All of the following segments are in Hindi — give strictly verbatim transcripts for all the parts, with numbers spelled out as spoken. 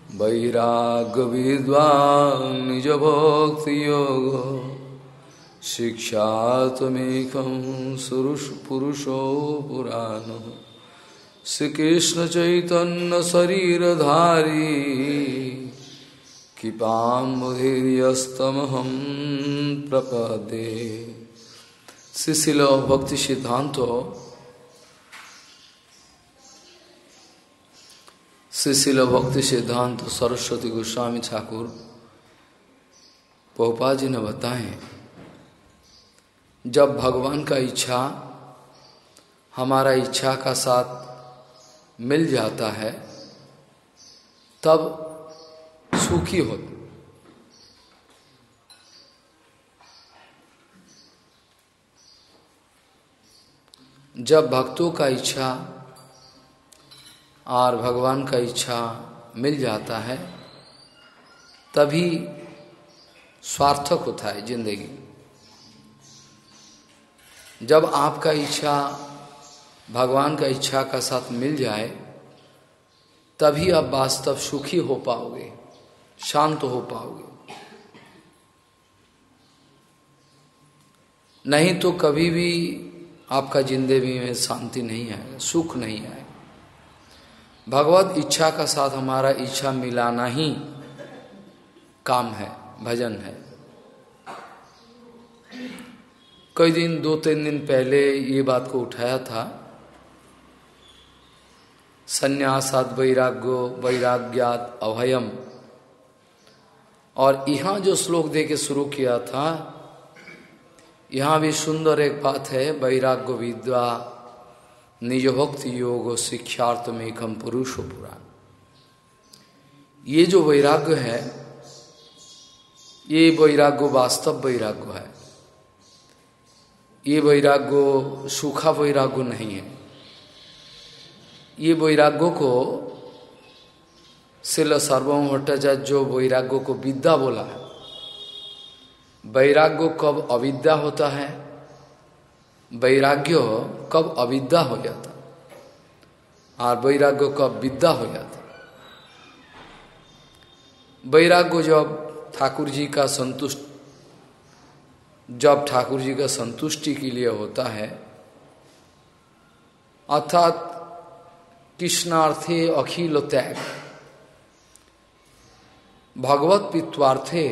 वैराग्य विद्वान् निज भक्ति योगो शिक्षात्मेकं पुरुषो पुराणो श्री कृष्ण चैतन्य शरीरधारी कृपाम्बुधिर्यस्तमहं प्रपद्ये। श्री शिल भक्ति सिद्धांतो श्री शिल भक्ति सिद्धांत सरस्वती गोस्वामी ठाकुर प्रभुपाद जी ने बताएं, जब भगवान का इच्छा हमारा इच्छा का साथ मिल जाता है तब सुखी होते। जब भक्तों का इच्छा और भगवान का इच्छा मिल जाता है तभी सार्थक होता है जिंदगी। जब आपका इच्छा भगवान का इच्छा का साथ मिल जाए तभी आप वास्तव सुखी हो पाओगे, शांत हो पाओगे। नहीं तो कभी भी आपका जिंदगी में शांति नहीं आएगा, सुख नहीं आएगा। भगवत इच्छा का साथ हमारा इच्छा मिलाना ही काम है, भजन है। कई दिन दो तीन दिन पहले ये बात को उठाया था, संन्यासाद वैराग्यो वैराग्यात अभयम। और यहाँ जो श्लोक दे के शुरू किया था, यहाँ भी सुंदर एक बात है, वैराग्य विद्वा निज भक्ति योग शिक्षार्थमेकम पुरुषो पुराण। ये जो वैराग्य है, ये वैराग्य वास्तव वैराग्य है। ये वैराग्य सूखा वैराग्य नहीं है। ये वैराग्य को श्रील सार्वभौम भट्टाचार्य जो वैराग्य को विद्या बोला है। वैराग्य कब अविद्या होता है, वैराग्य कब अविद्या हो जाता और वैराग्य कब विद्या हो जाता। वैराग्य जब ठाकुर जी का संतुष्ट जब ठाकुर जी का संतुष्टि के लिए होता है, अर्थात कृष्णार्थे अखिल त्याग, भगवत प्रीत्वार्थे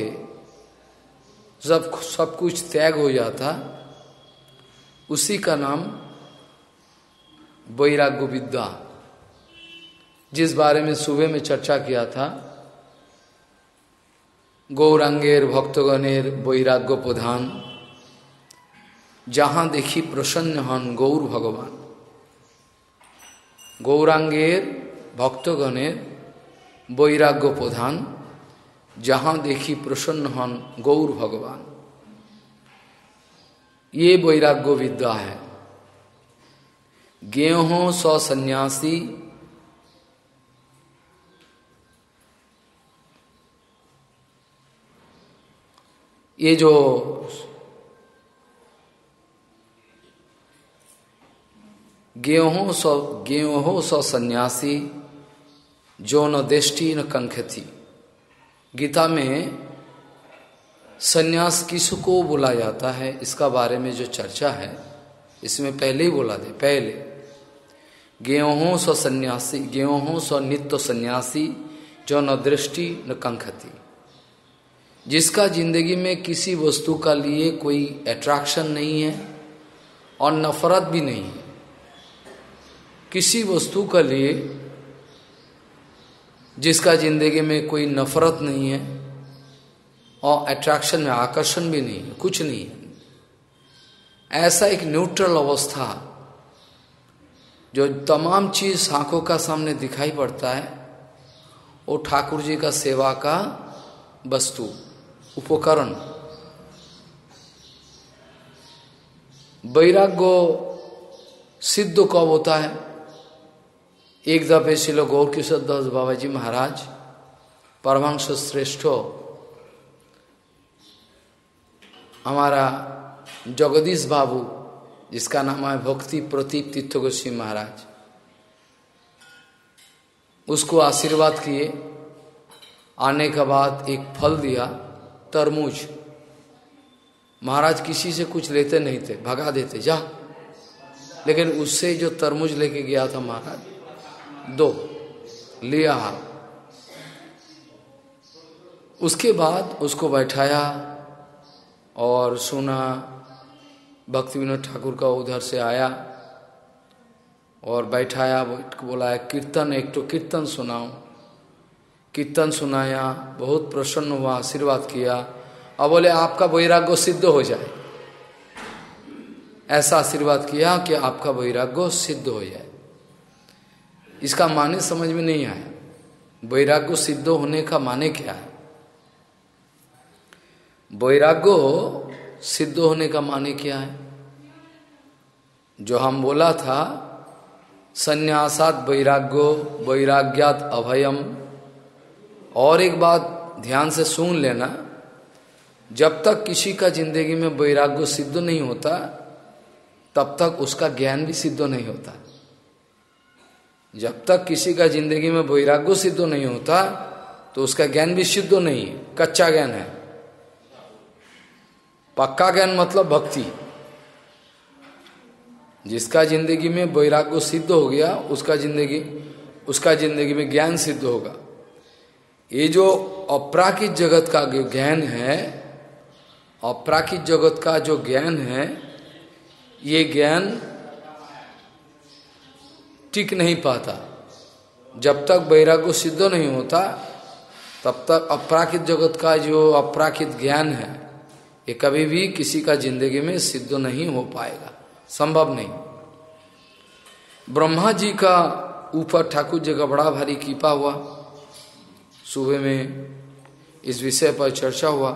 जब सब कुछ त्याग हो जाता, उसी का नाम वैराग्य विद्या, जिस बारे में सुबह में चर्चा किया था। गौरांगेर भक्तगणेर वैराग्य प्रधान, जहां देखी प्रसन्न हन गौर भगवान। गौरांगेर भक्तगणेर वैराग्य प्रधान, जहां देखी प्रसन्न हन गौर भगवान। ये वैराग्य विद्या है। ज्ञेयो स सन्यासी ये जो ज्ञेयो स ज्ञेयो स सन्यासी जो न दृष्टि न कंखति। गीता में सन्यास किसको बोला जाता है, इसका बारे में जो चर्चा है, इसमें पहले ही बोला दे। पहले ज्ञेयो स सन्यासी ज्ञेयो स नित्य सन्यासी जो न दृष्टि न कंखति। जिसका जिंदगी में किसी वस्तु का लिए कोई अट्रैक्शन नहीं है और नफरत भी नहीं है। किसी वस्तु का लिए जिसका जिंदगी में कोई नफरत नहीं है और अट्रैक्शन में आकर्षण भी नहीं है, कुछ नहीं है, ऐसा एक न्यूट्रल अवस्था जो तमाम चीज आंखों का सामने दिखाई पड़ता है, वो ठाकुर जी का सेवा का वस्तु उपकरण। वैराग्य सिद्ध कब होता है? एक दफे श्रील गौर किशोर दास बाबा जी महाराज परमहंस श्रेष्ठ हमारा जगदीश बाबू, जिसका नाम है भक्ति प्रतीप तीर्थ गोस्वामी महाराज, उसको आशीर्वाद किए आने के बाद एक फल दिया, तरबूज। महाराज किसी से कुछ लेते नहीं थे, भगा देते जा, लेकिन उससे जो तरबूज लेके गया था महाराज, दो लिया। उसके बाद उसको बैठाया और सुना। भक्ति विनोद ठाकुर का उधर से आया और बैठाया, बोला कीर्तन, एक तो कीर्तन सुनाओ। कीर्तन सुनाया, बहुत प्रसन्न हुआ, आशीर्वाद किया और बोले आपका वैराग्य सिद्ध हो जाए। ऐसा आशीर्वाद किया कि आपका वैराग्य सिद्ध हो जाए। इसका माने समझ में नहीं आया, वैराग्य सिद्ध होने का माने क्या है? वैराग्य सिद्ध होने का माने क्या है? जो हम बोला था, संन्यासात वैराग्यो वैराग्यात अभयम। और एक बात ध्यान से सुन लेना, जब तक किसी का जिंदगी में वैराग्य सिद्ध नहीं होता तब तक उसका ज्ञान भी सिद्ध नहीं होता। जब तक किसी का जिंदगी में वैराग्य सिद्ध नहीं होता तो उसका ज्ञान भी सिद्ध नहीं है, कच्चा ज्ञान है। पक्का ज्ञान मतलब भक्ति। जिसका जिंदगी में वैराग्य सिद्ध हो गया उसका जिंदगी उसका जिंदगी में ज्ञान सिद्ध होगा। ये जो अपराकित जगत का जो ज्ञान है, अपराकित जगत का जो ज्ञान है, ये ज्ञान टिक नहीं पाता। जब तक वैराग्य सिद्ध नहीं होता तब तक अपराकित जगत का जो अपराकित ज्ञान है ये कभी भी किसी का जिंदगी में सिद्ध नहीं हो पाएगा, संभव नहीं। ब्रह्मा जी का ऊपर ठाकुर जी का बड़ा भारी कृपा हुआ। सुबह में इस विषय पर चर्चा हुआ।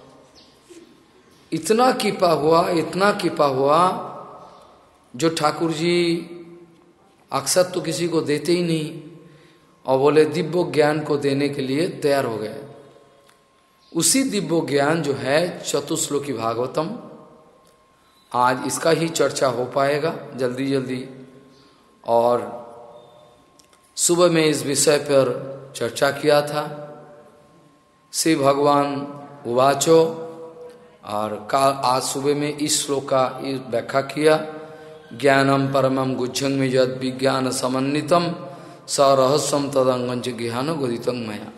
इतना कृपा हुआ, इतना कृपा हुआ, जो ठाकुर जी अक्सर तो किसी को देते ही नहीं और बोले दिव्य ज्ञान को देने के लिए तैयार हो गए। उसी दिव्य ज्ञान जो है चतुश्लोकी भागवतम, आज इसका ही चर्चा हो पाएगा जल्दी जल्दी। और सुबह में इस विषय पर चर्चा किया था। श्री भगवान उवाचो, और काल आज सुबह में इस श्लोक का व्याख्या किया। ज्ञानम परमम गुज्जंग में यद विज्ञान समन्वितम स रहस्यम तदंगंच ज्ञान गोदितंग मया।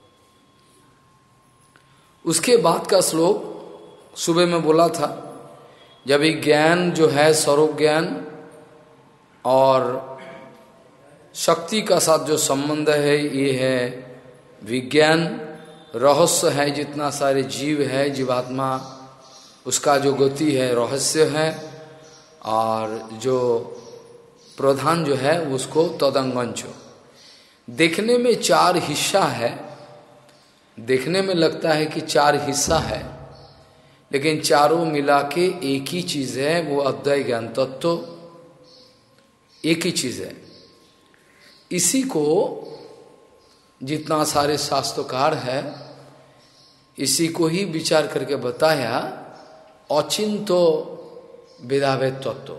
उसके बाद का श्लोक सुबह में बोला था, जब ये ज्ञान जो है स्वरूप ज्ञान और शक्ति का साथ जो संबंध है ये है विज्ञान। रहस्य है, जितना सारे जीव है, जीवात्मा, उसका जो गति है रहस्य है, और जो प्रधान जो है उसको तदंगंचो। देखने में चार हिस्सा है, देखने में लगता है कि चार हिस्सा है, लेकिन चारों मिला के एक ही चीज है, वो अद्वैत ज्ञान तत्व एक ही चीज है। इसी को जितना सारे शास्त्रकार है इसी को ही विचार करके बताया अचिंतो भेदाभेद तत्व।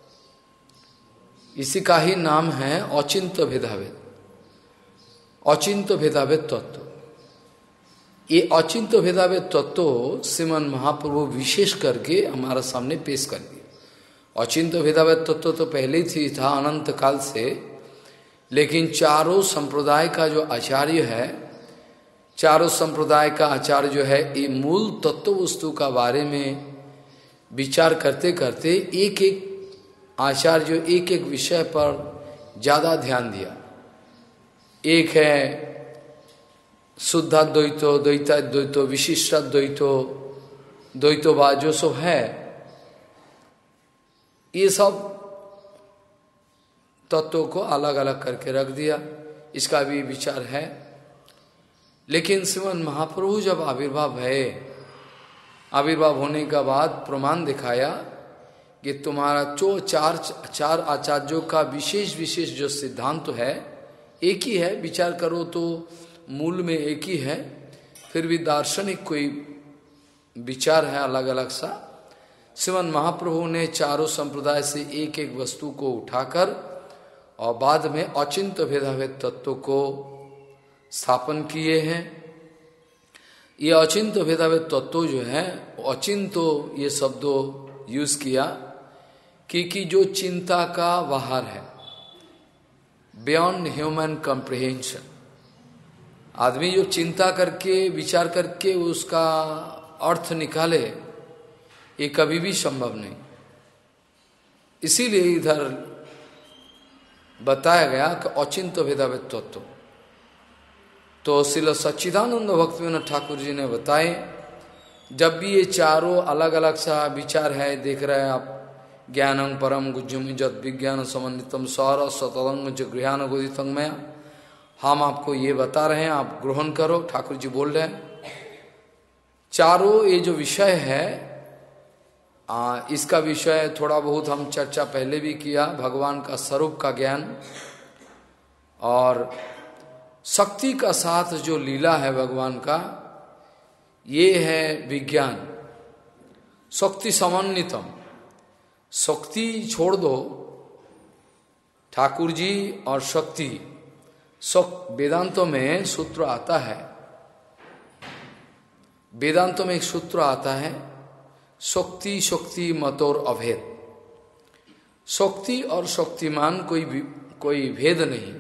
इसी का ही नाम है अचिंत्य भेदाभेद, अचिंत्य भेदाभेद तत्व। ये अचिंत्य भेदाभेद तत्व श्रीमन महाप्रभु विशेष करके हमारा सामने पेश कर दिया। अचिंत्य भेदाभेद तत्व तो पहले ही था अनंत काल से, लेकिन चारों संप्रदाय का जो आचार्य है, चारों संप्रदाय का आचार्य जो है, ये मूल तत्व वस्तु का बारे में विचार करते करते एक एक आचार्य जो एक एक विषय पर ज्यादा ध्यान दिया। एक है शुद्धाद्वैतो, द्वैताद्वैतो, विशिष्टाद्वैतो, द्वैतोवाद जो सब है, ये सब तत्वों को अलग अलग करके रख दिया। इसका भी विचार है। लेकिन श्रीमन महाप्रभु जब आविर्भाव है, आविर्भाव होने का बाद प्रमाण दिखाया कि तुम्हारा जो चार चार आचार्यों का विशेष विशेष जो सिद्धांत तो है एक ही है। विचार करो तो मूल में एक ही है, फिर भी दार्शनिक कोई विचार है अलग अलग सा। श्रीमन महाप्रभु ने चारों संप्रदाय से एक एक वस्तु को उठाकर और बाद में अचिंत्य भेदाभेद तत्व को स्थापन किए हैं। ये अचिंत्य भेदाभेद तत्व जो है, अचिंत्य ये शब्दों यूज किया क्योंकि जो चिंता का बाहर है, बियॉन्ड ह्यूमन कॉम्प्रिहेंशन। आदमी जो चिंता करके विचार करके उसका अर्थ निकाले, ये कभी भी संभव नहीं। इसीलिए इधर बताया गया कि अचिंत्य भेदाभेद तत्व। तो श्रील सच्चिदानंद भक्तिविनोद ठाकुर जी ने बताए, जब भी ये चारों अलग अलग सा विचार है, देख रहे हैं आप, ज्ञानं परम गुज्जुम जत विज्ञान समन्वितम सौर सतरंग ज गृहान गोदितंगमया, हम आपको ये बता रहे हैं, आप ग्रहण करो। ठाकुर जी बोल रहे हैं चारों ये जो विषय है, आ, इसका विषय थोड़ा बहुत हम चर्चा पहले भी किया, भगवान का स्वरूप का ज्ञान और शक्ति का साथ जो लीला है भगवान का, ये है विज्ञान। शक्ति समन्वितम, शक्ति छोड़ दो, ठाकुर जी और शक्ति, वेदांतों में सूत्र आता है, वेदांतों में एक सूत्र आता है, शक्ति शक्ति मतोर अभेद। शक्ति और शक्तिमान कोई कोई भेद नहीं,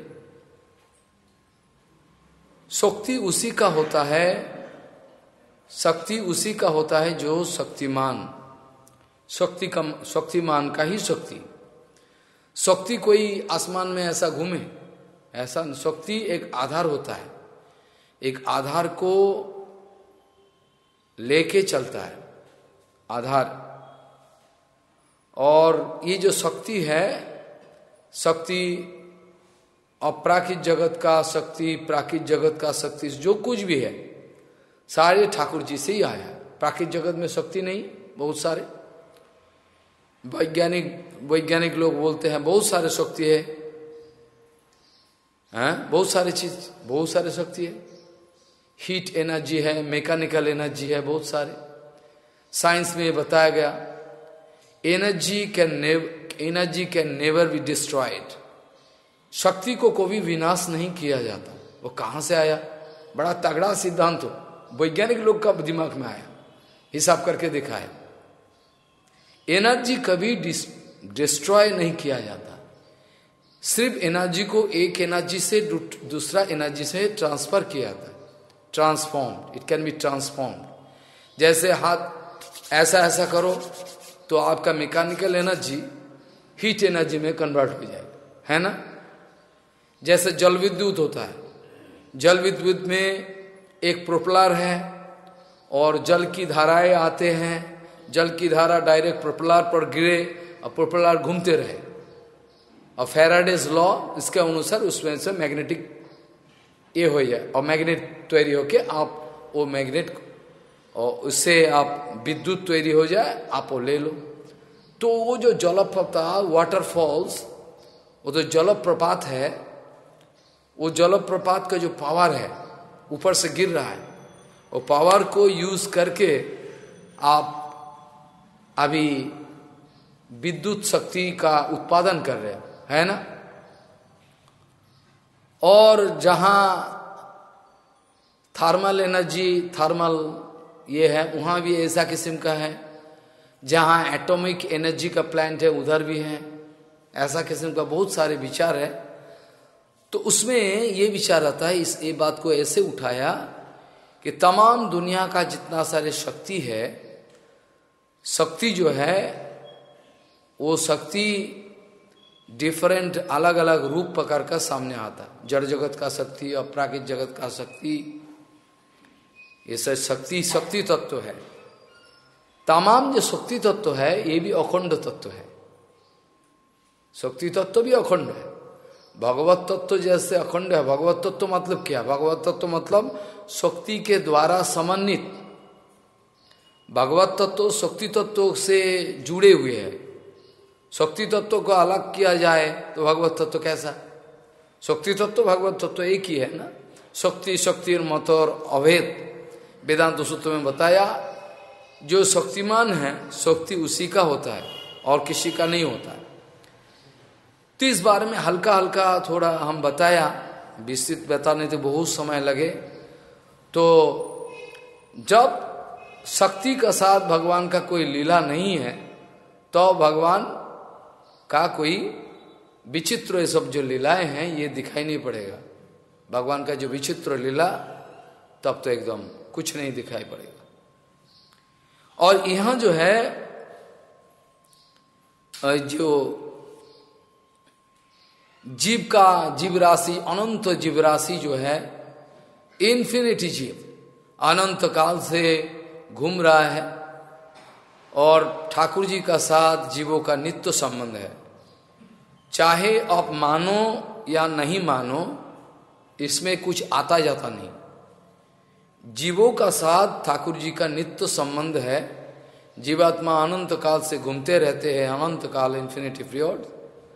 शक्ति उसी का होता है, शक्ति उसी का होता है जो शक्तिमान, शक्ति का शक्तिमान का ही शक्ति। शक्ति कोई आसमान में ऐसा घूमे, ऐसा शक्ति एक आधार होता है, एक आधार को लेके चलता है, आधार। और ये जो शक्ति है, शक्ति अपराकृत जगत का शक्ति, प्राकृत जगत का शक्ति, जो कुछ भी है सारे ठाकुर जी से ही आया है। प्राकृत जगत में शक्ति नहीं, बहुत सारे वैज्ञानिक वैज्ञानिक लोग बोलते हैं बहुत सारे शक्ति है, हैं? बहुत सारे चीज, बहुत सारे शक्ति है, हीट एनर्जी है, मैकेनिकल एनर्जी है, बहुत सारे। साइंस में बताया गया energy can never energy can never be destroyed. शक्ति को कभी विनाश नहीं किया जाता। वो कहाँ से आया? बड़ा तगड़ा सिद्धांत हो, वैज्ञानिक लोग का दिमाग में आया, हिसाब करके देखा है। एनर्जी कभी डिस्ट्रॉय नहीं किया जाता, सिर्फ एनर्जी को एक एनर्जी से दूसरा एनर्जी से ट्रांसफर किया जाता है, transformed, it can be transformed. जैसे हाथ ऐसा ऐसा करो तो आपका मैकेनिकल एनर्जी हीट एनर्जी में कन्वर्ट हो जाएगा, है ना। जैसे जल विद्युत होता है, जल विद्युत में एक प्रोपेलर है और जल की धाराएं आते हैं, जल की धारा डायरेक्ट प्रोपेलर पर गिरे और प्रोपेलर घूमते रहे, और फैराडेज लॉ इसके अनुसार उसमें से मैग्नेटिक ये हो जाए और मैग्नेट तैयारी होके आप वो मैग्नेट और उससे आप विद्युत तैयारी हो जाए, आप वो ले लो। तो वो जो जलप्रपात वाटरफॉल्स, वो जो जलप्रपात है, वो जलप्रपात का जो पावर है ऊपर से गिर रहा है, वो पावर को यूज करके आप अभी विद्युत शक्ति का उत्पादन कर रहे हैं, है ना। और जहां थर्मल एनर्जी, थर्मल ये है, वहां भी ऐसा किस्म का है। जहां एटॉमिक एनर्जी का प्लांट है उधर भी है, ऐसा किस्म का बहुत सारे विचार है। तो उसमें ये विचार आता है, इस ये बात को ऐसे उठाया कि तमाम दुनिया का जितना सारे शक्ति है, शक्ति जो है वो शक्ति डिफरेंट अलग अलग रूप पकड़ कर सामने आता। जड़ जगत का शक्ति, अपराकृत जगत का शक्ति, ये सब शक्ति शक्ति तत्व है। तमाम जो शक्ति तत्व है ये भी अखंड तत्व है, शक्ति तत्व भी अखंड है। भगवत तत्व जैसे अखंड है, भगवत तत्व मतलब क्या? भगवत तत्व मतलब शक्ति के द्वारा समन्वित। भगवत तत्व शक्ति तत्व से जुड़े हुए हैं। शक्ति तत्व को अलग किया जाए तो भगवत तत्व कैसा? शक्ति तत्व भगवत तत्व एक ही है ना। शक्ति शक्ति मतोर अभेद, वेदांत सूत्र में बताया, जो शक्तिमान है शक्ति उसी का होता है और किसी का नहीं होता है। तो इस बारे में हल्का हल्का थोड़ा हम बताया, विस्तृत बताने तो बहुत समय लगे। तो जब शक्ति का साथ भगवान का कोई लीला नहीं है तो भगवान का कोई विचित्र ये सब जो लीलाएं हैं ये दिखाई नहीं पड़ेगा। भगवान का जो विचित्र लीला तब तो एकदम कुछ नहीं दिखाई पड़ेगा। और यहां जो है जो जीव का जीव राशि, अनंत जीव राशि जो है, इन्फिनिटी जीव अनंत काल से घूम रहा है और ठाकुर जी का साथ जीवों का नित्य संबंध है। चाहे आप मानो या नहीं मानो, इसमें कुछ आता जाता नहीं। जीवों का साथ ठाकुर जी का नित्य संबंध है। जीवात्मा अनंत काल से घूमते रहते हैं, अनंत काल इन्फिनिटी पीरियड।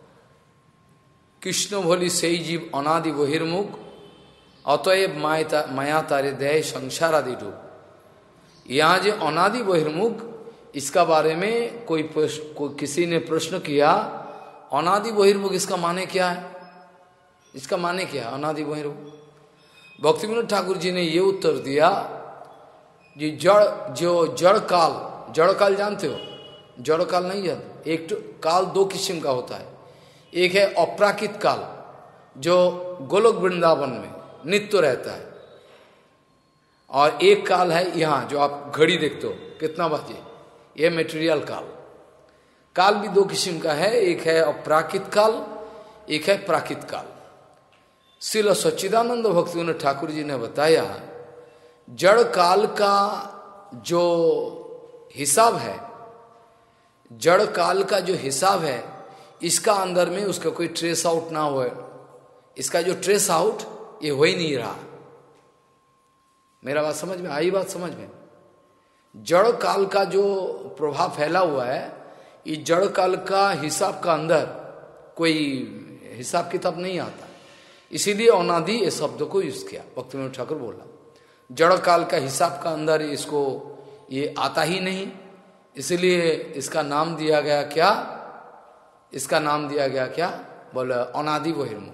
कृष्ण भोली सही जीव अनादि बहिर्मुख, अतएव माया तारे दय संसार आदि रूप। यहाँ जो अनादि बहिर्मुख, इसका बारे में कोई प्रश्न को किसी ने प्रश्न किया, अनादि बहिर्मुख इसका माने क्या है? इसका माने क्या है अनादि बहिर्मुख? भक्तिविनोद ठाकुर जी ने ये उत्तर दिया, जी जड़ जो जड़ काल, जड़ काल जानते हो? जड़ काल नहीं जानते? एक तो काल दो किस्म का होता है। एक है अपराकित काल जो गोलोक वृंदावन में नित्य रहता है, और एक काल है यहाँ जो आप घड़ी देखते हो कितना बजे, ये मेटेरियल काल। काल भी दो किस्म का है, एक है अपराकित काल, एक है प्राकृत काल। श्रील सच्चिदानंद भक्तिविनोद ठाकुर जी ने बताया, जड़ काल का जो हिसाब है, जड़ काल का जो हिसाब है, इसका अंदर में उसका कोई ट्रेस आउट ना हो, इसका जो ट्रेस आउट ये हो ही नहीं रहा। मेरा बात समझ में आई? बात समझ में? जड़ काल का जो प्रभाव फैला हुआ है, ये जड़ काल का हिसाब का अंदर कोई हिसाब किताब नहीं आता। इसीलिए अनादि ये शब्द को यूज किया। भक्तिविनोद ठाकुर बोला जड़ काल का हिसाब का अंदर इसको ये आता ही नहीं, इसलिए इसका नाम दिया गया क्या? इसका नाम दिया गया क्या? बोले अनादि बहिर्मुख।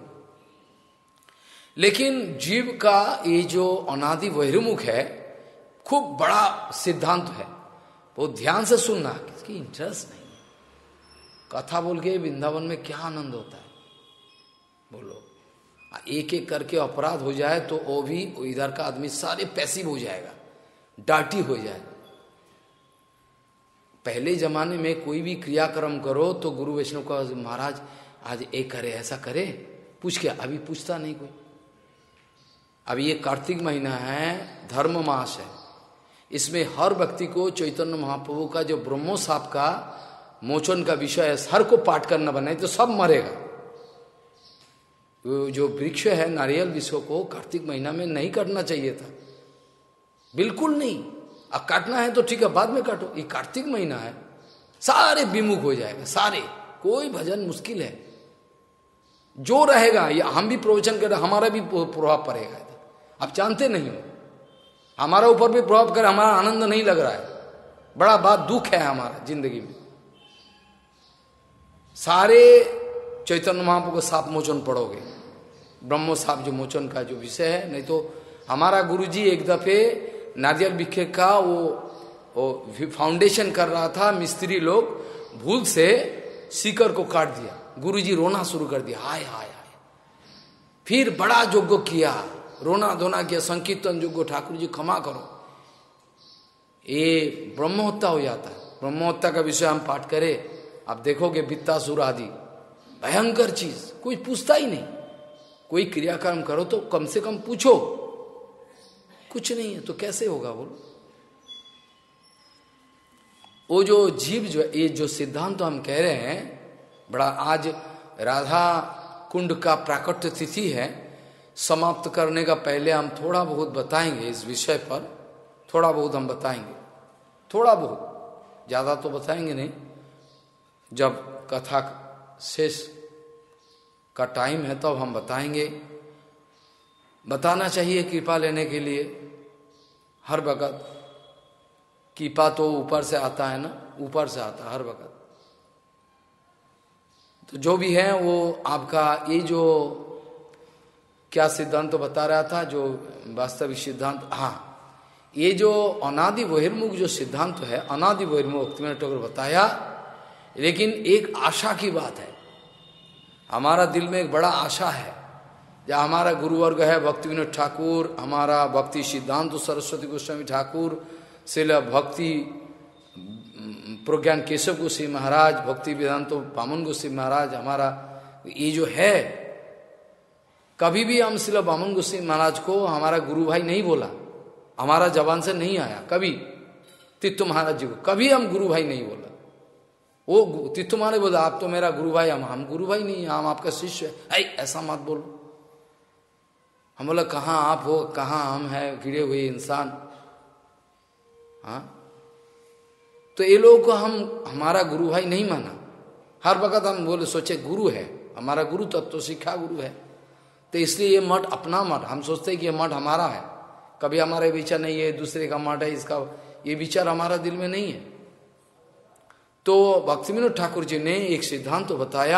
लेकिन जीव का ये जो अनादि बहिर्मुख है, खूब बड़ा सिद्धांत है, बहुत ध्यान से सुनना, किसकी इंटरेस्ट नहीं। कथा बोल के वृंदावन में क्या आनंद होता है बोलो। एक एक करके अपराध हो जाए तो वो भी इधर का आदमी सारे पैसिव हो जाएगा, डाटी हो जाएगा। पहले जमाने में कोई भी क्रियाक्रम करो तो गुरु वैष्णव का, महाराज आज एक करे, ऐसा करे, पूछ के, अभी पूछता नहीं कोई। अभी ये कार्तिक महीना है, धर्म मास है, इसमें हर व्यक्ति को चैतन्य महाप्रभु का जो ब्रह्मोसाप का मोचन का विषय है, हर को पाठ करना बनाए तो सब मरेगा। जो वृक्ष है नारियल विश्व को कार्तिक महीना में नहीं काटना चाहिए था, बिल्कुल नहीं। अब काटना है तो ठीक है, बाद में काटो, ये कार्तिक महीना है, सारे विमुख हो जाएगा, सारे, कोई भजन मुश्किल है। जो रहेगा, ये हम भी प्रवचन कर, हमारा भी प्रभाव पड़ेगा। आप जानते नहीं हो, हमारा ऊपर भी प्रभाव कर, हमारा आनंद नहीं लग रहा है, बड़ा बात दुख है हमारा जिंदगी में। सारे चैतन्य महाप्रभु को साप मोचन पढ़ोगे, ब्रह्मो साप जो मोचन का जो विषय है। नहीं तो हमारा गुरुजी एक दफे नारियल बिखे का वो, वो फाउंडेशन कर रहा था, मिस्त्री लोग भूल से सीकर को काट दिया, गुरुजी रोना शुरू कर दिया, हाय हाय हाय। फिर बड़ा यज्ञ किया, रोना धोना किया, संकीर्तन यज्ञ, ठाकुर जी क्षमा करो। ये ब्रह्महत्या हो जाता है। ब्रह्महत्या का विषय हम पाठ करें, आप देखोगे वित्तासुर आदि भयंकर चीज, कोई पूछता ही नहीं। कोई क्रियाक्रम करो तो कम से कम पूछो, कुछ नहीं है तो कैसे होगा बोलो। वो जो जीव जो ये जो सिद्धांत तो हम कह रहे हैं, बड़ा आज राधा कुंड का प्राकट्य तिथि है, समाप्त करने का पहले हम थोड़ा बहुत बताएंगे इस विषय पर, थोड़ा बहुत हम बताएंगे, थोड़ा बहुत, ज्यादा तो बताएंगे नहीं। जब कथा शेष का टाइम है तब तो हम बताएंगे। बताना चाहिए कृपा लेने के लिए, हर वक्त कृपा तो ऊपर से आता है ना, ऊपर से आता है हर वक्त। तो जो भी है वो आपका ये जो क्या सिद्धांत तो बता रहा था, जो वास्तविक सिद्धांत, हाँ, ये जो अनादि बहिर्मुख जो सिद्धांत है, अनादि बहिर्मुख भक्तिविनोद ठाकुर बताया, लेकिन एक आशा की बात है। हमारा दिल में एक बड़ा आशा है, जो हमारा गुरुवर्ग है भक्तिविनोद ठाकुर, हमारा भक्ति सिद्धांत सरस्वती गोस्वामी ठाकुर, शिल भक्ति प्रज्ञान केशव गोस्वामी महाराज, भक्ति वेदांत बामन गोस्वामी महाराज, हमारा ये जो है, कभी भी हम शिल बामन गोस्वामी महाराज को हमारा गुरु भाई नहीं बोला, हमारा जबान से नहीं आया कभी। तीर्थो महाराज जी को कभी हम गुरु भाई नहीं बोला। वो तीर्थो महाराज बोला आप तो मेरा गुरु भाई, हम हम गुरु भाई नहीं, हम आपका शिष्य है, ऐसा मत बोलो। हम बोला कहाँ आप हो, कहाँ हम हैं, गिरे हुए इंसान। हाँ, तो ये लोगों को हम हमारा गुरु भाई नहीं माना। हर वक्त हम बोले सोचे गुरु है, हमारा गुरु तत्व शिक्षा गुरु है, तो इसलिए ये मठ अपना मठ, हम सोचते हैं कि ये मठ हमारा है। कभी हमारा विचार नहीं है दूसरे का मठ है, इसका ये विचार हमारा दिल में नहीं है। तो भक्तिविनोद ठाकुर जी ने एक सिद्धांत तो बताया,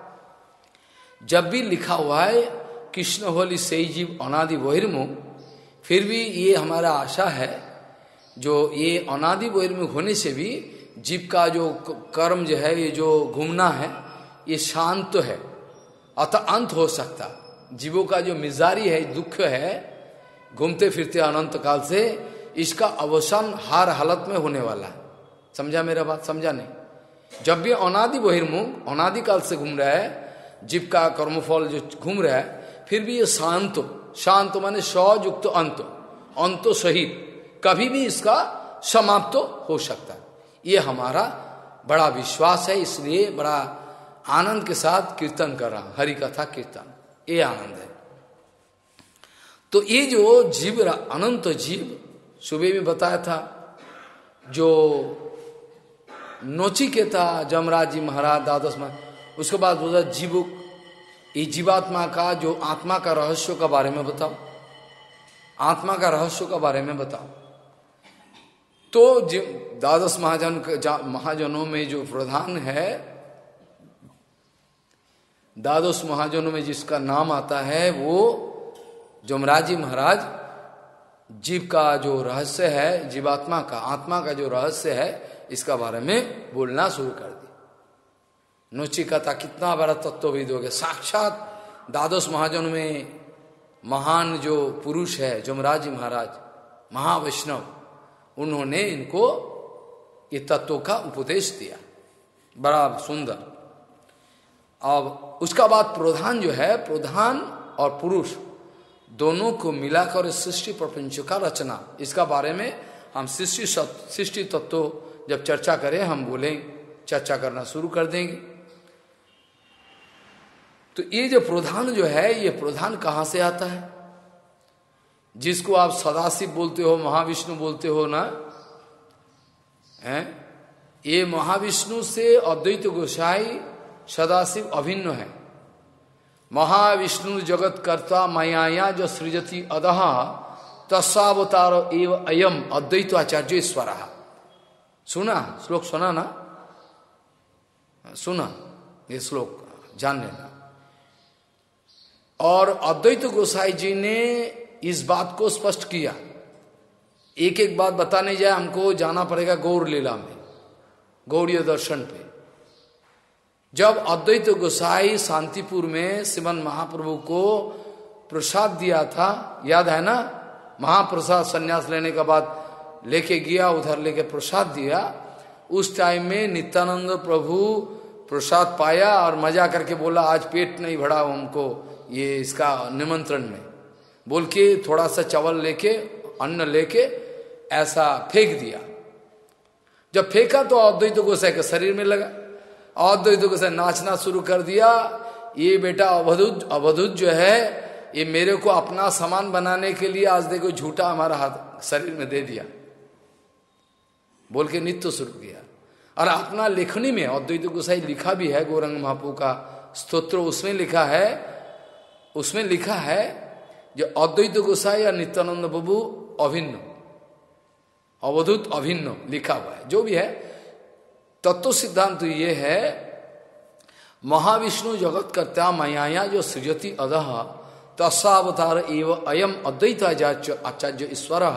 जब भी लिखा हुआ है कृष्ण होली सही जीव अनादि बहिर्मुख, फिर भी ये हमारा आशा है, जो ये अनादि बहिर्मुख होने से भी जीव का जो कर्म जो है, ये जो घूमना है, ये शांत है, अतः अंत हो सकता। जीवों का जो मिजारी है, दुख है, घूमते फिरते अनंत काल से, इसका अवसान हर हालत में होने वाला है। समझा मेरा बात? समझा नहीं? जब भी अनादि बहिर्मुख अनादि काल से घूम रहा है, जीव का कर्मफल जो घूम रहा है, फिर भी ये शांत शांत माने सयुक्त अंत, अंतो सहित कभी भी इसका समाप्त हो सकता है। ये हमारा बड़ा विश्वास है, इसलिए बड़ा आनंद के साथ कीर्तन कर रहा, हरि कथा कीर्तन, ये आनंद है। तो ये जो जीव अनंत जीव, सुबह में बताया था, जो नचिकेता जमराज जी महाराज द्वादश में, उसके बाद बोला जीव, ये जीवात्मा का जो आत्मा का रहस्य का बारे में बताओ, आत्मा का रहस्य का बारे में बताओ। तो द्वादश महाजन महाजनों में जो प्रधान है, द्वादश महाजनों में जिसका नाम आता है, वो जमराज जी महाराज जीव का जो रहस्य है, जीवात्मा का आत्मा का जो रहस्य है, इसका बारे में बोलना शुरू कर दी। नचिकेता कितना बड़ा तत्वविद हो गया, साक्षात द्वादश महाजन में महान जो पुरुष है जमराज जी महाराज, महावैष्णव, उन्होंने इनको ये तत्वों का उपदेश दिया, बड़ा सुंदर। अब उसका बाद प्रधान जो है, प्रधान और पुरुष दोनों को मिलाकर सृष्टि प्रपंच का रचना, इसका बारे में हम सृष्टि सृष्टि तत्व जब चर्चा करें, हम बोलें, चर्चा करना शुरू कर देंगे। तो ये जो प्रधान जो है, ये प्रधान कहाँ से आता है? जिसको आप सदाशिव बोलते हो, महाविष्णु बोलते हो ना, हैं? ये महाविष्णु से अद्वैत गोसाई सदाशिव अभिन्न है। महाविष्णु जगत कर्ता माया जो सृजति अदह तस्वावतार एव अयम अद्वैत आचार्य ईश्वर। सुना श्लोक, सुना ना? सुना ये श्लोक, जान लेना। और अद्वैत गोसाई जी ने इस बात को स्पष्ट किया। एक एक बात बताने जाए, हमको जाना पड़ेगा गौर लीला में, गौड़ीय दर्शन पे। जब अद्वैत गोसाई शांतिपुर में श्रीमन महाप्रभु को प्रसाद दिया था, याद है ना? महाप्रसाद संन्यास लेने के बाद लेके गया, उधर लेके प्रसाद दिया। उस टाइम में नित्यानंद प्रभु प्रसाद पाया और मजा करके बोला, आज पेट नहीं भरा हमको ये इसका निमंत्रण में, बोल के थोड़ा सा चावल लेके, अन्न लेके ऐसा फेंक दिया। जब फेंका तो अद्वैत गोसाई के शरीर में लगा, अद्वैत गोसाई नाचना शुरू कर दिया। ये बेटा अवधूत अवधूत जो है, ये मेरे को अपना सामान बनाने के लिए आज देखो झूठा हमारा हाथ शरीर में दे दिया, बोल के नृत्य शुरू किया। और अपना लेखनी में अद्वैत गोसाई लिखा भी है, गौरंग महाप्रभु का स्तोत्र, उसमें लिखा है, उसमें लिखा है जो अद्वैत गोसाई और नित्यानंद प्रभु अभिन्न, अवधूत अभिन्न लिखा हुआ है। जो भी है तत्व सिद्धांत तो ये है, महाविष्णु जगत कर्ता माया जो सृजति अदह तस्वावतार एव अयम अद्वैत आचार्य ईश्वर।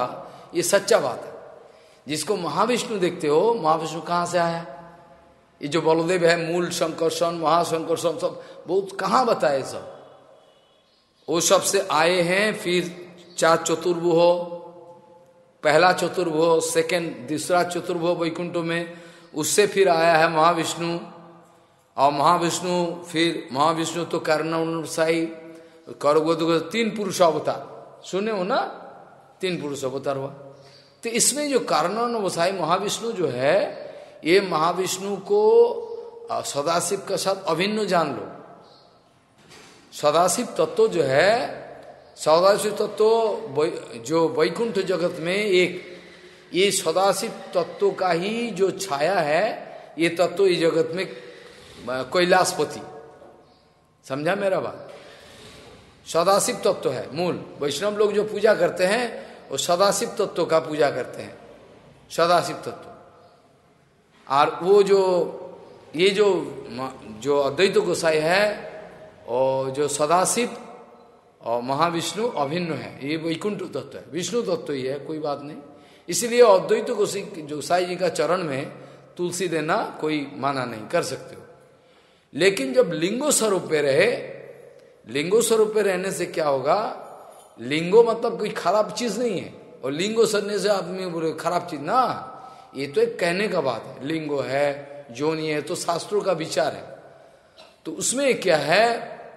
ये सच्चा बात है। जिसको महाविष्णु देखते हो, महाविष्णु कहाँ से आया? ये जो बलदेव है, मूल संकर्षण, महासंकर्षण, सब बहुत कहाँ बताए सब, वो सब से आए हैं। फिर चार चतुर्भुज हो, पहला चतुर्भुज, सेकंड दूसरा चतुर्भुज वैकुंठ में, उससे फिर आया है महाविष्णु। और महाविष्णु फिर महाविष्णु तो कर्णसाई कर तीन पुरुष अवतार सुने हो ना, तीन पुरुष अवतार हुआ। तो इसमें जो कर्णवसाई महाविष्णु जो है, ये महाविष्णु को सदाशिव के साथ अभिन्न जान लो। सदाशिव तत्व जो है, सदाशिव तत्व जो वैकुंठ जगत में एक, ये सदाशिव तत्व का ही जो छाया है, ये तत्व इस जगत में कैलाशपति, समझा मेरा बात? सदाशिव तत्व है मूल। वैष्णव लोग जो पूजा करते हैं वो सदाशिव तत्व का पूजा करते हैं, सदाशिव तत्व। और वो जो ये जो जो अद्वैत गोसाई है, और जो सदाशिव और महाविष्णु अभिन्न है, ये वैकुंठ तत्व है, विष्णु तत्व ही है, कोई बात नहीं। इसलिए अद्वैत गोसाई जी का चरण में तुलसी देना कोई माना नहीं, कर सकते हो। लेकिन जब लिंगो स्वरूप पे रहे, लिंगो स्वरूप पे रहने से क्या होगा? लिंगो मतलब कोई खराब चीज नहीं है, और लिंगो सरने से आदमी बोले खराब चीज ना, ये तो एक कहने का बात है। लिंगो है, जोनी है, तो शास्त्रों का विचार है। तो उसमें क्या है,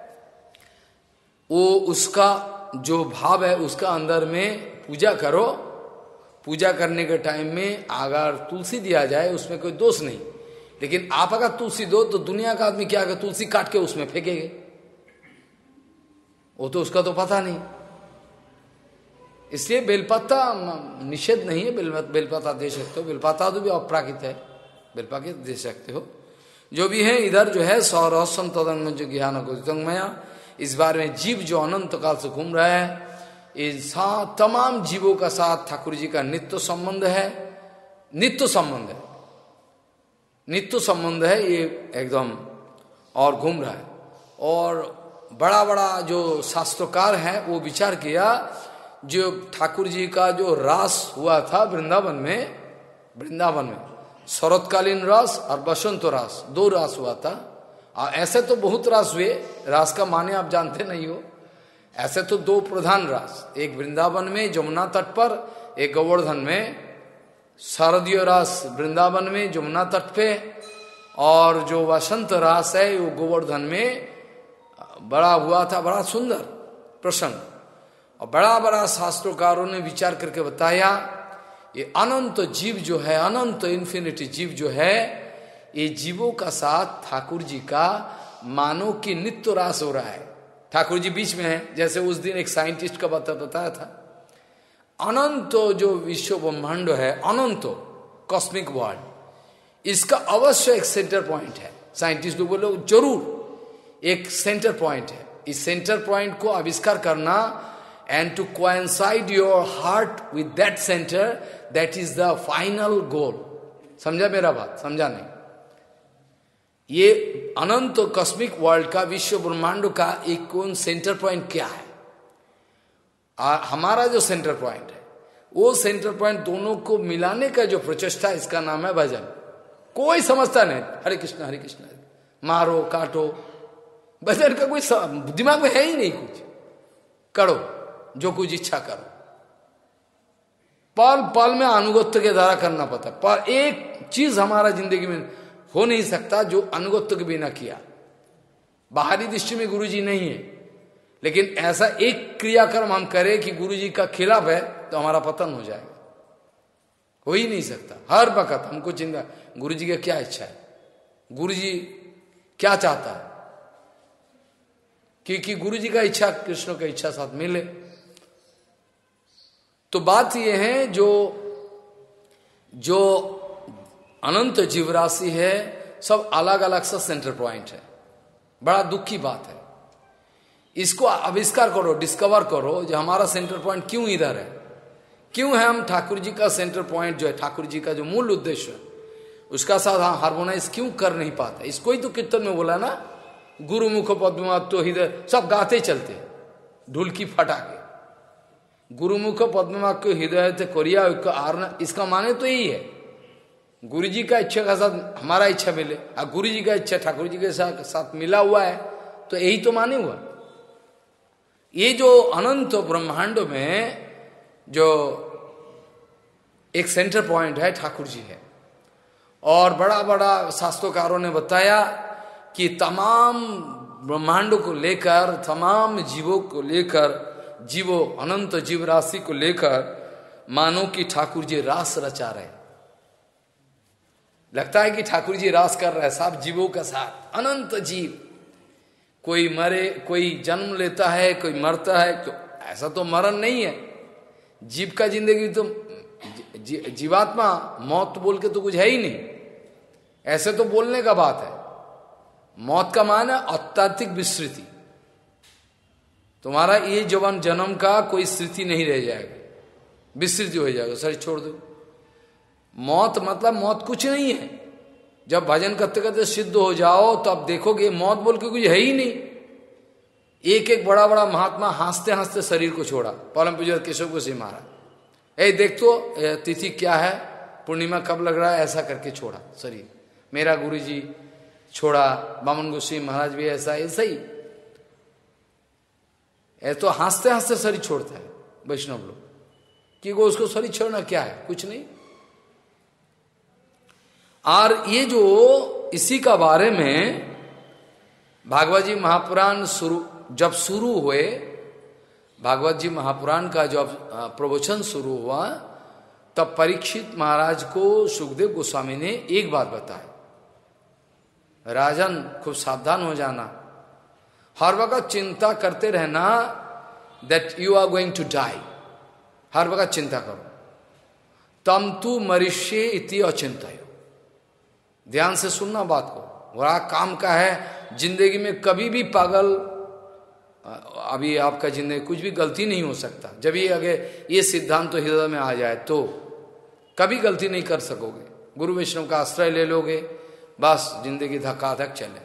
वो उसका जो भाव है उसका अंदर में पूजा करो। पूजा करने के टाइम में अगर तुलसी दिया जाए उसमें कोई दोष नहीं, लेकिन आप अगर तुलसी दो तो दुनिया का आदमी क्या करे, तुलसी काट के उसमें फेंकेंगे, वो तो उसका तो पता नहीं। इसलिए बेलपत्ता निषेध नहीं है, बेल बेलपत्ता दे सकते हो, बेलपत्ता तो भी अपराकित है, बेलपत्ता दे सकते हो। जो भी है इधर जो है सौरहस्यम तदंग जो ज्ञान को मया, इस बार में जीव जो अनंत काल से घूम रहा है, इस तमाम जीवों का साथ ठाकुर जी का नित्य संबंध है, नित्य संबंध है, नित्य संबंध है, ये एकदम और घूम रहा है। और बड़ा बड़ा जो शास्त्रकार है वो विचार किया, जो ठाकुर जी का जो रास हुआ था वृंदावन में, वृंदावन में शरतकालीन रास और बसंत रास, दो रास हुआ था। और ऐसे तो बहुत रास हुए, रास का माने आप जानते नहीं हो। ऐसे तो दो प्रधान रास, एक वृंदावन में जमुना तट पर, एक गोवर्धन में। शारदीय रास वृंदावन में जमुना तट पे, और जो वसंत रास है वो गोवर्धन में बड़ा हुआ था, बड़ा सुंदर प्रसंग। और बड़ा बड़ा शास्त्रकारों ने विचार करके बताया, ये अनंत जीव जो है, अनंत इन्फिनिटी जीव जो है, ये जीवों का साथ ठाकुर जी का मानो कि नित्य रास हो रहा है। ठाकुर जी बीच में है, जैसे उस दिन एक साइंटिस्ट का बता बताया था, अनंत जो विश्व ब्रह्मांड है, अनंत कॉस्मिक वर्ल्ड, इसका अवश्य एक सेंटर पॉइंट है। साइंटिस्ट लोग बोलो जरूर एक सेंटर पॉइंट है। इस सेंटर पॉइंट को आविष्कार करना, and to coincide your heart with that center, that is the final goal। समझा मेरा बात? समझा नहीं? ये अनंत कॉस्मिक वर्ल्ड का, विश्व ब्रह्मांड का एक कौन सेंटर पॉइंट क्या है, और हमारा जो सेंटर पॉइंट है, वो सेंटर पॉइंट दोनों को मिलाने का जो प्रचेष्टा, इसका नाम है भजन। कोई समझता नहीं, हरे कृष्ण हरे कृष्ण, मारो काटो, भजन का कोई दिमाग में है ही नहीं। कुछ करो, जो कुछ इच्छा करो, पल पल में अनुगत्य के द्वारा करना पड़ता। पर एक चीज हमारा जिंदगी में हो नहीं सकता जो अनुगत्य के बिना किया। बाहरी दृष्टि में गुरुजी नहीं है, लेकिन ऐसा एक क्रियाक्रम हम करें कि गुरुजी का खिलाफ है तो हमारा पतन हो जाएगा, हो ही नहीं सकता। हर वक्त हमको चिंता, गुरुजी का क्या इच्छा है, गुरुजी क्या चाहता है, क्योंकि गुरुजी का इच्छा कृष्ण का इच्छा साथ मिले। तो बात यह है, जो जो अनंत जीवराशि है, सब अलग अलग सा सेंटर पॉइंट है। बड़ा दुख की बात है। इसको आविष्कार करो, डिस्कवर करो, जो हमारा सेंटर पॉइंट क्यों इधर है, क्यों है हम ठाकुर जी का सेंटर पॉइंट जो है, ठाकुर जी का जो मूल उद्देश्य है, उसका साथ हम हार्मोनाइज क्यों कर नहीं पाते। इसको ही तो कीर्तन में बोला ना, गुरुमुख पद्मा तो हृदय, सब गाते चलते ढुलकी फटा के। गुरुमुख पद्मवाक्य हृदय थे कोरिया आरना, इसका माने तो यही है गुरु जी का इच्छा का साथ हमारा इच्छा मिले, और गुरु जी का इच्छा ठाकुर जी के साथ साथ मिला हुआ है, तो यही तो माने हुआ। ये जो अनंत ब्रह्मांड में जो एक सेंटर पॉइंट है ठाकुर जी है, और बड़ा बड़ा शास्त्रकारों ने बताया कि तमाम ब्रह्मांडों को लेकर, तमाम जीवों को लेकर, जीवों अनंत जीव राशि को लेकर मानो कि ठाकुर जी रास रचा रहे। लगता है कि ठाकुर जी रास कर रहे हैं सब जीवों के साथ, अनंत जीव, कोई मरे, कोई जन्म लेता है, कोई मरता है, तो ऐसा तो मरण नहीं है। जीव का जिंदगी तो जी, जीवात्मा मौत बोल के तो कुछ है ही नहीं, ऐसे तो बोलने का बात है। मौत का मान है अत्यधिक विस्मृति, तुम्हारा ये जवान जन्म का कोई स्मृति नहीं रह जाएगा, विस्मृति हो जाएगा, सर छोड़ दो। मौत मतलब मौत कुछ नहीं है। जब भजन करते करते सिद्ध हो जाओ तो अब देखोगे मौत बोल के कुछ है ही नहीं। एक एक बड़ा बड़ा महात्मा हंसते हंसते शरीर को छोड़ा, परम पूज्य केशव गोस्वामी महाराज, ए देख तो तिथि क्या है, पूर्णिमा कब लग रहा है, ऐसा करके छोड़ा शरीर। मेरा गुरु जी छोड़ा, बामन गोस्वामी महाराज भी ऐसा ऐसा ही, ऐ तो हंसते हंसते शरीर छोड़ता है वैष्णव लोग, कि वो उसको शरीर छोड़ना क्या है, कुछ नहीं। और ये जो इसी का बारे में भागवत जी महापुराण शुरू जब शुरू हुए, भागवत जी महापुराण का जब प्रवचन शुरू हुआ, तब परीक्षित महाराज को सुखदेव गोस्वामी ने एक बात बताया, राजन खूब सावधान हो जाना, हर वक्त चिंता करते रहना that you are going to die, हर वक्त चिंता करो, तम तू मरिष्ये इति अचिंत्य। ध्यान से सुनना बात को, बड़ा काम का है। जिंदगी में कभी भी पागल, अभी आपका जिंदगी कुछ भी गलती नहीं हो सकता, जब ये अगर ये सिद्धांत तो हृदय में आ जाए तो कभी गलती नहीं कर सकोगे। गुरु वैष्णव का आश्रय ले लोगे, बस जिंदगी धक्का धक चले।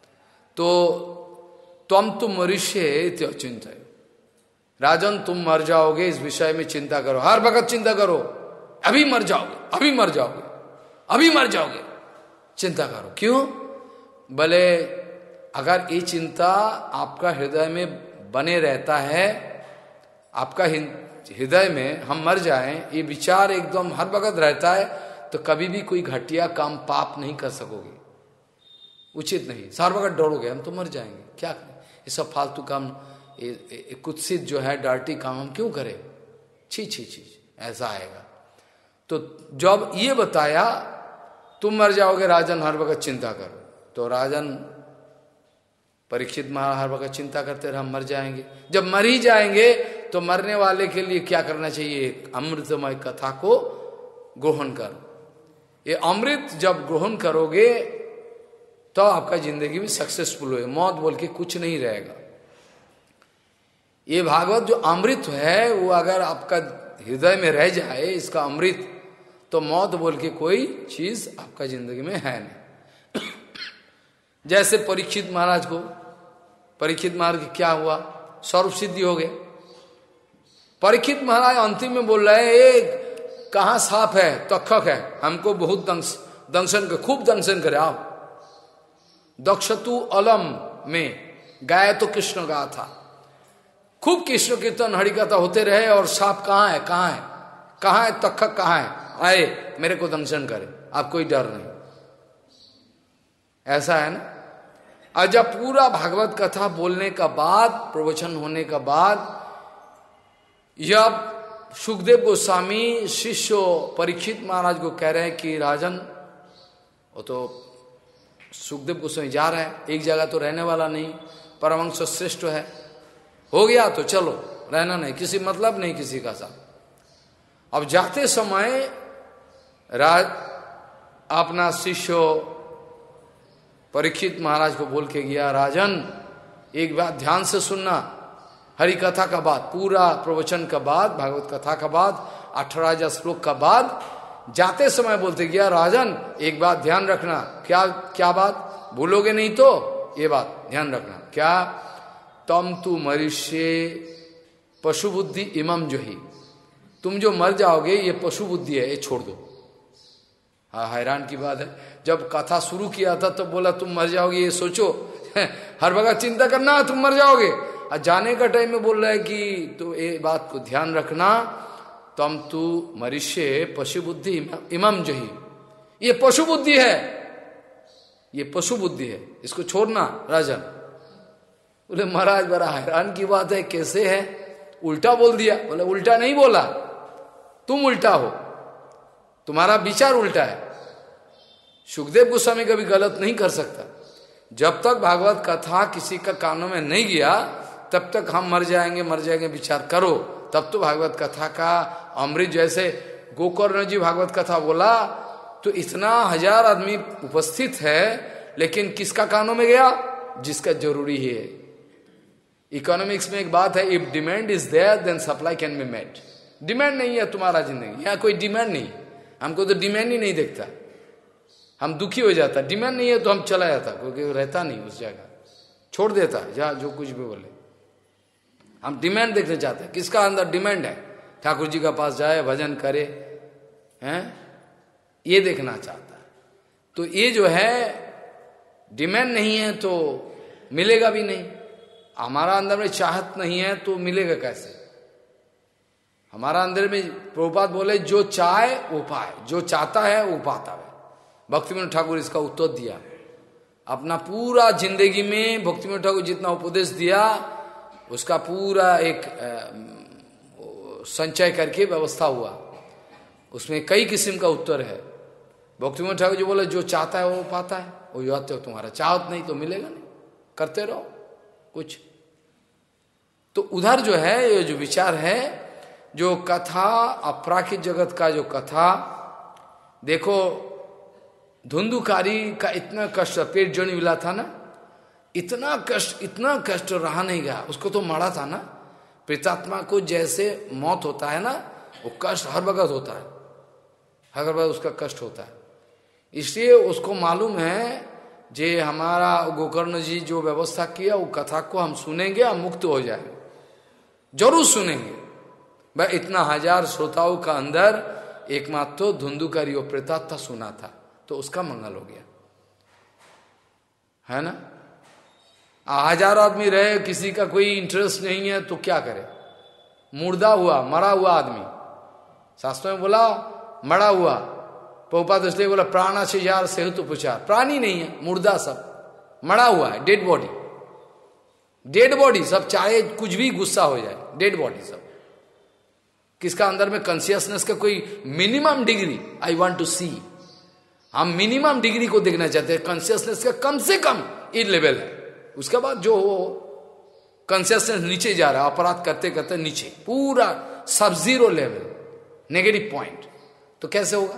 तो तुम तुम मनुष्य अचिंत्य, राजन तुम मर जाओगे, इस विषय में चिंता करो, हर वक्त चिंता करो, अभी मर जाओगे, अभी मर जाओगे, अभी मर जाओगे, चिंता करो। क्यों? भले अगर ये चिंता आपका हृदय में बने रहता है, आपका हृदय में हम मर जाएं, ये विचार एकदम हर वक्त रहता है, तो कभी भी कोई घटिया काम पाप नहीं कर सकोगे, उचित नहीं। हर वक्त डरोगे हम तो मर जाएंगे, क्या करें, ये सब फालतू काम, कुत्सित जो है डर्टी काम हम क्यों करें, छी छी छी, ऐसा आएगा। तो जब ये बताया तुम मर जाओगे राजन, हर वक्त चिंता करो, तो राजन परीक्षित महाराज हर वक्त चिंता करते रहे हम मर जाएंगे। जब मर ही जाएंगे तो मरने वाले के लिए क्या करना चाहिए, अमृतमय कथा को ग्रहण करो। ये अमृत जब ग्रहण करोगे तो आपका जिंदगी में सक्सेसफुल हो, मौत बोल के कुछ नहीं रहेगा। ये भागवत जो अमृत है वो अगर आपका हृदय में रह जाए, इसका अमृत, तो मौत बोल के कोई चीज आपका जिंदगी में है नहीं। जैसे परीक्षित महाराज को, परीक्षित महाराज क्या हुआ, सर्व सिद्धि हो गए। परीक्षित महाराज अंतिम में बोल रहे हैं, एक कहाँ सांप है, तक्षक है, हमको बहुत दंश दंशन कर, खूब दंशन करे आप। दक्षतु अलम में गाय तो कृष्ण गा था, खूब कृष्ण कीर्तन हरि कथा होते रहे, और सांप कहाँ है, कहाँ है, कहाँ है तक्षक, कहाँ है, आए मेरे को दंशन करे, आप कोई डर नहीं, ऐसा है ना। और जब पूरा भागवत कथा बोलने का बाद, प्रवचन होने का बाद, जब सुखदेव गोस्वामी शिष्य परीक्षित महाराज को कह रहे हैं कि राजन, वो तो सुखदेव गोस्वामी जा रहा है, एक जगह तो रहने वाला नहीं, परमहंस श्रेष्ठ है, हो गया तो चलो, रहना नहीं, किसी मतलब नहीं किसी का साथ। अब जाते समय राज अपना शिष्य परीक्षित महाराज को बोल के गया, राजन एक बात ध्यान से सुनना, हरि कथा का बाद, पूरा प्रवचन का बाद, भागवत कथा का बाद, अठारह हजार श्लोक का बाद, जाते समय बोलते गया, राजन एक बात ध्यान रखना। क्या क्या बात, भूलोगे नहीं तो ये बात ध्यान रखना। क्या? तम तु मनुष्य पशु बुद्धि इमम जो ही, तुम जो मर जाओगे ये पशु बुद्धि है, ये छोड़ दो। हाँ, हैरान की बात है, जब कथा शुरू किया था तो बोला तुम मर जाओगे ये सोचो, हर वक्त चिंता करना तुम मर जाओगे, और जाने का टाइम में बोल रहा है कि तो ये बात को ध्यान रखना, तम तू मनुष्य पशु बुद्धि इमम जो ही, ये पशु बुद्धि है, ये पशु बुद्धि है, इसको छोड़ना राजन। बोले महाराज बड़ा हैरान की बात है, कैसे है, उल्टा बोल दिया। बोले उल्टा नहीं बोला, तुम उल्टा हो, तुम्हारा विचार उल्टा है। सुखदेव गोस्वामी कभी गलत नहीं कर सकता। जब तक भागवत कथा किसी का कानों में नहीं गया तब तक हम मर जाएंगे मर जाएंगे विचार करो, तब तो भागवत कथा का अमृत, जैसे गोकर्ण जी भागवत कथा बोला तो इतना हजार आदमी उपस्थित है, लेकिन किसका कानों में गया, जिसका जरूरी है। इकोनॉमिक्स में एक बात है, if demand is there then supply can be met. Demand नहीं है तुम्हारा जिंदगी, यहाँ कोई डिमांड नहीं, हमको तो डिमांड ही नहीं देखता, हम दुखी हो जाता। डिमांड नहीं है तो हम चला जाता, क्योंकि रहता नहीं उस जगह, छोड़ देता जहाँ जो कुछ भी बोले। हम डिमांड देखना चाहते हैं, किसका अंदर डिमांड है, ठाकुर जी का पास जाए भजन करे, हैं, ये देखना चाहता है। तो ये जो है डिमांड नहीं है तो मिलेगा भी नहीं। हमारा अंदर में चाहत नहीं है तो मिलेगा कैसे। हमारा अंदर में प्रभुपाद बोले जो चाहे वो पाए, जो चाहता है वो पाता है। भक्तिविनोद ठाकुर इसका उत्तर दिया। अपना पूरा जिंदगी में भक्तिविनोद ठाकुर जितना उपदेश दिया उसका पूरा एक संचय करके व्यवस्था हुआ, उसमें कई किस्म का उत्तर है। भक्तिविनोद ठाकुर जी बोले जो चाहता है वो पाता है, वो जाते हो तुम्हारा चाहत नहीं तो मिलेगा नहीं, करते रहो कुछ। तो उधर जो है ये जो विचार है, जो कथा अपराकित जगत का जो कथा, देखो धुंधुकारी का इतना कष्ट, पेट जन मिला था ना, इतना कष्ट इतना कष्ट रहा नहीं गया, उसको तो मरा था ना। प्रेतात्मा को जैसे मौत होता है ना, वो कष्ट हर वक्त होता है, हर वक्त उसका कष्ट होता है। इसलिए उसको मालूम है जे हमारा गोकर्ण जी जो व्यवस्था किया वो कथा को हम सुनेंगे, हम मुक्त हो जाएंगे, जरूर सुनेंगे। भाई इतना हजार श्रोताओं का अंदर एकमात्र तो धुंधुकारी और प्रेतात्मा सुना था, तो उसका मंगल हो गया, है ना। हजार आदमी रहे, किसी का कोई इंटरेस्ट नहीं है तो क्या करे, मुर्दा हुआ, मरा हुआ आदमी, शास्त्रों में बोला मरा हुआ, प्रभुपाद इसलिए बोला प्राणा से यार सेहत उपचार, प्राणी नहीं है, मुर्दा सब मरा हुआ है, डेड बॉडी, डेड बॉडी सब, चाहे कुछ भी गुस्सा हो जाए, डेड बॉडी सब। किसका अंदर में कॉन्शियसनेस का कोई minimum degree, I want to see, हम मिनिमम डिग्री को देखना चाहते हैं, कॉन्शियसनेस का कम से कम ये लेवल है। उसके बाद जो हो कॉन्शियसनेस नीचे जा रहा है, अपराध करते करते नीचे पूरा सब जीरो लेवल, नेगेटिव पॉइंट, तो कैसे होगा।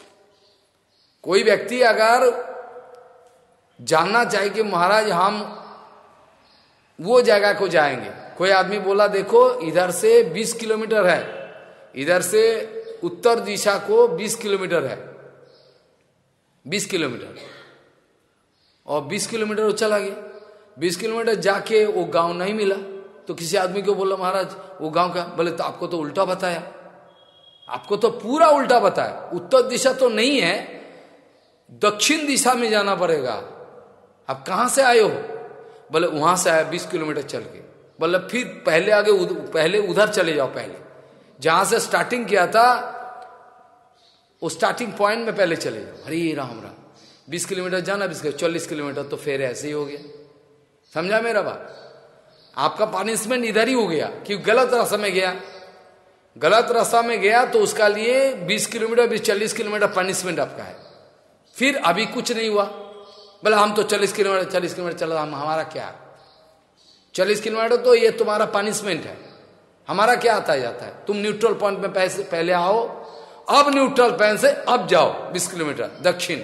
कोई व्यक्ति अगर जानना चाहे कि महाराज हम वो जगह को जाएंगे, कोई आदमी बोला देखो इधर से बीस किलोमीटर है, इधर से उत्तर दिशा को बीस किलोमीटर है, बीस किलोमीटर, और बीस किलोमीटर वो चला गया, बीस किलोमीटर जाके वो गांव नहीं मिला, तो किसी आदमी को बोला महाराज वो गांव का, बोले तो आपको तो उल्टा बताया, आपको तो पूरा उल्टा बताया, उत्तर दिशा तो नहीं है, दक्षिण दिशा में जाना पड़ेगा। आप कहां से आए हो, बोले वहां से आया बीस किलोमीटर चल के। बोले फिर पहले आगे उध, पहले उधर चले जाओ, पहले जहां से स्टार्टिंग किया था उस स्टार्टिंग पॉइंट में पहले चले जाओ। हरे राम राम, बीस किलोमीटर जाना, बीस चालीस किलोमीटर तो फिर ऐसे ही हो गया। समझा मेरा बात, आपका पनिशमेंट इधर ही हो गया कि गलत रास्ता में गया, गलत रास्ता में गया तो उसका लिए बीस किलोमीटर बीस चालीस किलोमीटर पनिशमेंट आपका है। फिर अभी कुछ नहीं हुआ, बोला हम तो चालीस किलोमीटर चालीस किलोमीटर चला, हम हमारा क्या, चालीस किलोमीटर तो ये तुम्हारा पनिशमेंट है, हमारा क्या आता जाता है। तुम न्यूट्रल पॉइंट में पैसे पहले आओ, अब न्यूट्रल पॉइंट से अब जाओ बीस किलोमीटर दक्षिण।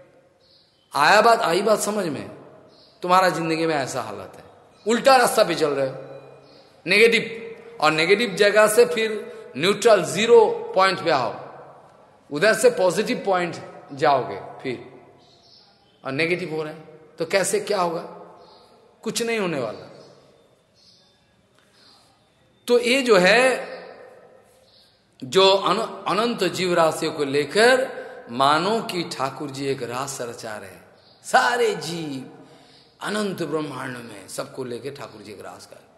आया बात, आई बात समझ में। तुम्हारा जिंदगी में ऐसा हालत है, उल्टा रास्ता पे चल रहे हो, नेगेटिव, और नेगेटिव जगह से फिर न्यूट्रल जीरो पॉइंट पे आओ, उधर से पॉजिटिव पॉइंट जाओगे फिर, और नेगेटिव हो रहे हैं तो कैसे क्या होगा, कुछ नहीं होने वाला। तो ये जो है जो अनंत जीव राशियों को लेकर मानो कि ठाकुर जी एक रास रचा रहे, सारे जीव अनंत ब्रह्मांड में सबको लेकर ठाकुर जी एक रास कर,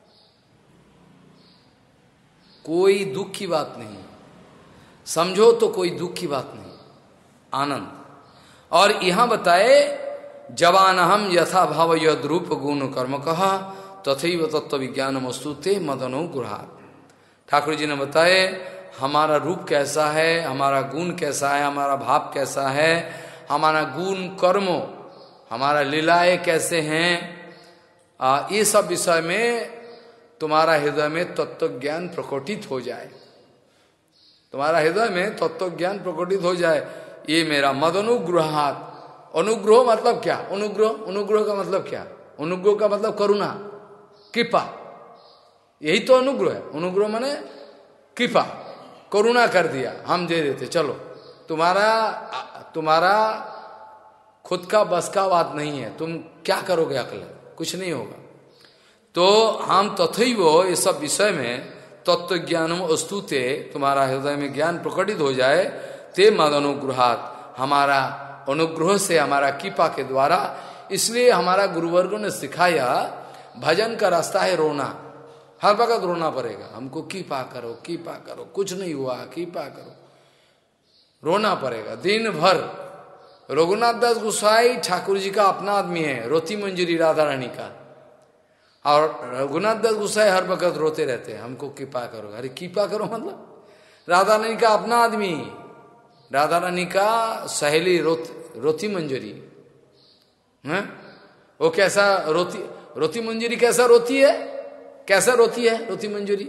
कोई दुख की बात नहीं, समझो तो कोई दुख की बात नहीं, आनंद। और यहां बताए जवान हम यथा भाव यद रूप गुण कर्म कहा तथैव तत्व विज्ञान मस्तुते मदनो गुरहात। ठाकुर जी ने बताए हमारा रूप कैसा है, हमारा गुण कैसा है, हमारा भाव कैसा है, हमारा गुण कर्म, हमारा लीलाएं कैसे हैं, आ, ये सब विषय में तुम्हारा हृदय में तत्व ज्ञान प्रकटित हो जाए, तुम्हारा हृदय में तत्व ज्ञान प्रकटित हो जाए। ये मेरा मदनुग्रहात, अनुग्रह मतलब क्या, अनुग्रह अनुग्रह का मतलब क्या, अनुग्रह का मतलब करुणा, कृपा, यही तो अनुग्रह है। अनुग्रह माने कृपा, करुणा कर दिया, हम दे देते, चलो तुम्हारा तुम्हारा खुद का बस का बात नहीं है, तुम क्या करोगे, अकेले कुछ नहीं होगा। तो हम तथैव ये सब विषय में तत्व ज्ञानम अस्तुते, तुम्हारा हृदय में ज्ञान प्रकटित हो जाए, ते मद अनुग्रहात, हमारा अनुग्रह से, हमारा कृपा के द्वारा। इसलिए हमारा गुरुवर्गों ने सिखाया भजन का रास्ता है रोना, हर वक्त रोना पड़ेगा, हमको कृपा करो कृपा करो, कुछ नहीं हुआ कृपा करो, रोना पड़ेगा दिन भर। रघुनाथ दास गोसाई ठाकुर जी का अपना आदमी है, रोती मंजरी राधा रानी का, और रघुनाथ दास गोसाई हर वक्त रोते रहते हैं हमको कृपा करो। अरे कृपा करो मतलब राधा रानी का अपना आदमी, राधा रानी का सहेली रोत, रोती मंजरी है, वो कैसा रोती, रोती मंजरी कैसा रोती है, कैसा रोती है रोती मंजरी।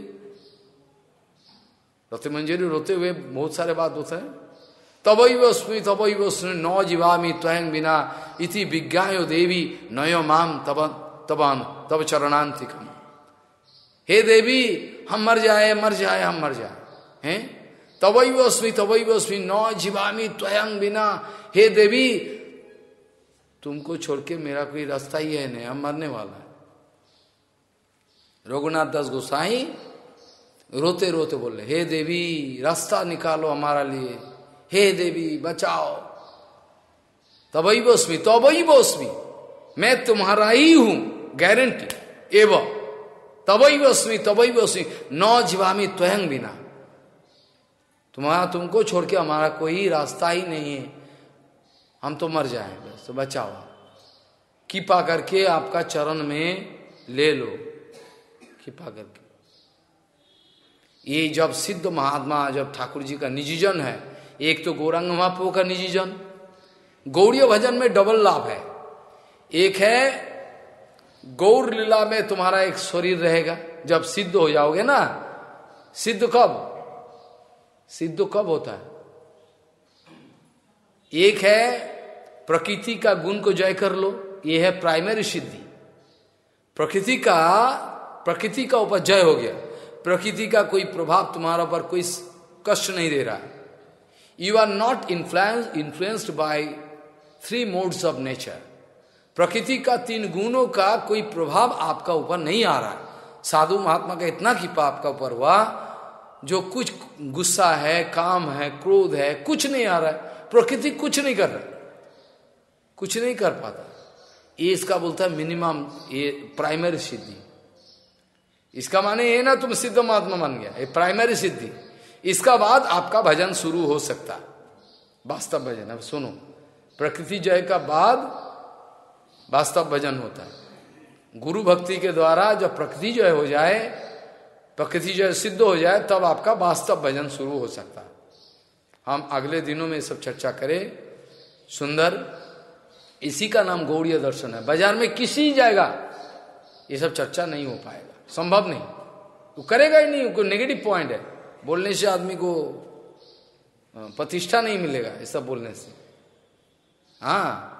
रोती मंजरी रोते हुए बहुत सारे बात होता है, तबैव स्मि तबैव स्मि न जीवामि त्वयं बिना इति विज्ञायो देवी नयो माम तब तबान तब चरणांतिकम। हे देवी हम मर जाए मर जाए हम मर जाए हैं, तबैव अस्मि तबैव अस्मि न जीवामि त्वयं बिना, हे देवी तुमको छोड़ के मेरा कोई रास्ता ही है नहीं, हम मरने वाला है। रघुनाथ दास गोसाई रोते रोते बोले हे देवी रास्ता निकालो हमारा लिए, हे देवी बचाओ। तबैव अस्मि तबैव अस्मि, मैं तुम्हारा ही हूं गारंटी, एवं तबैव अस्मि तबैव अस्मि न जीवामि त्वयं बिना, तुम्हारा तुमको छोड़ के हमारा कोई रास्ता ही नहीं है, हम तो मर जाए बस, तो बचाओ, कृपा करके आपका चरण में ले लो, कृपा करके। ये जब सिद्ध महात्मा, जब ठाकुर जी का निजी जन है, एक तो गौरांग महाप्रभु का निजी जन, गौड़ीय भजन में डबल लाभ है, एक है गौर लीला में तुम्हारा एक शरीर रहेगा, जब सिद्ध हो जाओगे ना, सिद्ध कब, सिद्ध कब होता है, एक है प्रकृति का गुण को जय कर लो, ये है प्राइमरी सिद्धि, प्रकृति का प्रकृति का ऊपर जय हो गया, प्रकृति का कोई प्रभाव तुम्हारा पर कोई कष्ट नहीं दे रहा है, you are not influence influenced by three modes of nature, प्रकृति का तीन गुणों का कोई प्रभाव आपका ऊपर नहीं आ रहा है। साधु महात्मा का इतना कृपा आपका ऊपर हुआ, जो कुछ गुस्सा है, काम है, क्रोध है, कुछ नहीं आ रहा है, प्रकृति कुछ नहीं कर रहा, कुछ नहीं कर पाता, ये इसका बोलता है मिनिमम, ये प्राइमरी सिद्धि। इसका माने ये ना तुम सिद्ध महात्मा बन गया, ये प्राइमरी सिद्धि, इसका बाद आपका भजन शुरू हो सकता है, वास्तव भजन। अब सुनो, प्रकृति जय का बाद वास्तव भजन होता है, गुरु भक्ति के द्वारा जब प्रकृति जय हो जाए, प्रकृति जय सिद्ध हो जाए, तब आपका वास्तव भजन शुरू हो सकता है। हम अगले दिनों में सब चर्चा करें, सुंदर, इसी का नाम गौड़ीय दर्शन है। बाजार में किसी जगह ये सब चर्चा नहीं हो पाएगा, संभव नहीं, वो करेगा ही नहीं, कोई नेगेटिव पॉइंट है, बोलने से आदमी को प्रतिष्ठा नहीं मिलेगा, ये सब बोलने से। हाँ,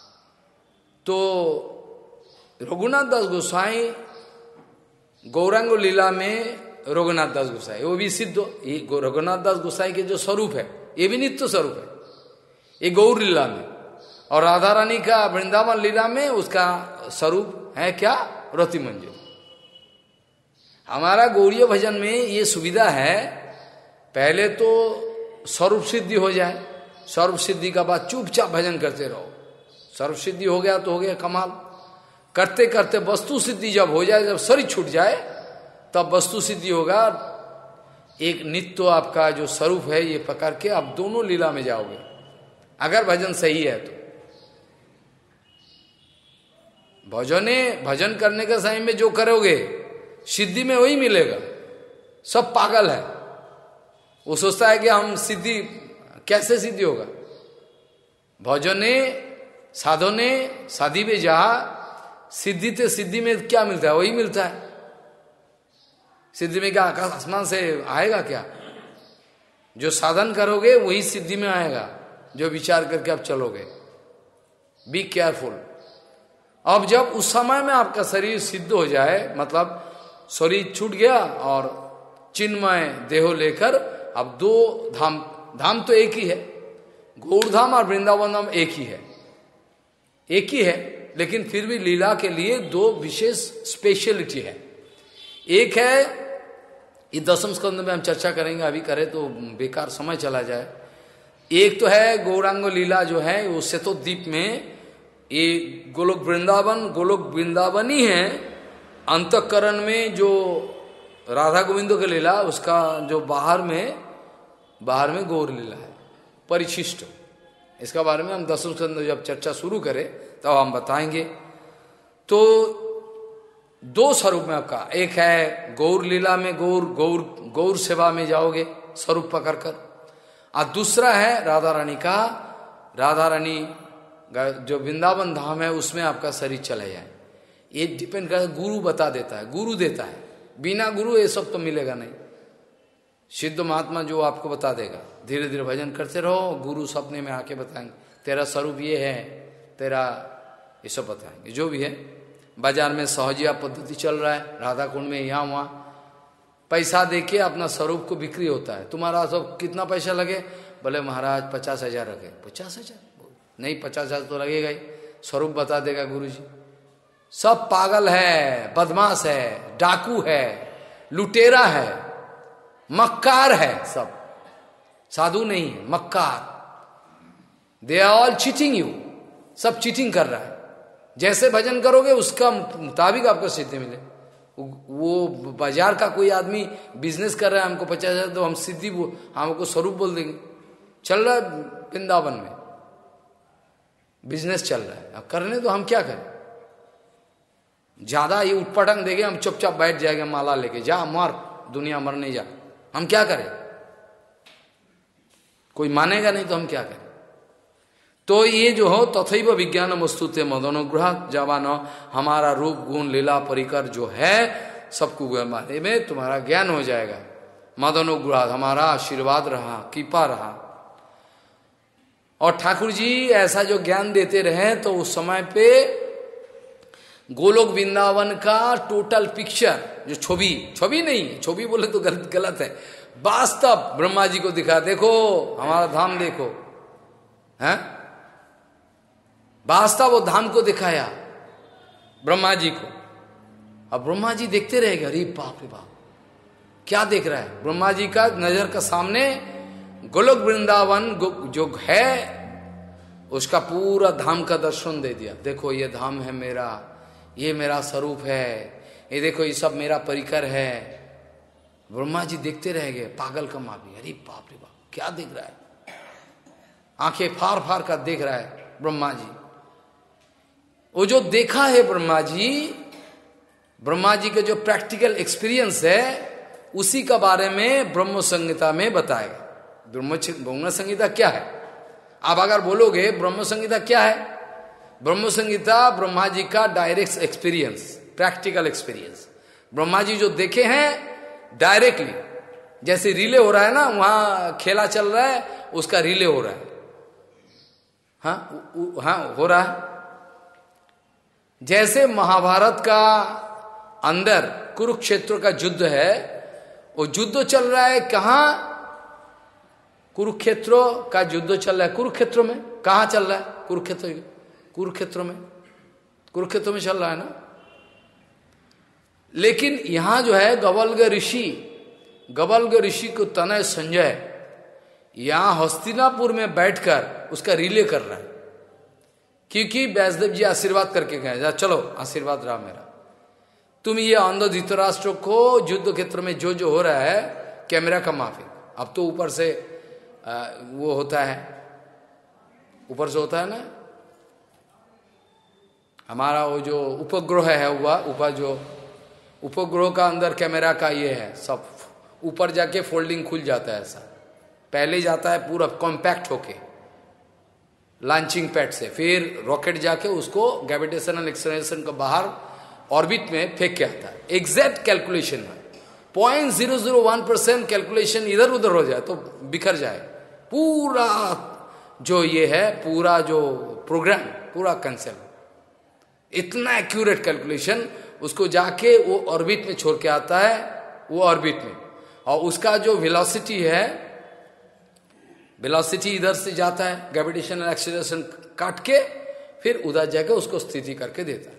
तो रघुनाथ दास गोसाई गौरांग लीला में, रघुनाथ दास गोसाई वो भी सिद्ध, ये रघुनाथ दास गोसाई के जो स्वरूप है ये भी नित्य स्वरूप है, ये गौर लीला में, और राधा रानी का वृंदावन लीला में उसका स्वरूप है क्या, रति मंजरी। हमारा गौड़ीय भजन में ये सुविधा है, पहले तो स्वरूप सिद्धि हो जाए, स्वरूप सिद्धि का बाद चुपचाप भजन करते रहो। स्वरूप सिद्धि हो गया तो हो गया कमाल। करते करते वस्तु सिद्धि जब हो जाए, जब शरीर छूट जाए, तब वस्तु सिद्धि होगा। एक नित्य आपका जो स्वरूप है ये पकड़ के आप दोनों लीला में जाओगे, अगर भजन सही है तो। भजने भजन करने के समय में जो करोगे सिद्धि में वही मिलेगा। सब पागल है, वो सोचता है कि हम सिद्धि, कैसे सिद्धि होगा? भजने साधने साधी में जहा सिद्धि ते सिद्धि में क्या मिलता है? वही मिलता है। सिद्धि में क्या आकाश आसमान से आएगा क्या? जो साधन करोगे वही सिद्धि में आएगा, जो विचार करके आप चलोगे। Be careful. अब जब उस समय में आपका शरीर सिद्ध हो जाए, मतलब शरीर छूट गया और चिन्मय देहो लेकर अब दो धाम, धाम तो एक ही है, गौड़ धाम और वृंदावन धाम एक ही है, एक ही है, लेकिन फिर भी लीला के लिए दो विशेष स्पेशलिटी है। एक है, इस दसम स्कंद में हम चर्चा करेंगे, अभी करें तो बेकार समय चला जाए। एक तो है गौरांग लीला जो है वो सेतो द्वीप में, ये गोलोक वृंदावन, गोलोक वृंदावन ही है। अंतःकरण में जो राधा गोविंदो की लीला, उसका जो बाहर में बाहर में गौर लीला है, परिशिष्ट। इसका बारे में हम दसम स्कंद जब चर्चा शुरू करें तब तो हम बताएंगे। तो दो स्वरूप में आपका, एक है गौर लीला में गौर गौर गौर सेवा में जाओगे स्वरूप पकड़कर, और दूसरा है राधा रानी का, राधा रानी जो वृंदावन धाम है उसमें आपका शरीर चला जाए। ये डिपेंड करता है, गुरु बता देता है, गुरु देता है। बिना गुरु ये सब तो मिलेगा नहीं। सिद्ध महात्मा जो आपको बता देगा, धीरे धीरे भजन करते रहो, गुरु सपने में आके बताएंगे तेरा स्वरूप ये है, तेरा ये सब बताएंगे। जो भी है, बाजार में सहजिया पद्धति चल रहा है, राधा कुंड में यहाँ वहाँ पैसा देके अपना स्वरूप को बिक्री होता है। तुम्हारा सब कितना पैसा लगे? बोले महाराज पचास हजार रखे। पचास हजार नहीं, पचास हजार तो लगेगा ही, स्वरूप बता देगा गुरुजी। सब पागल है, बदमाश है, डाकू है, लुटेरा है, मक्कार है, सब साधु नहीं है, मक्कार। They are all cheating you, सब चीटिंग कर रहा है। जैसे भजन करोगे उसका मुताबिक आपको सिद्धि मिले। वो बाजार का कोई आदमी बिजनेस कर रहा है, हमको पचास हजार तो हम सिद्धि, हमको स्वरूप बोल देंगे। चल रहा है वृंदावन में बिजनेस चल रहा है, अब करने तो हम क्या करें? ज्यादा ये उटपटांग देंगे, हम चुपचाप बैठ जाएंगे माला लेके, जा मर, दुनिया मरने जा। हम क्या करें? कोई मानेगा नहीं तो हम क्या करें? तो ये जो हो तथैव विज्ञान वस्तुते मदनुग्रह जवान, हमारा रूप गुण लीला परिकर जो है सबको बारे में तुम्हारा ज्ञान हो जाएगा। मदनुग्रह हमारा आशीर्वाद रहा, कृपा रहा। और ठाकुर जी ऐसा जो ज्ञान देते रहे तो उस समय पे गोलोक वृंदावन का टोटल पिक्चर, जो छवि, छवि नहीं, छवि बोले तो गलत गलत है, वास्तव ब्रह्मा जी को दिखा, देखो हमारा धाम देखो, हैं? वास्तव वो धाम को दिखाया ब्रह्मा जी को। अब ब्रह्मा जी देखते रहेंगे, अरे बाप रे बाप क्या देख रहा है? ब्रह्मा जी का नजर का सामने गोलोक वृंदावन जो है उसका पूरा धाम का दर्शन दे दिया। देखो ये धाम है मेरा, ये मेरा स्वरूप है, ये देखो ये सब मेरा परिकर है। ब्रह्मा जी देखते रहेंगे पागल का माफी, अरे बाप रे बाप क्या देख रहा है? आंखें फार फार कर देख रहा है ब्रह्मा जी। वो जो देखा है ब्रह्मा जी, ब्रह्मा जी का जो प्रैक्टिकल एक्सपीरियंस है उसी का बारे में ब्रह्म संहिता में बताएगा। ब्रह्म संहिता क्या है? आप अगर बोलोगे ब्रह्म संहिता क्या है, ब्रह्म संहिता ब्रह्मा जी का direct experience, practical experience. Brahma ji जो देखे हैं डायरेक्टली, जैसे रिले हो रहा है ना, वहां खेला चल रहा है उसका रिले हो रहा है, हाँ हाँ हो रहा है। जैसे महाभारत का अंदर कुरुक्षेत्र का युद्ध है, वो युद्ध चल रहा है कहाँ? कुरुक्षेत्र का युद्ध चल रहा है कुरुक्षेत्र में। कहाँ चल रहा है? कुरुक्षेत्र, कुरुक्षेत्र में, कुरुक्षेत्र में चल रहा है ना। लेकिन यहां जो है गवल्ग ऋषि, गवल्ग ऋषि को तनय संजय यहां हस्तिनापुर में बैठकर उसका रिले कर रहा है, क्योंकि व्यासदेव जी आशीर्वाद करके गए, जा चलो आशीर्वाद रहा मेरा, तुम ये अंध धृतराष्ट्र को युद्ध क्षेत्र में जो जो हो रहा है कैमरा का माफी। अब तो ऊपर से आ, वो होता है, ऊपर से होता है ना हमारा वो जो उपग्रह है, हुआ ऊपर जो उपग्रह का अंदर कैमरा का ये है, सब ऊपर जाके फोल्डिंग खुल जाता है ऐसा, पहले जाता है पूरा कॉम्पैक्ट होके लॉन्चिंग पैड से, फिर रॉकेट जाके उसको ग्रेविटेशनल एक्सेलरेशन को बाहर ऑर्बिट में फेंक के आता है। एग्जैक्ट कैलकुलेशन है, point zero zero one percent calculation इधर उधर हो जाए तो बिखर जाए पूरा जो ये है, पूरा जो प्रोग्राम पूरा कैंसिल, इतना एक्यूरेट कैलकुलेशन उसको जाके वो ऑर्बिट में छोड़ के आता है, वो ऑर्बिट में, और उसका जो वेलोसिटी है, वेलोसिटी इधर से जाता है ग्रेविटेशनल एक्सेलरेशन काट के फिर उधर जाके उसको स्थिति करके देता है।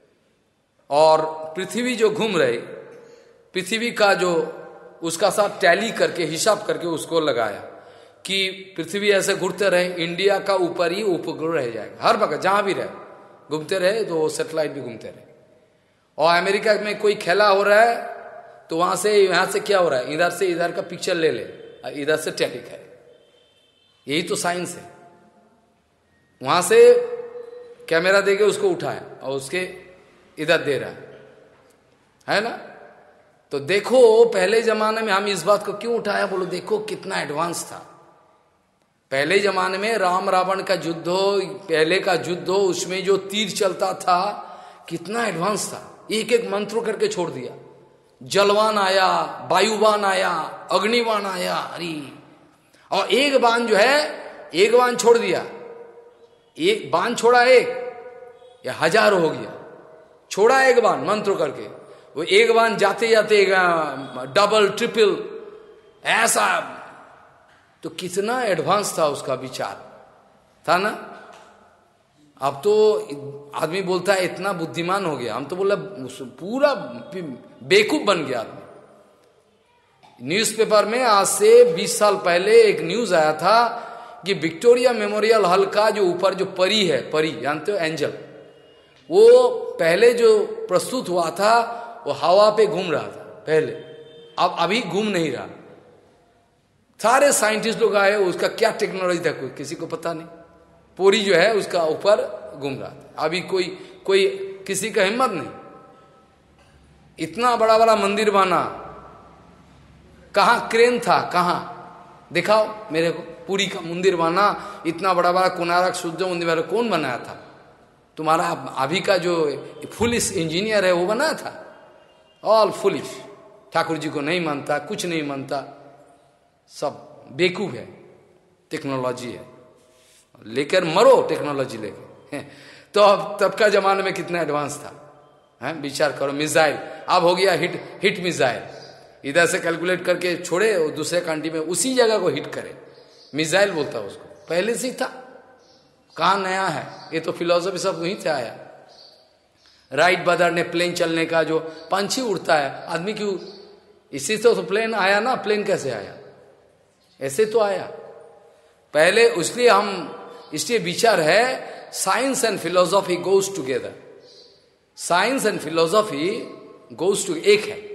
और पृथ्वी जो घूम रही, पृथ्वी का जो उसका साथ टैली करके हिसाब करके उसको लगाया कि पृथ्वी ऐसे घूमते रहे, इंडिया का ऊपर ही उपग्रह रह जाएगा, हर वक्त जहां भी रहे घूमते रहे तो सैटेलाइट भी घूमते रहे। और अमेरिका में कोई खेला हो रहा है तो वहां से यहां से क्या हो रहा है, इधर से इधर का पिक्चर ले ले, इधर से टैली करे, यही तो साइंस है। वहां से कैमरा देके उसको उठाए और उसके इधर दे रहा है, है ना। तो देखो पहले जमाने में हम इस बात को क्यों उठाया, बोलो देखो कितना एडवांस था। पहले जमाने में राम रावण का युद्ध हो, पहले का युद्ध हो, उसमें जो तीर चलता था कितना एडवांस था, एक एक मंत्र करके छोड़ दिया। जलवान आया, वायुवान आया, अग्निवान आया, अरे और एक बाण जो है, एक बाण छोड़ दिया, एक बाण छोड़ा एक या हजार हो गया, छोड़ा एक बाण मंत्र करके, वो एक बाण जाते जाते डबल ट्रिपल ऐसा, तो कितना एडवांस था उसका विचार था ना। अब तो आदमी बोलता है इतना बुद्धिमान हो गया, हम तो बोला पूरा बेवकूफ बन गया आदमी। न्यूज़पेपर में आज से बीस साल पहले एक न्यूज आया था कि विक्टोरिया मेमोरियल हॉल का जो ऊपर जो परी है, परी जानते हो, एंजल, वो पहले जो प्रस्तुत हुआ था वो हवा पे घूम रहा था पहले, अब अभी घूम नहीं रहा। सारे साइंटिस्ट लोग आए, उसका क्या टेक्नोलॉजी था कोई किसी को पता नहीं, पूरी जो है उसका ऊपर घूम रहा था। अभी कोई कोई किसी का हिम्मत नहीं, इतना बड़ा बड़ा मंदिर बना, कहां क्रेन था, कहां दिखाओ मेरे को, पूरी का मंदिर बना, इतना बड़ा बड़ा कोणार्क सूर्य मंदिर वाला कौन बनाया था? तुम्हारा अभी का जो फुलिश इंजीनियर है वो बनाया था, ऑल फुलिश, ठाकुर जी को नहीं मानता, कुछ नहीं मानता, सब बेवकूफ है, टेक्नोलॉजी है, लेकर मरो टेक्नोलॉजी लेके। तो अब तब का जमाने में कितना एडवांस था, है विचार करो। मिसाइल अब हो गया हिट हिट मिसाइल, इधर से कैलकुलेट करके छोड़े और दूसरे कंट्री में उसी जगह को हिट करे, मिसाइल बोलता है उसको, पहले से ही था, कहाँ नया है, ये तो फिलोसफी सब वहीं से आया। राइट ब्रदर ने प्लेन चलने का, जो पंछी उड़ता है, आदमी क्यों, इसी से तो प्लेन आया ना, प्लेन कैसे आया, ऐसे तो आया पहले, इसलिए हम, इसलिए विचार है science and philosophy goes together, science and philosophy goes to, एक है।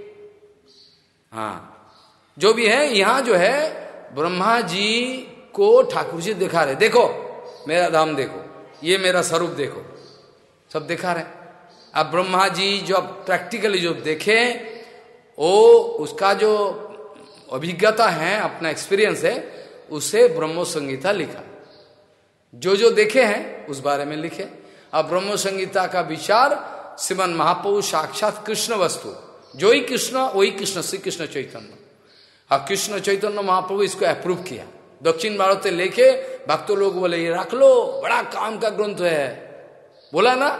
हाँ जो भी है, यहां जो है ब्रह्मा जी को ठाकुर जी दिखा रहे, देखो मेरा धाम देखो, ये मेरा स्वरूप देखो, सब दिखा रहे। अब ब्रह्मा जी जो प्रैक्टिकली जो देखे, वो उसका जो अभिज्ञता है, अपना एक्सपीरियंस है, उसे ब्रह्मो संगीता लिखा, जो जो देखे हैं उस बारे में लिखे। अब ब्रह्मो संगीता का विचार श्रीमन महाप्रभु साक्षात कृष्ण वस्तु, जो ही कृष्ण वही कृष्ण, श्री कृष्ण चैतन्य, अब कृष्ण चैतन्य महाप्रभु इसको अप्रूव किया। दक्षिण भारत से लेके भक्तों लोग बोले ये रख लो, बड़ा काम का ग्रंथ है, बोला ना,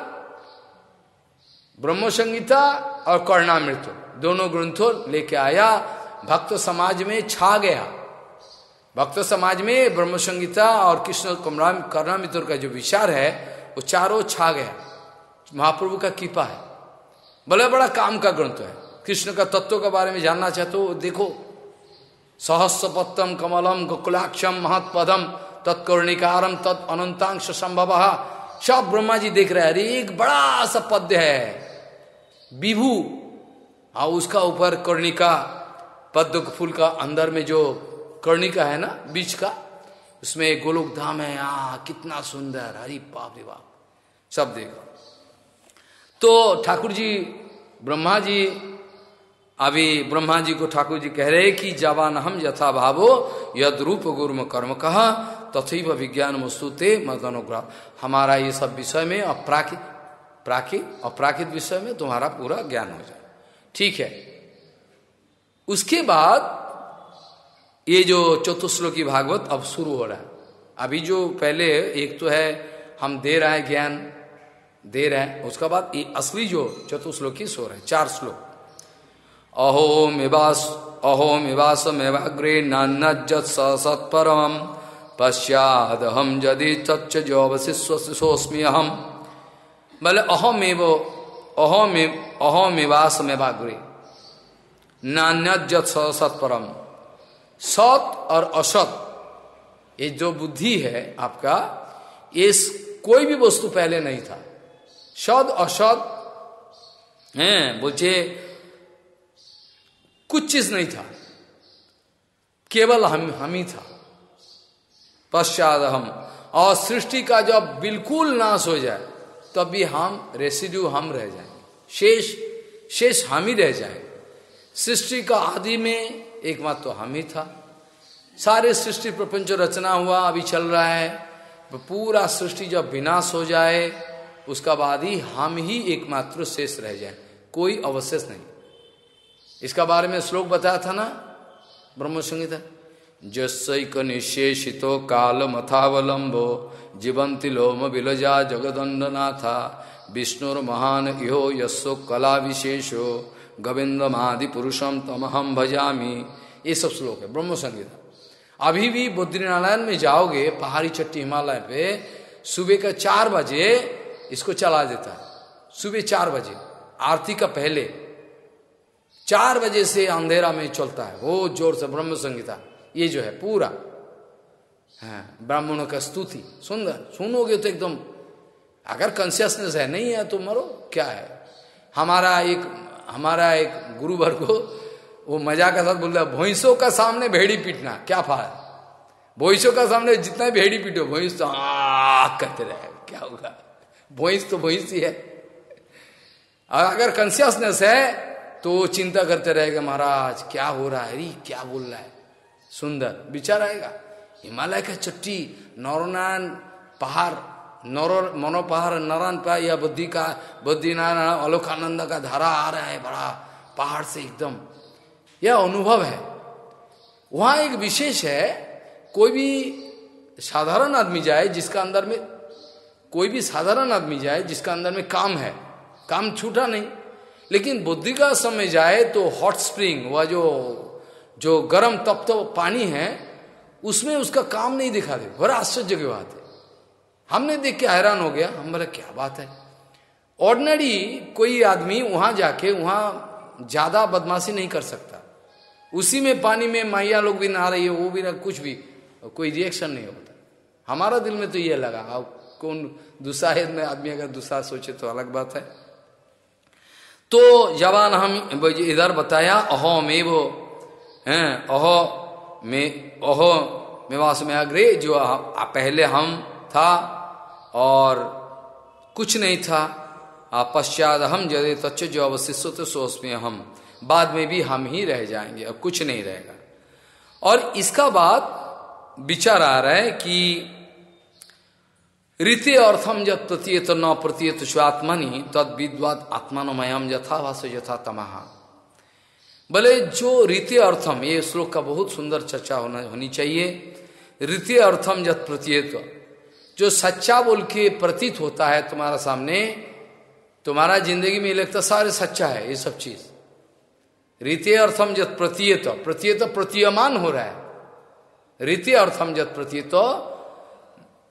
ब्रह्म संगीता और कर्णामृत दोनों ग्रंथों लेके आया, भक्त समाज में छा गया। भक्त समाज में ब्रह्म संगीता और कृष्ण कर्णामृत का जो विचार है वो चारों छा गया, महाप्रभु का कृपा है। बड़ा बड़ा काम का ग्रंथ है। कृष्ण का तत्व के बारे में जानना चाहते हो देखो, सहस्रपत्तम कमलम गोकुलाक्षम महत्पदम तत्कर्णिकारम तत् अनंतांश संभव, सब ब्रह्मा जी देख रहे हैं। अरे एक बड़ा सा पद्य है विभू, हाँ उसका ऊपर कर्णिका, पद्म फूल का अंदर में जो कर्णिका है ना बीच का, उसमें एक गोलोक धाम है। आ कितना सुंदर, हरि बाप रे बाप, सब देखो। तो ठाकुर जी ब्रह्मा जी, अभी ब्रह्मा जी को ठाकुर जी कह रहे कि जवान हम यथा भावो यद रूप गुरुम कर्म कहा तथैव विज्ञान वस्तुते मद अनुग्रह। हमारा ये सब विषय में अपराकित प्राकृत अपराकित विषय में तुम्हारा पूरा ज्ञान हो जाए, ठीक है। उसके बाद ये जो चतुश्लोकी भागवत अब शुरू हो रहा है। अभी जो पहले एक तो है हम दे रहा है ज्ञान दे रहे हैं, उसका बाद ये असली जो चतुश्लोकी सो रहे हैं, चार श्लोक। अहो मेवास अहो मेवास मेवाग्रे नान्यज्जत सत्परम पश्चाद हम यदि तच्च जो अवशिष्योस्मी अहम। बोले अहमेव अहमे अहमेवास मेवाग्रे नान्यज्जत सत्परम। सत और असत ये जो बुद्धि है आपका, ये कोई भी वस्तु पहले नहीं था। सद असत हैं बोलचे कुछ चीज नहीं था, केवल हम हम ही था। पश्चात हम, और सृष्टि का जब बिल्कुल नाश हो जाए तब भी हम रेसिड्यू हम रह जाएंगे, शेष शेष हम ही रह जाएंगे। सृष्टि का आदि में एकमात्र तो हम ही था। सारे सृष्टि प्रपंच रचना हुआ अभी चल रहा है, पूरा सृष्टि जब विनाश हो जाए उसका बाद ही हम ही एकमात्र शेष रह जाए, कोई अवशेष नहीं। इसका बारे में श्लोक बताया था ना ब्रह्म संहिता, जस्सैक निशेषितो काल मथावलंबो जीवंति लोम विलजा जगदंडनाथा विष्णुर महान इहो यस्सो कला विशेषो गोविंदमादि पुरुषम तमहम भजामी। ये सब श्लोक है ब्रह्म संहिता। अभी भी बद्रीनारायण में जाओगे, पहाड़ी चट्टी हिमालय पे, सुबह का चार बजे इसको चला देता है। सुबह चार बजे आरती का पहले चार बजे से अंधेरा में चलता है वो जोर से ब्रह्म संहिता। ये जो है पूरा हाँ, ब्राह्मणों का स्तुति सुंदर सुनोगे तो एकदम, अगर कॉन्शियसनेस है नहीं है तो मरो, क्या है। हमारा एक हमारा एक गुरुवर को वो मजाक के साथ बोलता है, भैंसों का सामने भेड़ी पीटना क्या फायदा। भैंसों का सामने जितना भेड़ी पीटो, भैंस तो आ करते रहे, क्या होगा। भैंस तो भैंस ही है। और अगर कॉन्शियसनेस है तो चिंता करते रहेगा, महाराज क्या हो रहा है, अरे क्या बोल रहा है। सुंदर विचार आएगा। हिमालय का चट्टी नौरनारायण पहाड़, नौर मनो पहाड़ नारायण पहाड़ या बुद्धि का बुद्धिनारायण अलोकानंद का धारा आ रहा है बड़ा पहाड़ से एकदम, यह अनुभव है। वहां एक विशेष है, कोई भी साधारण आदमी जाए जिसका अंदर में कोई भी साधारण आदमी जाए जिसका अंदर में काम है, काम छूटा नहीं, लेकिन बुद्धि का समय जाए तो हॉट स्प्रिंग, वह जो जो गर्म तप्त पानी है उसमें उसका काम नहीं दिखा दे। बड़ा आश्चर्य की बात है। हमने देख के हैरान हो गया, हम बोले क्या बात है। ऑर्डिनरी कोई आदमी वहां जाके वहां ज्यादा बदमाशी नहीं कर सकता। उसी में पानी में माइया लोग भी नहा रही है, वो भी ना कुछ भी कोई रिएक्शन नहीं होता। हमारा दिल में तो ये लगा, अब कौन दूसरा है में आदमी अगर दूसरा सोचे तो अलग बात है। तो जवान हम इधर बताया अहोमेव हैं, अहो में अहो मेवास में अग्रे, जो पहले हम था और कुछ नहीं था। पश्चात हम जदे तच्च जो अवशिष्ट तो सोचमें हम, बाद में भी हम ही रह जाएंगे, अब कुछ नहीं रहेगा। और इसका बाद विचार आ रहा है कि रीति अर्थम जब प्रतीयत न प्रतीयत स्वात्मनि तद विद्वाद आत्मानमयम यथा भाष यथा तमहा। बोले जो रीति अर्थम, ये श्लोक का बहुत सुंदर चर्चा होना होनी चाहिए। रीति अर्थम जब प्रतीयत, जो सच्चा बोल के प्रतीत होता है तुम्हारा सामने, तुम्हारा जिंदगी में लगता सारे सच्चा है ये सब चीज। रीति अर्थम जत प्रतीयत, प्रतीयत प्रतीयमान हो रहा है। रीति अर्थम जत प्रतीयत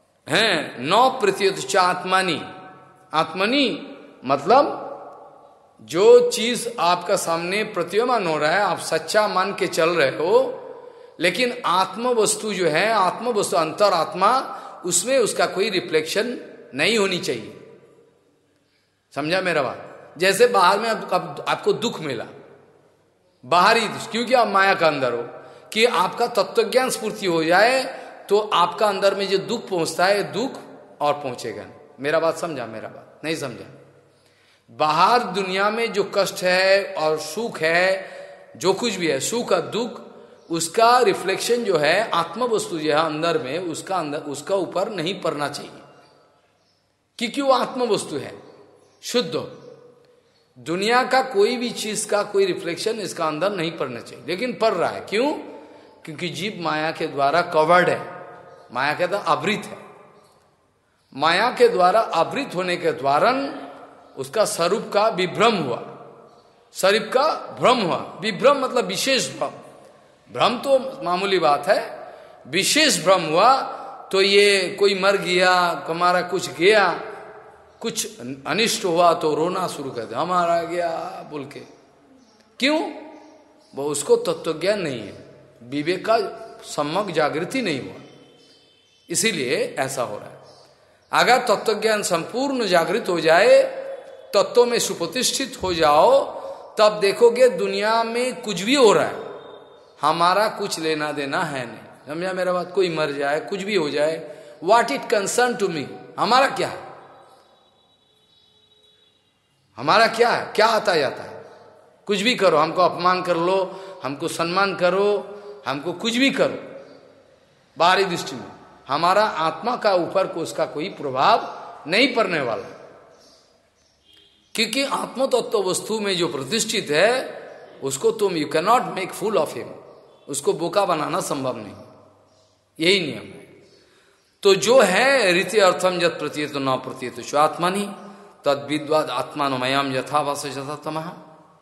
हैं न प्रतीयत च आत्मानी, आत्मनी मतलब जो चीज आपका सामने प्रतीयमान हो रहा है, आप सच्चा मान के चल रहे हो, लेकिन आत्म वस्तु जो है, आत्म वस्तु अंतर आत्मा, उसमें उसका कोई रिफ्लेक्शन नहीं होनी चाहिए। समझा मेरा बात? जैसे बाहर में अब, अब आपको दुख मिला, बाहरी, क्योंकि आप माया का अंदर हो, कि आपका तत्वज्ञान स्फूर्ति हो जाए तो आपका अंदर में जो दुख पहुंचता है, दुख और पहुंचेगा। मेरा बात समझा? मेरा बात नहीं समझा? बाहर दुनिया में जो कष्ट है और सुख है, जो कुछ भी है, सुख और दुख, उसका रिफ्लेक्शन जो है आत्म वस्तु जो है अंदर में, उसका अंदर उसका ऊपर नहीं पड़ना चाहिए, क्योंकि वो आत्म वस्तु है शुद्ध। दुनिया का कोई भी चीज का कोई रिफ्लेक्शन इसका अंदर नहीं पड़ना चाहिए, लेकिन पड़ रहा है। क्यों? क्योंकि जीव माया के द्वारा कवर्ड है, माया के द्वारा आवृत है। माया के द्वारा आवृत होने के द्वारा उसका स्वरूप का विभ्रम हुआ, स्वरूप का भ्रम हुआ। विभ्रम मतलब विशेष भ्रम, भ्रम तो मामूली बात है, विशेष भ्रम हुआ तो ये कोई मर गया, हमारा कुछ गया, कुछ अनिष्ट हुआ तो रोना शुरू कर दिया, हमारा गया बोल के। क्यों? वो उसको तत्वज्ञान नहीं है, विवेक का सम्यक जागृति नहीं हुआ, इसीलिए ऐसा हो रहा है। अगर तत्वज्ञान संपूर्ण जागृत हो जाए, तत्व में सुप्रतिष्ठित हो जाओ, तब देखोगे दुनिया में कुछ भी हो रहा है, हमारा कुछ लेना देना है नहीं। समझा मेरा बात? कोई मर जाए, कुछ भी हो जाए, what it concern to me, हमारा क्या है? हमारा क्या है? क्या आता जाता है? कुछ भी करो, हमको अपमान कर लो, हमको सम्मान करो, हमको कुछ भी करो, बाहरी दृष्टि में हमारा आत्मा का ऊपर को उसका कोई प्रभाव नहीं पड़ने वाला, क्योंकि आत्म तत्व वस्तु में जो प्रतिष्ठित है उसको तुम, you can not make fool of him, उसको बोका बनाना संभव नहीं, यही नियम है। तो जो है रीति अर्थम जत प्रतीयत न प्रतीयत स्वात्मनि तद विद्वाद आत्मानुमयम यथा वास यथा तमः।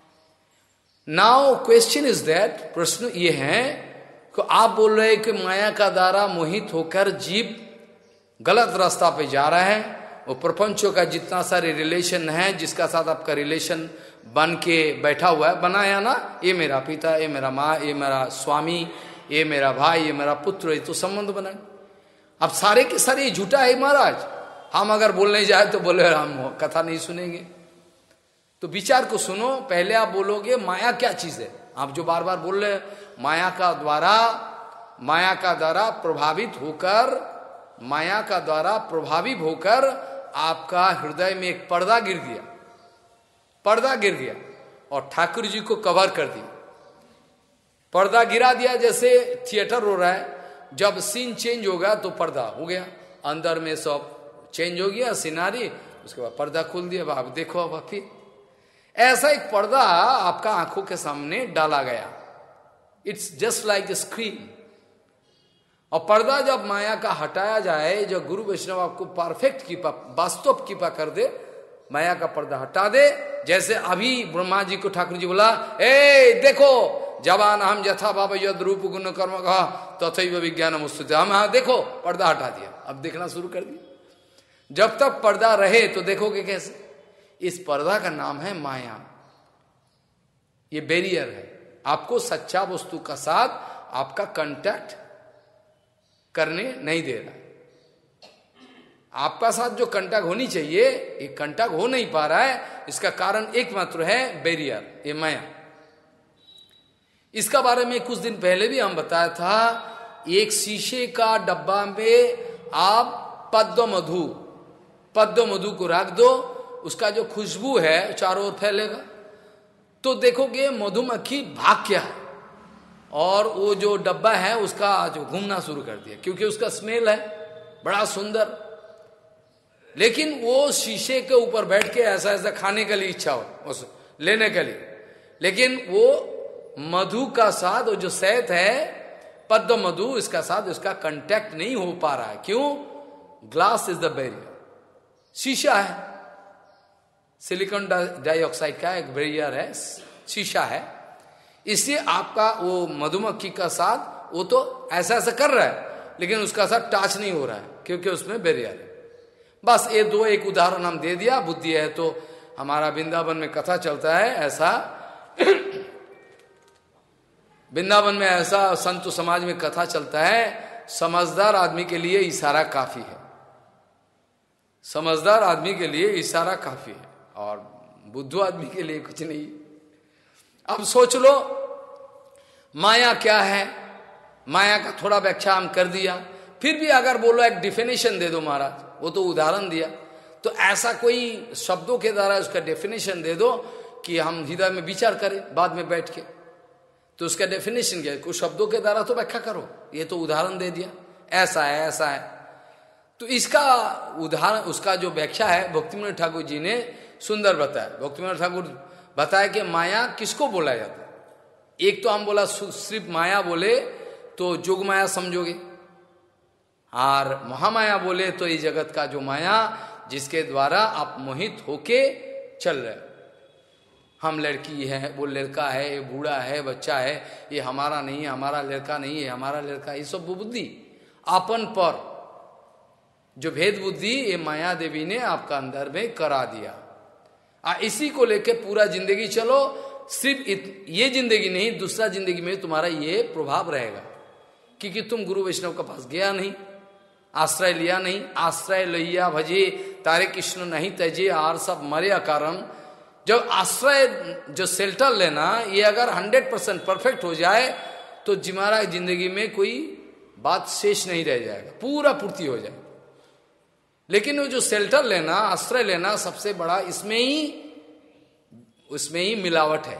नाउ क्वेश्चन इज दैट, प्रश्न ये है कि आप बोल रहे हैं कि माया का द्वारा मोहित होकर जीव गलत रास्ता पे जा रहा है, वो प्रपंचों का जितना सारे रिलेशन है, जिसका साथ आपका रिलेशन बन के बैठा हुआ है, बनाया ना, ये मेरा पिता, ये मेरा माँ, ये मेरा स्वामी, ये मेरा भाई, ये मेरा पुत्र, ये तो संबंध बना। अब सारे के सारे ये झूठा है महाराज, हम अगर बोलने जाए तो बोले हम कथा नहीं सुनेंगे। तो विचार को सुनो, पहले आप बोलोगे माया क्या चीज है। आप जो बार बार बोल रहे माया का द्वारा, माया का द्वारा प्रभावित होकर, माया का द्वारा प्रभावित होकर आपका हृदय में एक पर्दा गिर गया, पर्दा गिर गया और ठाकुर जी को कवर कर दिया। पर्दा गिरा दिया, जैसे थिएटर हो रहा है, जब सीन चेंज होगा तो पर्दा हो गया, अंदर में सब चेंज हो गया सिनारी, उसके बाद पर्दा खोल दिया, अब देखो अब फिर ऐसा एक पर्दा आपका आंखों के सामने डाला गया। It's just like a screen. और पर्दा जब माया का हटाया जाए, जो गुरु वैष्णव आपको परफेक्ट कृपा, वास्तव कृपा कर दे, माया का पर्दा हटा दे, जैसे अभी ब्रह्मा जी को ठाकुर जी बोला, ए देखो जवान हम यथा बाबा यद रूप गुण कर्म कहा तथैव विज्ञानम उस्तुते, हम हाँ देखो पर्दा हटा दिया, अब देखना शुरू कर दिया। जब तक पर्दा रहे तो देखोगे कैसे? इस पर्दा का नाम है माया, ये बैरियर है, आपको सच्चा वस्तु का साथ आपका कांटेक्ट करने नहीं दे रहा। आपका साथ जो कांटेक्ट होनी चाहिए, ये कांटेक्ट हो नहीं पा रहा है, इसका कारण एकमात्र है बैरियर, ये माया। इसका बारे में कुछ दिन पहले भी हम बताया था, एक शीशे का डब्बा में आप पद्म मधु, पद्म मधु को रख दो, उसका जो खुशबू है चारों ओर फैलेगा, तो देखोगे मधुमक्खी भाग क्या है, और वो जो डब्बा है उसका जो घूमना शुरू कर दिया, क्योंकि उसका स्मेल है बड़ा सुंदर। लेकिन वो शीशे के ऊपर बैठ के ऐसा ऐसा खाने के लिए इच्छा हो, उस लेने के लिए, लेकिन वो मधु का साथ, वो जो शहद है पद्म मधु, इसका साथ उसका कांटेक्ट नहीं हो पा रहा है। क्यों? ग्लास इज द बैरियर, शीशा है, सिलिकॉन डाइऑक्साइड का एक बैरियर है, शीशा है, इसलिए आपका वो मधुमक्खी का साथ वो तो ऐसा ऐसा कर रहा है, लेकिन उसका साथ टच नहीं हो रहा है, क्योंकि उसमें बैरियर है। बस ये दो एक उदाहरण हम दे दिया, बुद्धि है तो हमारा वृंदावन में कथा चलता है ऐसा, वृंदावन में ऐसा संत समाज में कथा चलता है, समझदार आदमी के लिए इशारा काफी है, समझदार आदमी के लिए इशारा काफी है, और बुद्धू आदमी के लिए कुछ नहीं। अब सोच लो माया क्या है, माया का थोड़ा व्याख्या हम कर दिया, फिर भी अगर बोलो एक डिफिनेशन दे दो महाराज, वो तो उदाहरण दिया, तो ऐसा कोई शब्दों के द्वारा उसका डेफिनेशन दे दो कि हम हृदय में विचार करें बाद में बैठ के। तो उसका डेफिनेशन क्या है, कुछ शब्दों के द्वारा तो व्याख्या करो, ये तो उदाहरण दे दिया, ऐसा है ऐसा है। तो इसका उदाहरण, उसका जो व्याख्या है भक्तिविनोद ठाकुर जी ने सुंदर बताया। भक्तिविनोद ठाकुर बताया कि माया किसको बोला जाता है। एक तो हम बोला सिर्फ माया बोले तो जोग माया समझोगे, और महामाया बोले तो ये जगत का जो माया जिसके द्वारा आप मोहित होके चल रहे, हम लड़की है, वो लड़का है, ये बूढ़ा है, बच्चा है, ये हमारा नहीं है, हमारा लड़का नहीं है, हमारा लड़का, ये सब बुद्धि आपन पर जो भेद बुद्धि ये माया देवी ने आपका अंदर में करा दिया। आ इसी को लेके पूरा जिंदगी चलो, सिर्फ ये जिंदगी नहीं दूसरा जिंदगी में तुम्हारा ये प्रभाव रहेगा, क्योंकि तुम गुरु वैष्णव के पास गया नहीं, आश्रय लिया नहीं। आश्रय लिया भजे तारे कृष्ण नहीं तजे आर सब मरे कारण। जब आश्रय जो शेल्टर लेना ये अगर हंड्रेड परसेंट परफेक्ट हो जाए तो जिमारा जिंदगी में कोई बात शेष नहीं रह जाएगा, पूरा पूर्ति हो जाए। लेकिन वो जो शेल्टर लेना, आश्रय लेना सबसे बड़ा, इसमें ही उसमें ही मिलावट है।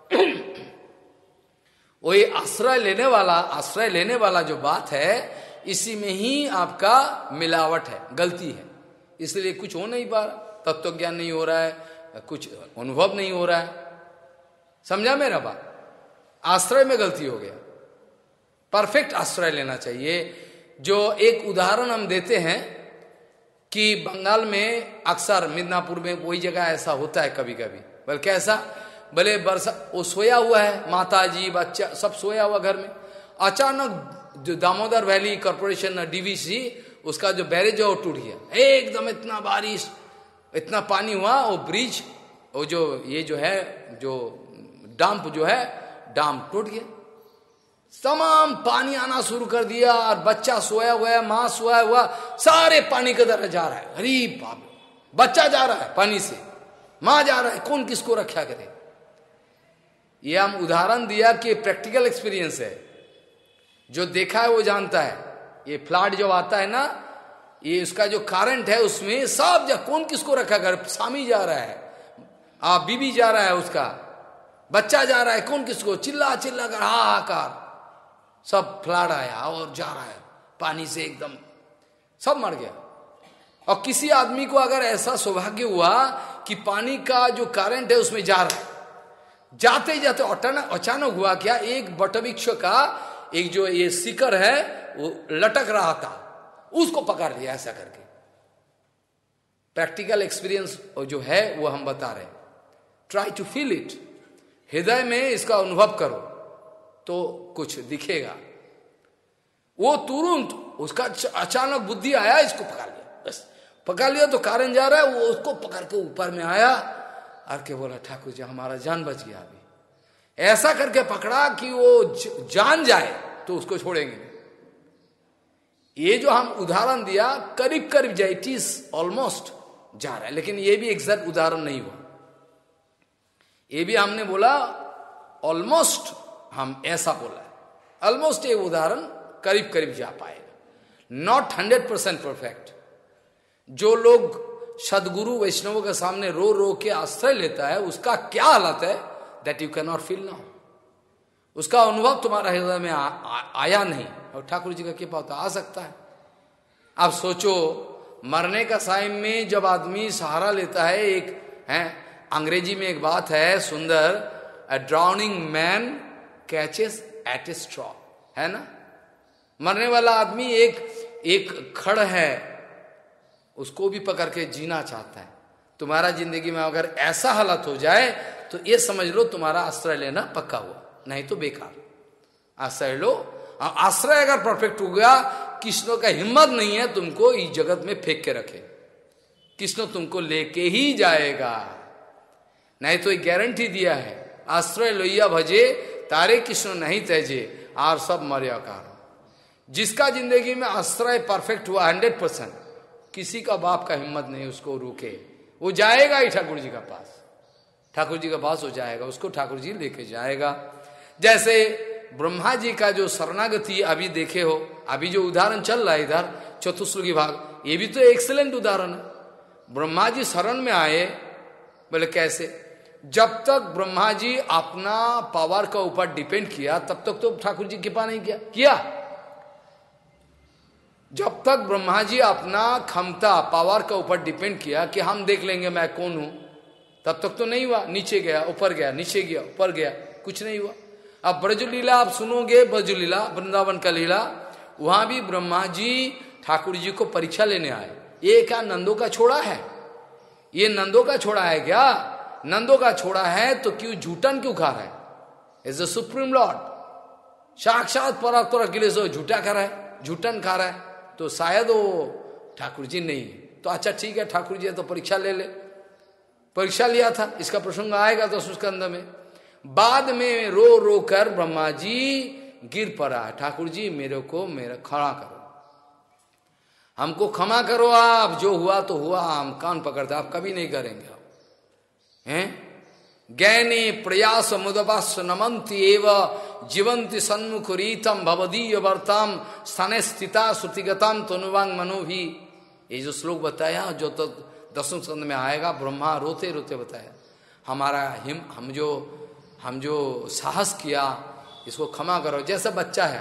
वही आश्रय लेने वाला, आश्रय लेने वाला जो बात है इसी में ही आपका मिलावट है, गलती है। इसलिए कुछ हो नहीं पा रहा, तत्व ज्ञान नहीं हो रहा है, कुछ अनुभव नहीं हो रहा है। समझा मेरा बात? आश्रय में गलती हो गया, परफेक्ट आश्रय लेना चाहिए। जो एक उदाहरण हम देते हैं कि बंगाल में अक्सर मिदनापुर में वही जगह ऐसा होता है कभी कभी, बल्कि ऐसा भले बरसा वो सोया हुआ है, माता जी बच्चा सब सोया हुआ घर में, अचानक जो दामोदर वैली कॉर्पोरेशन डीवीसी उसका जो बैरेज है वो टूट गया, एकदम इतना बारिश इतना पानी हुआ, वो ब्रिज वो जो ये जो है जो डंप जो है डैम टूट गया, तमाम पानी आना शुरू कर दिया, और बच्चा सोया हुआ है, माँ सोया हुआ, सारे पानी के तरह जा रहा है। अरे बाप, बच्चा जा रहा है पानी से, माँ जा रहा है, कौन किसको रक्षा करे। ये हम उदाहरण दिया कि प्रैक्टिकल एक्सपीरियंस है, जो देखा है वो जानता है। ये फ्लड जब आता है ना, ये उसका जो करंट है उसमें सब जा, कौन किसको रखा कर, स्वामी जा रहा है, आ बीबी जा रहा है, उसका बच्चा जा रहा है, कौन किसको, चिल्ला चिल्ला कर हाहाकार, सब फ्लड आया और जा रहा है पानी से, एकदम सब मर गया। और किसी आदमी को अगर ऐसा सौभाग्य हुआ कि पानी का जो करंट है उसमें जा रहा है, जाते जाते अचानक हुआ क्या, एक बटवृक्ष का एक जो ये शिखर है वो लटक रहा था, उसको पकड़ लिया ऐसा करके। प्रैक्टिकल एक्सपीरियंस जो है वो हम बता रहे हैं, ट्राई टू फील इट, हृदय में इसका अनुभव करो तो कुछ दिखेगा। वो तुरंत उसका अचानक बुद्धि आया, इसको पकड़ लिया, बस पकड़ लिया तो कारण जा रहा है, वो उसको पकड़ के ऊपर में आया और के बोला ठाकुर जी हमारा जान बच गया। अभी ऐसा करके पकड़ा कि वो जान जाए तो उसको छोड़ेंगे। ये जो हम उदाहरण दिया करीब करीब जाए, इट इज ऑलमोस्ट जा रहा है, लेकिन ये भी एग्जैक्ट उदाहरण नहीं हुआ। ये भी हमने बोला ऑलमोस्ट, हम ऐसा बोला है ऑलमोस्ट, ये उदाहरण करीब करीब जा पाएगा, नॉट हंड्रेड परसेंट परफेक्ट। जो लोग सदगुरु वैष्णवों के सामने रो रो के आश्रय लेता है उसका क्या हालत है, that you can not feel now. उसका अनुभव तुम्हारा हृदय में आ, आ, आया नहीं, और ठाकुर जी का कृपा होता आ सकता है। आप सोचो मरने का टाइम में जब आदमी सहारा लेता है, एक है अंग्रेजी में एक बात है सुंदर, a drowning man catches at a straw, है ना। मरने वाला आदमी एक एक खड़ है, उसको भी पकड़ के जीना चाहता है। तुम्हारा जिंदगी में अगर ऐसा हालत हो जाए तो ये समझ लो तुम्हारा आश्रय लेना पक्का हुआ, नहीं तो बेकार। आश्रय लो, आश्रय अगर परफेक्ट हो गया, कृष्ण का हिम्मत नहीं है तुमको इस जगत में फेंक के रखे, कृष्ण तुमको लेके ही जाएगा। नहीं तो एक गारंटी दिया है, आश्रय लोहिया भजे तारे कृष्ण नहीं तैजे और सब मर्याकार। जिसका जिंदगी में आश्रय परफेक्ट हुआ हंड्रेड परसेंट, किसी का बाप का हिम्मत नहीं उसको रोके, वो जाएगा ही ठाकुर जी का पास, ठाकुर जी का पास हो जाएगा, उसको ठाकुर जी लेके जाएगा। जैसे ब्रह्मा जी का जो शरणागति अभी देखे हो, अभी जो उदाहरण चल रहा है इधर चतुश्लोकी भाग, ये भी तो एक्सीलेंट उदाहरण है। ब्रह्मा जी शरण में आए, बोले कैसे? जब तक ब्रह्मा जी अपना पावर का ऊपर डिपेंड किया तब तक तो ठाकुर जी कृपा नहीं किया किया जब तक ब्रह्मा जी अपना क्षमता पावर का ऊपर डिपेंड किया कि हम देख लेंगे मैं कौन हूं, तब तक तो नहीं हुआ। नीचे गया ऊपर गया, नीचे गया ऊपर गया, कुछ नहीं हुआ। अब ब्रजलीला आप सुनोगे, ब्रजलीला वृंदावन का लीला, वहां भी ब्रह्मा जी ठाकुर जी को परीक्षा लेने आए। ये क्या नंदो का छोड़ा है? ये नंदो का छोड़ा है क्या? नंदो का छोड़ा है तो क्यों झूठन क्यों खा रहा है? इज द सुप्रीम लॉर्ड, साक्षात परात्पर अखिलेश झूठा खा रहा है, झूठन खा रहा है, तो शायद वो ठाकुर जी नहीं है। तो अच्छा ठीक है, ठाकुर जी है तो परीक्षा ले ले। परीक्षा लिया था, इसका प्रसंग आएगा तो स्कंद में। बाद में रो रो कर ब्रह्मा जी गिर पड़ा, ठाकुर जी मेरे को मेरा खड़ा करो, हमको क्षमा करो, आप जो हुआ तो हुआ, हम कान पकड़ते, आप कभी नहीं करेंगे। आप हैं ज्ञानी प्रयास मुदपास नमंती एव जीवंती सन्मुख रीतम भवदीय वर्ताम स्थाने स्थिता श्रुतिगताम तनुवांग मनो भी। ये जो श्लोक बताया जो तो दसवें स्कंद में आएगा, ब्रह्मा रोते रोते बताया हमारा हिम हम जो हम जो साहस किया इसको क्षमा करो। जैसा बच्चा है,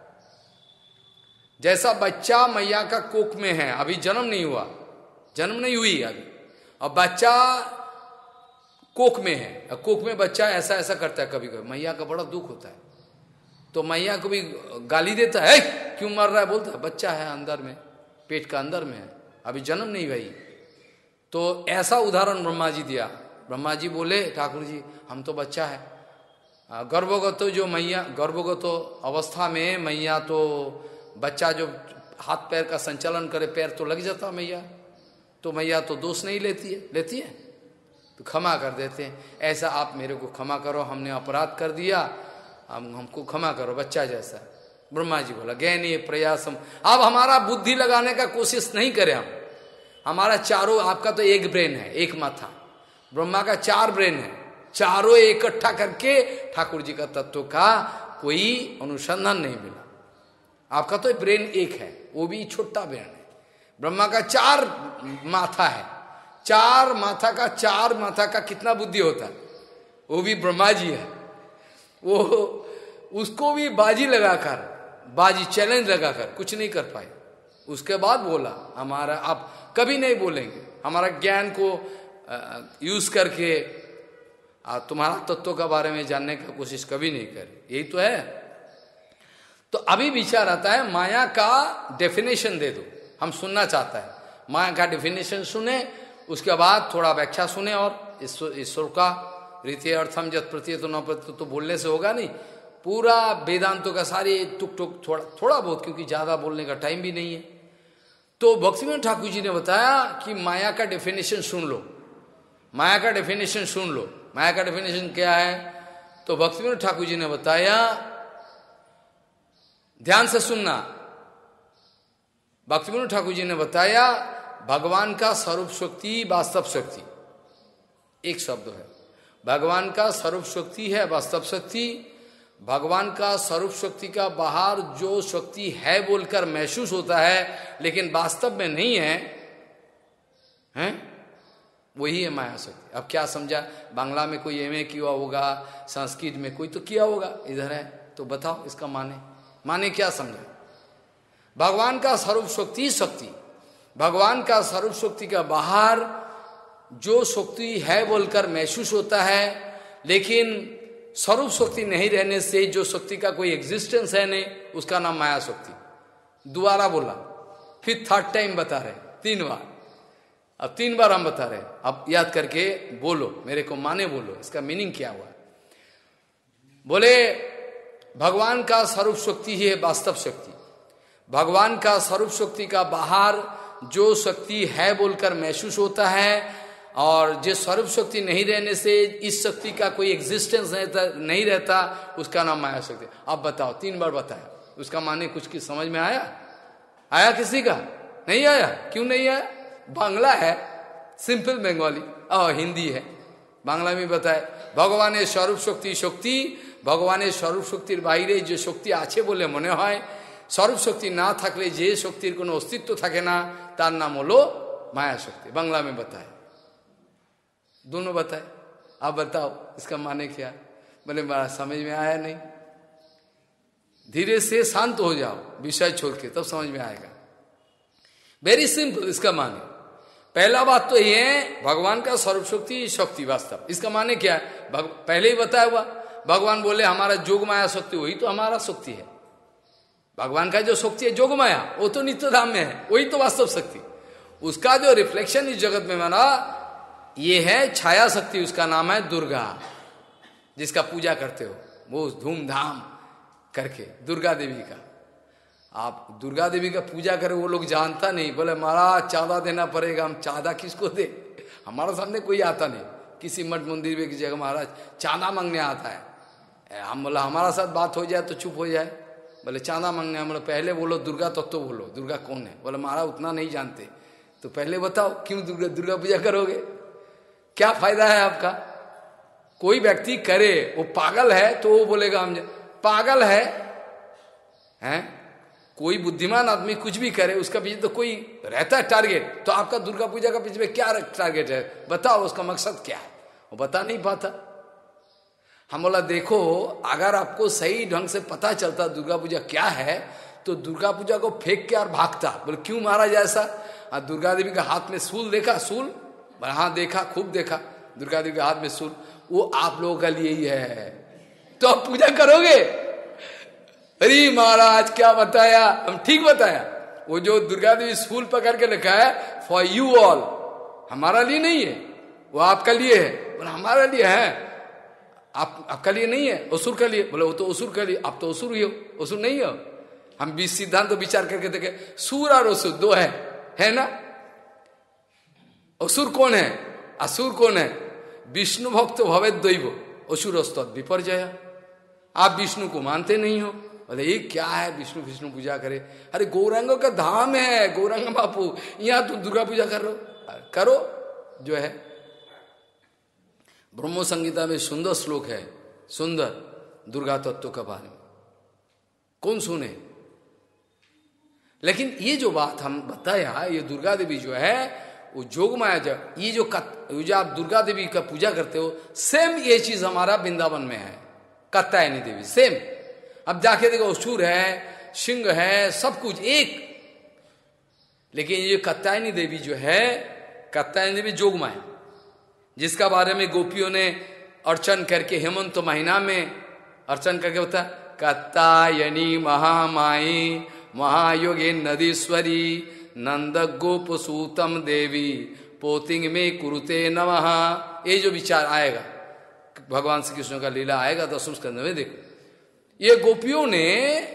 जैसा बच्चा मैया का कोख में है, अभी जन्म नहीं हुआ, जन्म नहीं हुई अभी, और बच्चा कोख में है, कोख में बच्चा ऐसा ऐसा करता है, कभी कभी मैया का बड़ा दुख होता है, तो मैया को भी गाली देता है, क्यों मर रहा है, बोलता है बच्चा है अंदर में, पेट का अंदर में है, अभी जन्म नहीं हुई। तो ऐसा उदाहरण ब्रह्मा जी दिया। ब्रह्मा जी बोले ठाकुर जी हम तो बच्चा है, गर्भगत जो मैया गर्भगत अवस्था में मैया तो बच्चा जो हाथ पैर का संचालन करे, पैर तो लग जाता मैया, तो मैया तो दोष नहीं लेती है, लेती है तो क्षमा कर देते हैं। ऐसा आप मेरे को क्षमा करो, हमने अपराध कर दिया, हम हमको क्षमा करो, बच्चा जैसा। ब्रह्मा जी बोला ज्ञानी प्रयासम, अब हमारा बुद्धि लगाने का कोशिश नहीं करें हम, हमारा चारों, आपका तो एक ब्रेन है, एक माथा, ब्रह्मा का चार ब्रेन है, चारों इकट्ठा करके ठाकुर जी का तत्व का कोई अनुसंधान नहीं मिला। आपका तो ब्रेन एक है, वो भी छोटा ब्रेन है, ब्रह्मा का चार माथा है, चार माथा का चार माथा का कितना बुद्धि होता है, वो भी ब्रह्मा जी है। वो उसको भी बाजी लगाकर, बाजी चैलेंज लगाकर कुछ नहीं कर पाए। उसके बाद बोला हमारा, आप कभी नहीं बोलेंगे, हमारा ज्ञान को यूज करके आ, तुम्हारा तत्व का बारे में जानने की कोशिश कभी नहीं करे, यही तो है। तो अभी विचार आता है माया का डेफिनेशन दे दो, हम सुनना चाहता है, माया का डेफिनेशन सुने, उसके बाद थोड़ा व्याख्या सुने, और ईश्वर का रीति अर्थम जत प्रत्यय तो न प्रत्यय तो बोलने से होगा नहीं, पूरा वेदांतों का सारे टुक टुक थोड़ा थोड़ा बहुत, क्योंकि ज्यादा बोलने का टाइम भी नहीं है। तो भक्तिविनोद ठाकुर जी ने बताया कि माया का डेफिनेशन सुन लो, माया का डेफिनेशन सुन लो। माया का डेफिनेशन क्या है? तो भक्तिविनोद ठाकुर जी ने बताया, ध्यान से सुनना, भक्तिविनोद ठाकुर जी ने बताया भगवान का स्वरूप शक्ति वास्तव शक्ति, एक शब्द है, भगवान का स्वरूप शक्ति है वास्तव शक्ति। भगवान का स्वरूप शक्ति का बाहर जो शक्ति है बोलकर महसूस होता है लेकिन वास्तव में नहीं है, हैं? वही है माया शक्ति। अब क्या समझा? बांग्ला में कोई एमए किया होगा, संस्कृत में कोई तो किया होगा, इधर है तो बताओ इसका माने माने क्या समझा? भगवान का स्वरूप शक्ति शक्ति, भगवान का स्वरूप शक्ति का बाहर जो शक्ति है बोलकर महसूस होता है, लेकिन स्वरूप शक्ति नहीं रहने से जो शक्ति का कोई एग्जिस्टेंस है नहीं, उसका नाम माया शक्ति। दोबारा बोला, फिर थर्ड टाइम बता रहे, तीन बार, अब तीन बार हम बता रहे, अब याद करके बोलो, मेरे को माने बोलो, इसका मीनिंग क्या हुआ? बोले भगवान का स्वरूप शक्ति ही है वास्तव शक्ति। भगवान का स्वरूप शक्ति का बाहर जो शक्ति है बोलकर महसूस होता है, और जो स्वरूप शक्ति नहीं रहने से इस शक्ति का कोई एग्जिस्टेंस नहीं रहता, उसका नाम माया शक्ति। अब बताओ, तीन बार बताया, उसका माने कुछ की समझ में आया? आया किसी का? नहीं आया? क्यों नहीं आया? बांग्ला है, सिंपल बंगाली और हिंदी है, बांग्ला में बताए। भगवान स्वरूप शक्ति शक्ति भगवान स्वरूप शक्तिर बाहरे जो शक्ति आछे बोले मने হয়, स्वरूप शक्ति ना থাকলে যে শক্তির কোনো অস্তিত্ব থাকে না তার নাম হলো माया शक्ति। बांग्ला में बताए, दोनों बताए। आप बताओ इसका माने क्या? बोले बड़ा समझ में आया नहीं। धीरे से शांत हो जाओ, विषय छोड़ के, तब समझ में आएगा। वेरी सिंपल इसका माने। पहला बात तो ये है, भगवान का स्वरूप शक्ति शक्ति वास्तव, इसका माने क्या है? पहले ही बताया हुआ, भगवान बोले हमारा जोग माया शक्ति, वही तो हमारा शक्ति है। भगवान का जो शक्ति है जोग माया, वो तो नित्य धाम में है, वही तो वास्तव शक्ति। उसका जो रिफ्लेक्शन इस जगत में बना, ये है छाया शक्ति, उसका नाम है दुर्गा, जिसका पूजा करते हो वो धूमधाम करके, दुर्गा देवी का। आप दुर्गा देवी का पूजा करें, वो लोग जानता नहीं, बोले महाराज चांदा देना पड़ेगा। हम चांदा किसको दे? हमारे सामने कोई आता नहीं, किसी मठ मंदिर में की जगह महाराज चांदा मांगने आता है। हम बोला हमारा साथ बात हो जाए तो चुप हो जाए, बोले चांदा मांगने। हम बोले पहले बोलो दुर्गा तत्व तो बोलो, दुर्गा कौन है? बोले महाराज उतना नहीं जानते, तो पहले बताओ क्यों दुर्गा दुर्गा पूजा करोगे? क्या फायदा है आपका? कोई व्यक्ति करे, वो पागल है तो वो बोलेगा हम पागल है, हैं? कोई बुद्धिमान आदमी कुछ भी करे, उसका पीछे तो कोई रहता है टारगेट। तो आपका दुर्गा पूजा का पीछे में क्या टारगेट है? बताओ उसका मकसद क्या है? वो बता नहीं पाता। हम बोला देखो, अगर आपको सही ढंग से पता चलता दुर्गा पूजा क्या है, तो दुर्गा पूजा को फेंक के और भागता। बोले क्यों महाराज ऐसा? दुर्गा देवी का हाथ में सूल देखा? सूल? हाँ देखा, खूब देखा, दुर्गा देवी के हाथ में सूल। वो आप लोगों का लिए ही है, तो आप पूजा करोगे? अरे महाराज क्या बताया? हम ठीक बताया। वो जो दुर्गा देवी सूल पकड़ के रखा है, फॉर यू ऑल, हमारा लिए नहीं है, वो आपका लिए है। बोले हमारा लिए है, आप आपका लिए नहीं है, असुर का लिए। बोले वो तो असुर का लिए, आप तो असुर ही हो, असुर नहीं हो। हम भी सिद्धांत तो विचार करके देखे, सूर और असुर दो है, है ना? असुर कौन है? असुर कौन है? विष्णु भक्त भवे दैव असुर स्तद विपर्जय। आप विष्णु को मानते नहीं हो। बोले ये क्या है विष्णु विष्णु पूजा करे? अरे गौरांगों का धाम है, गौरांग बापू, यहाँ तुम दुर्गा पूजा कर रो करो। जो है ब्रह्म संगीता में सुंदर श्लोक है, सुंदर दुर्गा तत्व का बारे में, कौन सुने? लेकिन ये जो बात हम बताया, ये दुर्गा देवी जो है वो जोग माया, जब ये जो जो आप दुर्गा देवी का पूजा करते हो, सेम ये चीज हमारा वृंदावन में है, कात्यायनी देवी सेम। अब जाके देखो, असुर है, सिंह है, सब कुछ एक। लेकिन ये कात्यायनी देवी जो है, कात्यायनी देवी जोग माया, जिसका बारे में गोपियों ने अर्चन करके हेमंत महीना में अर्चन करके होता है, कात्यायनी महामाई महायोगे नदीश्वरी नंद गोप सूतम देवी पोतिंग में कुरुते नमः। ये जो विचार आएगा, भगवान श्री कृष्ण का लीला आएगा दसम स्कंद में, देखो ये गोपियों ने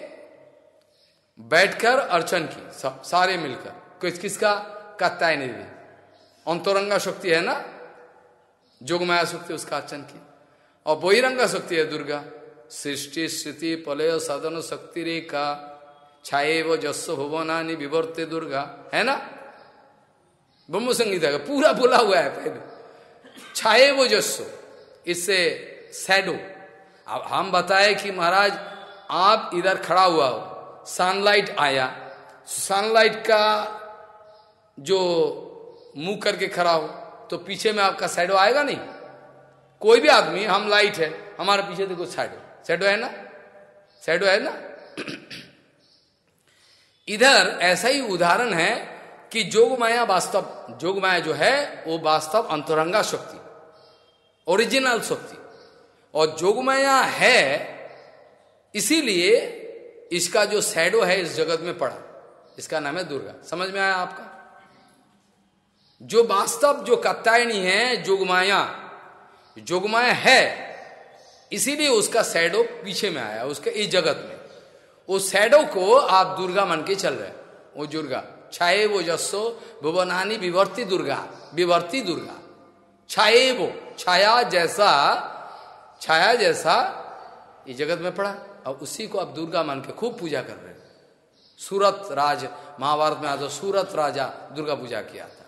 बैठकर अर्चन की, सब सारे मिलकर। किस किसका? कात्यायनी देवी, अंतरंगा शक्ति है ना, जोगमाया शक्ति, उसका अर्चन की। और बहिरंगा शक्ति है दुर्गा, सृष्टि स्थिति प्रलय साधन शक्ति रेखा छाए वो जस्सो भुवनानि विवर्ते दुर्गा, है ना? ब्रह्म संगीता का पूरा बोला हुआ है पहले, छाए वो जस्सो, इससे शैडो। अब हम बताए कि महाराज आप इधर खड़ा हुआ हो, सनलाइट आया, सनलाइट का जो मुंह करके खड़ा हो, तो पीछे में आपका शैडो आएगा नहीं? कोई भी आदमी, हम लाइट है, हमारे पीछे देखो शैडो, शैडो है ना, शैडो है ना। इधर ऐसा ही उदाहरण है कि जोग माया वास्तव, जोग माया जो है वो वास्तव अंतरंगा शक्ति, ओरिजिनल शक्ति, और जोग माया है, इसीलिए इसका जो शैडो है इस जगत में पड़ा, इसका नाम है दुर्गा। समझ में आया आपका? जो वास्तव जो कात्यायनी है जोगमाया, जोगमाया है, इसीलिए उसका शैडो पीछे में आया, उसके इस जगत में। उस शैडो को आप दुर्गा मान के चल रहे, वो दुर्गा छाए वो जस्सो भुवनानि विवर्ती दुर्गा, विवर्ती दुर्गा, छाए वो, छाया जैसा, छाया जैसा ये जगत में पड़ा, और उसी को अब दुर्गा मान के खूब पूजा कर रहे हैं। सूरत राज, महाभारत में आता सूरत राजा दुर्गा पूजा किया था,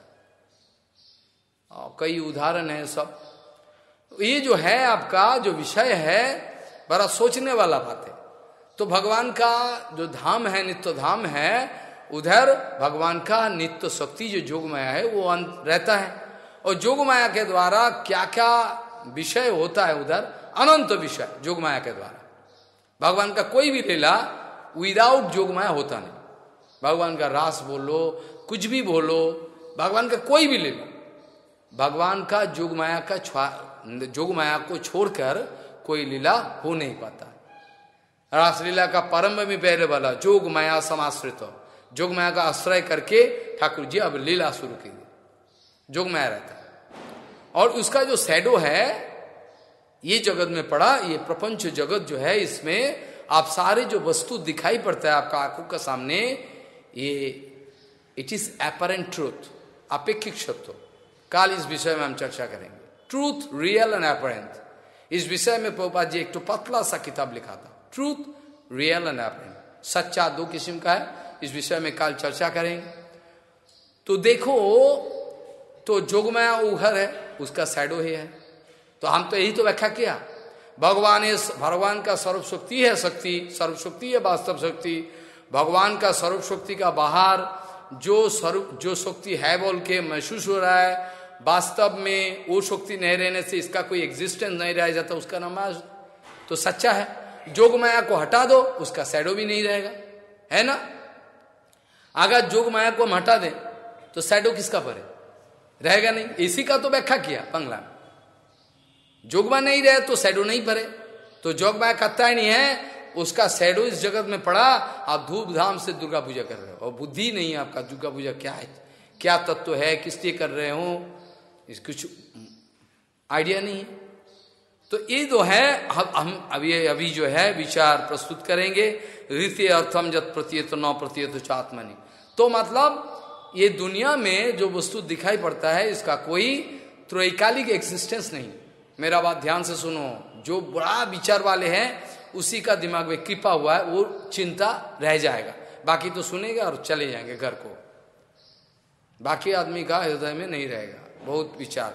और कई उदाहरण है सब। ये जो है आपका जो विषय है बड़ा सोचने वाला बात है। तो भगवान का जो धाम है, नित्य धाम है, उधर भगवान का नित्य शक्ति जो जोग माया है वो रहता है, और जोग माया के द्वारा क्या क्या विषय होता है उधर, अनंत विषय जोग माया के द्वारा। भगवान का कोई भी लीला विदाउट जोग माया होता नहीं। भगवान का रास बोलो, कुछ भी बोलो, भगवान का कोई भी लीला, भगवान का जोग माया का जोग माया को छोड़कर कोई लीला हो नहीं पाता। रासलीला का प्रारंभ में पहले वाला जोग माया समाश्रित, जोग माया का आश्रय करके ठाकुर जी अब लीला शुरू की, जोग माया रहता है। और उसका जो शैडो है ये जगत में पड़ा, ये प्रपंच जगत जो है, इसमें आप सारे जो वस्तु दिखाई पड़ता है आपका आंखों के सामने, ये इट इज अपरेंट ट्रूथ, अपेक्षिक सत्य। कल इस विषय में हम चर्चा करेंगे, ट्रूथ रियल एंड अपरेंट। इस विषय में प्रभुपाद जी एक तो पतला सा किताब लिखा था, ट्रूथ रियल एंड अपरेंट। सच्चा दो किस्म का है, इस विषय में कल चर्चा करेंगे। तो देखो, तो जोगमाया उघर है, उसका शैडो ही है। तो हम तो यही तो व्याख्या किया, भगवान इस भगवान का सर्वशक्ति है, शक्ति सर्वशक्ति है, वास्तव शक्ति। भगवान का सर्वशक्ति का बाहर जो सर्व जो शक्ति है बोल के महसूस हो रहा है, वास्तव में वो शक्ति नहीं रहने से इसका कोई एग्जिस्टेंस नहीं रह जाता, उसका नाम तो सच्चा है। जोग माया को हटा दो, उसका शैडो भी नहीं रहेगा, है ना। अगर जोग माया को हम हटा दें तो शैडो किसका पड़े, रहेगा नहीं। इसी का तो व्याख्या किया बंगला में, जोगमा नहीं रहे तो शैडो नहीं पड़े। तो जोग माया करता ही नहीं है, उसका शैडो इस जगत में पड़ा, आप धूमधाम से दुर्गा पूजा कर रहे हो, और बुद्धि नहीं है आपका दुर्गा पूजा क्या है, क्या तत्व है, किस लिए कर रहे हो, इस कुछ आइडिया नहीं है। तो ये जो है हम हम अभी अभी जो है विचार प्रस्तुत करेंगे, रीति अर्थम जत प्रतीयत न प्रतीयत चात्मनि। तो मतलब ये दुनिया में जो वस्तु दिखाई पड़ता है इसका कोई त्रैकालिक एक्सिस्टेंस नहीं। मेरा बात ध्यान से सुनो, जो बड़ा विचार वाले हैं उसी का दिमाग में कृपा हुआ है, वो चिंता रह जाएगा, बाकी तो सुनेगा और चले जाएंगे घर को, बाकी आदमी का हृदय में नहीं रहेगा बहुत विचार।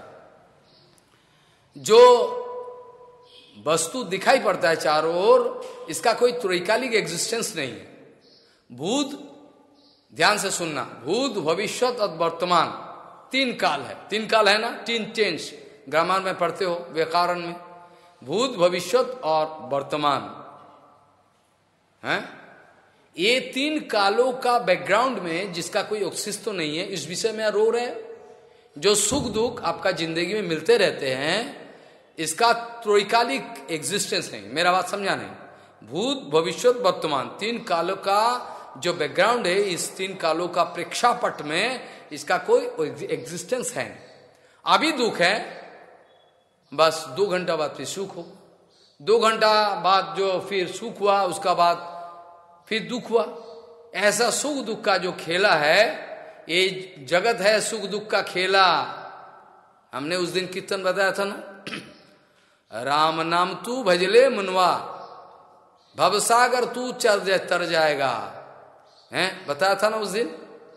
जो वस्तु दिखाई पड़ता है चारों ओर, इसका कोई त्रैकालिक एग्जिस्टेंस नहीं है। भूत, ध्यान से सुनना, भूत भविष्यत और वर्तमान तीन काल है, तीन काल है ना, तीन टेंस ग्रामर में पढ़ते हो, व्याकरण में, भूत भविष्यत और वर्तमान है। ये तीन कालों का बैकग्राउंड में जिसका कोई अस्तित्व नहीं है, इस विषय में रो रहे हैं। जो सुख दुख आपका जिंदगी में मिलते रहते हैं, इसका त्रैकालिक एग्जिस्टेंस नहीं। मेरा बात समझा नहीं। भूत भविष्यत वर्तमान तीन कालों का जो बैकग्राउंड है, इस तीन कालों का प्रेक्षापट में इसका कोई एग्जिस्टेंस है। अभी दुख है, बस दो घंटा बाद फिर सुख हो, दो घंटा बाद जो फिर सुख हुआ, उसका बाद फिर दुख हुआ। ऐसा सुख दुख का जो खेला है, ये जगत है सुख दुख का खेला। हमने उस दिन कीर्तन बताया था ना, राम नाम तू भजले मुनवा, भवसागर तू चर जा तर जाएगा, हैं बताया था ना उस दिन।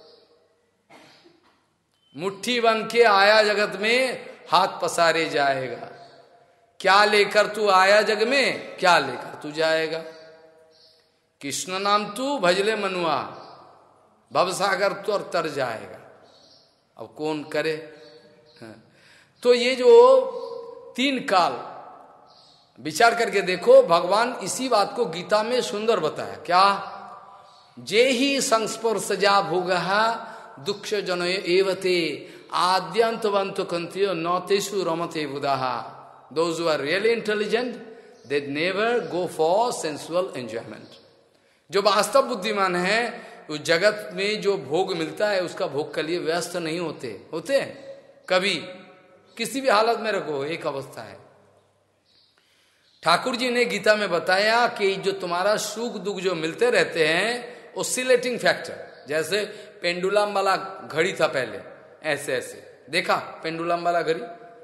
मुट्ठी बन के आया जगत में, हाथ पसारे जाएगा। क्या लेकर तू आया जग में, क्या लेकर तू जाएगा। कृष्ण नाम तू भजले मनुआ, भवसागर तो और तर जाएगा। अब कौन करे। तो ये जो तीन काल विचार करके देखो, भगवान इसी बात को गीता में सुंदर बताया। क्या, जे ही संस्पर्शजा भोगहा दुख जन एवते आद्यंतवंत कंतियो नौतेषु रमते बुधाहा। Those who are really intelligent, they never go for sensual enjoyment. जो वास्तव बुद्धिमान है, उस जगत में जो भोग मिलता है उसका भोग के लिए व्यस्त नहीं होते होते हैं कभी, किसी भी हालत में रखो, एक अवस्था है। ठाकुर जी ने गीता में बताया कि जो तुम्हारा सुख दुख जो मिलते रहते हैं, ऑसिलेटिंग फैक्टर, जैसे पेंडुलम वाला घड़ी था पहले, ऐसे ऐसे देखा पेंडुलम वाला घड़ी,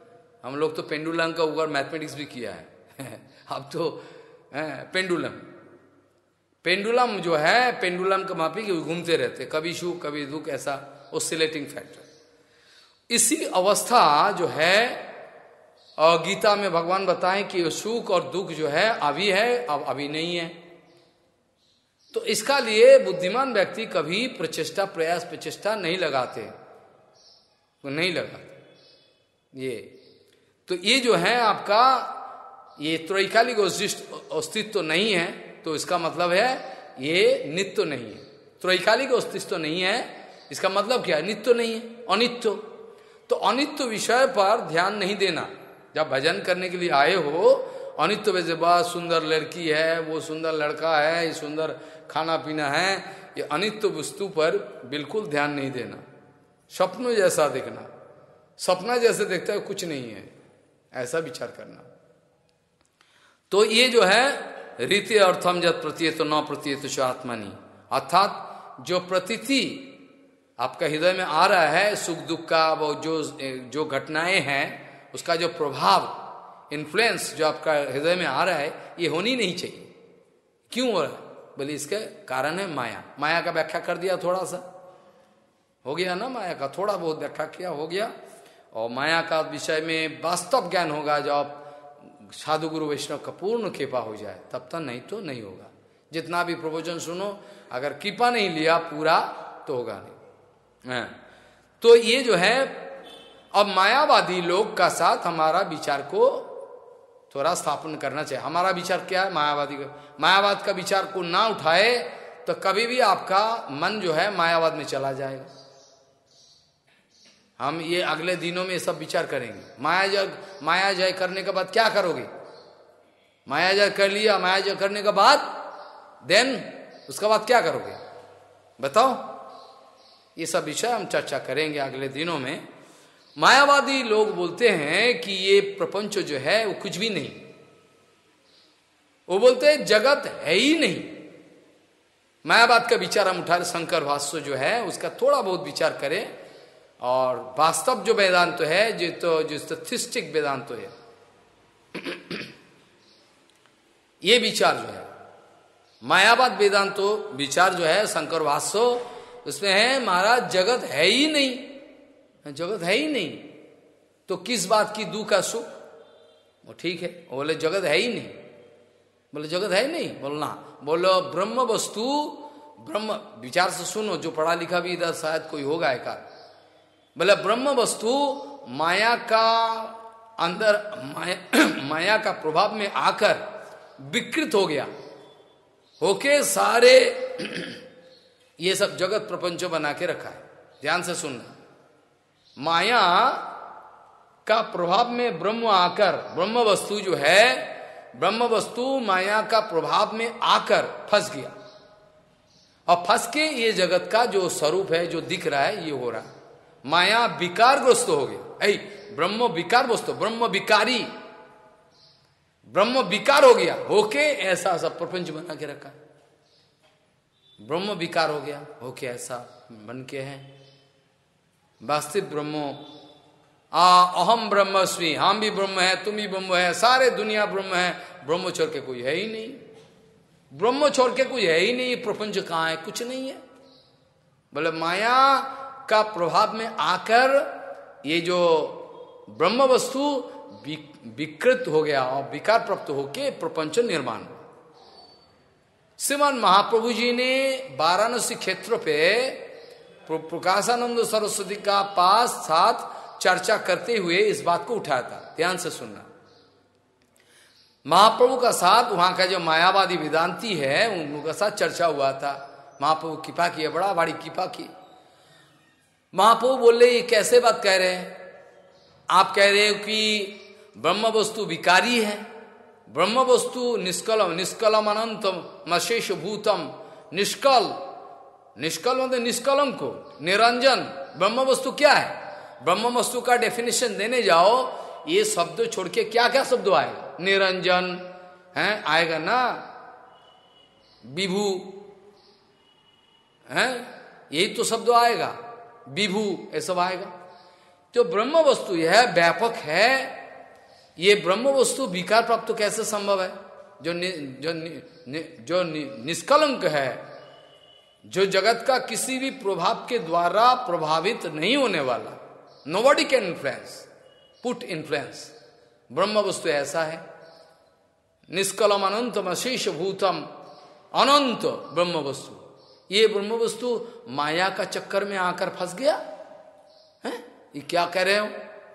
हम लोग तो पेंडुलम का ऊपर मैथमेटिक्स भी किया है अब तो पेंडुलम पेंडुलम जो है, पेंडुलम का मापी कि घूमते रहते, कभी सुख कभी दुख, ऐसा ऑसिलेटिंग फैक्टर। इसी अवस्था जो है, और गीता में भगवान बताएं कि सुख और दुख जो है अभी है, अब अभी नहीं है। तो इसका लिए बुद्धिमान व्यक्ति कभी प्रचेष्टा प्रयास प्रचेष्टा नहीं लगाते, वो नहीं लगाते ये। तो ये जो है आपका ये त्रैकालिक अस्तित्व तो नहीं है, तो इसका मतलब है ये नित्य नहीं है। त्रैकालिक अस्तित्व तो नहीं है, इसका मतलब क्या है? नित्य नहीं है, अनित्य। तो अनित्य विषय पर ध्यान नहीं देना। जब भजन करने के लिए आए हो, अनित्य वैसे बहुत सुंदर लड़की है, वो सुंदर लड़का है, ये सुंदर खाना पीना है, ये अनित्य वस्तु पर बिल्कुल ध्यान नहीं देना। स्वप्न जैसा देखना, सपना जैसे देखता है कुछ नहीं है, ऐसा विचार करना। तो ये जो है रीति अर्थम जत प्रतीयत न प्रतीयत च आत्मनि, अर्थात जो प्रतीति आपका हृदय में आ रहा है सुख दुख का, वो जो जो घटनाएं हैं उसका जो प्रभाव इन्फ्लुएंस जो आपका हृदय में आ रहा है, ये होनी नहीं चाहिए। क्यों हो रहा है? बोले इसके कारण है माया। माया का व्याख्या कर दिया, थोड़ा सा हो गया ना, माया का थोड़ा बहुत व्याख्या किया, हो गया। और माया का विषय में वास्तव ज्ञान होगा जब साधु गुरु वैष्णव का पूर्ण कृपा हो जाए, तब तक नहीं तो नहीं होगा। जितना भी प्रवचन सुनो, अगर कृपा नहीं लिया पूरा तो होगा नहीं है। तो ये जो है, अब मायावादी लोग का साथ हमारा विचार को थोड़ा स्थापन करना चाहिए। हमारा विचार क्या है? मायावादी का, मायावाद का विचार को ना उठाए तो कभी भी आपका मन जो है मायावाद में चला जाएगा। हम ये अगले दिनों में सब विचार करेंगे। माया जय माया जय करने के बाद क्या करोगे? माया जय कर लिया, माया जय करने के बाद देन उसके बाद क्या करोगे बताओ? ये सब विषय हम चर्चा करेंगे अगले दिनों में। मायावादी लोग बोलते हैं कि ये प्रपंच जो है वो कुछ भी नहीं, वो बोलते हैं जगत है ही नहीं। मायावाद का विचार हम उठा, शंकर भाष्य जो है उसका थोड़ा बहुत विचार करें, और वास्तव जो वेदांत तो है, जो तो जो स्टैटिस्टिक वेदांत तो है, ये विचार जो है मायावाद वेदांत तो विचार जो है शंकर भाष्य, उसमें है महाराज जगत है ही नहीं, जगत है ही नहीं, तो किस बात की दुख का सुख? वो ठीक है, बोले जगत है ही नहीं, बोले जगत है ही नहीं बोलना, बोलो ब्रह्म वस्तु, ब्रह्म विचार से सुनो, जो पढ़ा लिखा भी इधर शायद कोई होगा एकाध, बोले ब्रह्म वस्तु माया का अंदर माया, माया का प्रभाव में आकर विकृत हो गया, होके सारे ये सब जगत प्रपंच बना के रखा है। ध्यान से सुनना, माया का प्रभाव में ब्रह्म आकर, ब्रह्म वस्तु जो है, ब्रह्म वस्तु माया का प्रभाव में आकर फंस गया, और फंस के ये जगत का जो स्वरूप है, जो दिख रहा है, ये हो रहा है। माया विकारग्रस्त हो गया, ऐ ब्रह्म विकार वस्तु, ब्रह्म विकारी, ब्रह्म विकार हो गया, होके ऐसा सब प्रपंच बना के रखा। ब्रह्म विकार हो गया, होके ऐसा बन के है। वास्तविक ब्रह्मो आ अहम ब्रह्मस्मि, हम भी ब्रह्म है, तुम भी ब्रह्म है, सारे दुनिया ब्रह्म है, ब्रह्म छोड़ के कोई है ही नहीं, ब्रह्म छोड़ के कोई है ही नहीं, प्रपंच कहाँ है? कुछ नहीं है। बोले माया का प्रभाव में आकर ये जो ब्रह्म वस्तु विकृत हो गया और विकार प्राप्त होके प्रपंच निर्माण हुआ। श्रीमान महाप्रभु जी ने वाराणसी क्षेत्र पे प्रकाशानंद सरस्वती का पास साथ चर्चा करते हुए इस बात को उठाया था। ध्यान से सुनना, महाप्रभु का साथ वहां का जो मायावादी वेदांती है उनका साथ चर्चा हुआ था। महाप्रभु कृपा की, बड़ा बड़ी कृपा की। महाप्रभु बोले ये कैसे बात कह रहे हैं? आप कह रहे हो कि ब्रह्म वस्तु विकारी है, ब्रह्म वस्तु निष्कलम, निष्कलम अनंतम मशेष भूतम, निष्कल, निष्कल मतलब निष्कलंक को, निरंजन। ब्रह्म वस्तु क्या है? ब्रह्म वस्तु का डेफिनेशन देने जाओ, ये शब्द छोड़ के क्या क्या शब्द आएगा? निरंजन है आएगा ना, विभू है, यही तो शब्द आएगा, विभू ये सब आएगा। तो ब्रह्म वस्तु यह व्यापक है, ये ब्रह्म वस्तु विकार प्राप्त कैसे संभव है? जो नि, जो नि, नि, जो नि, निष्कलंक है, जो जगत का किसी भी प्रभाव के द्वारा प्रभावित नहीं होने वाला, nobody can influence, put influence, Brahma वस्तु ऐसा है। निष्कलम अनंतम अशेष भूतम, अनंत ब्रह्म वस्तु। ये ब्रह्म वस्तु माया का चक्कर में आकर फंस गया है। ये क्या कह रहे हो?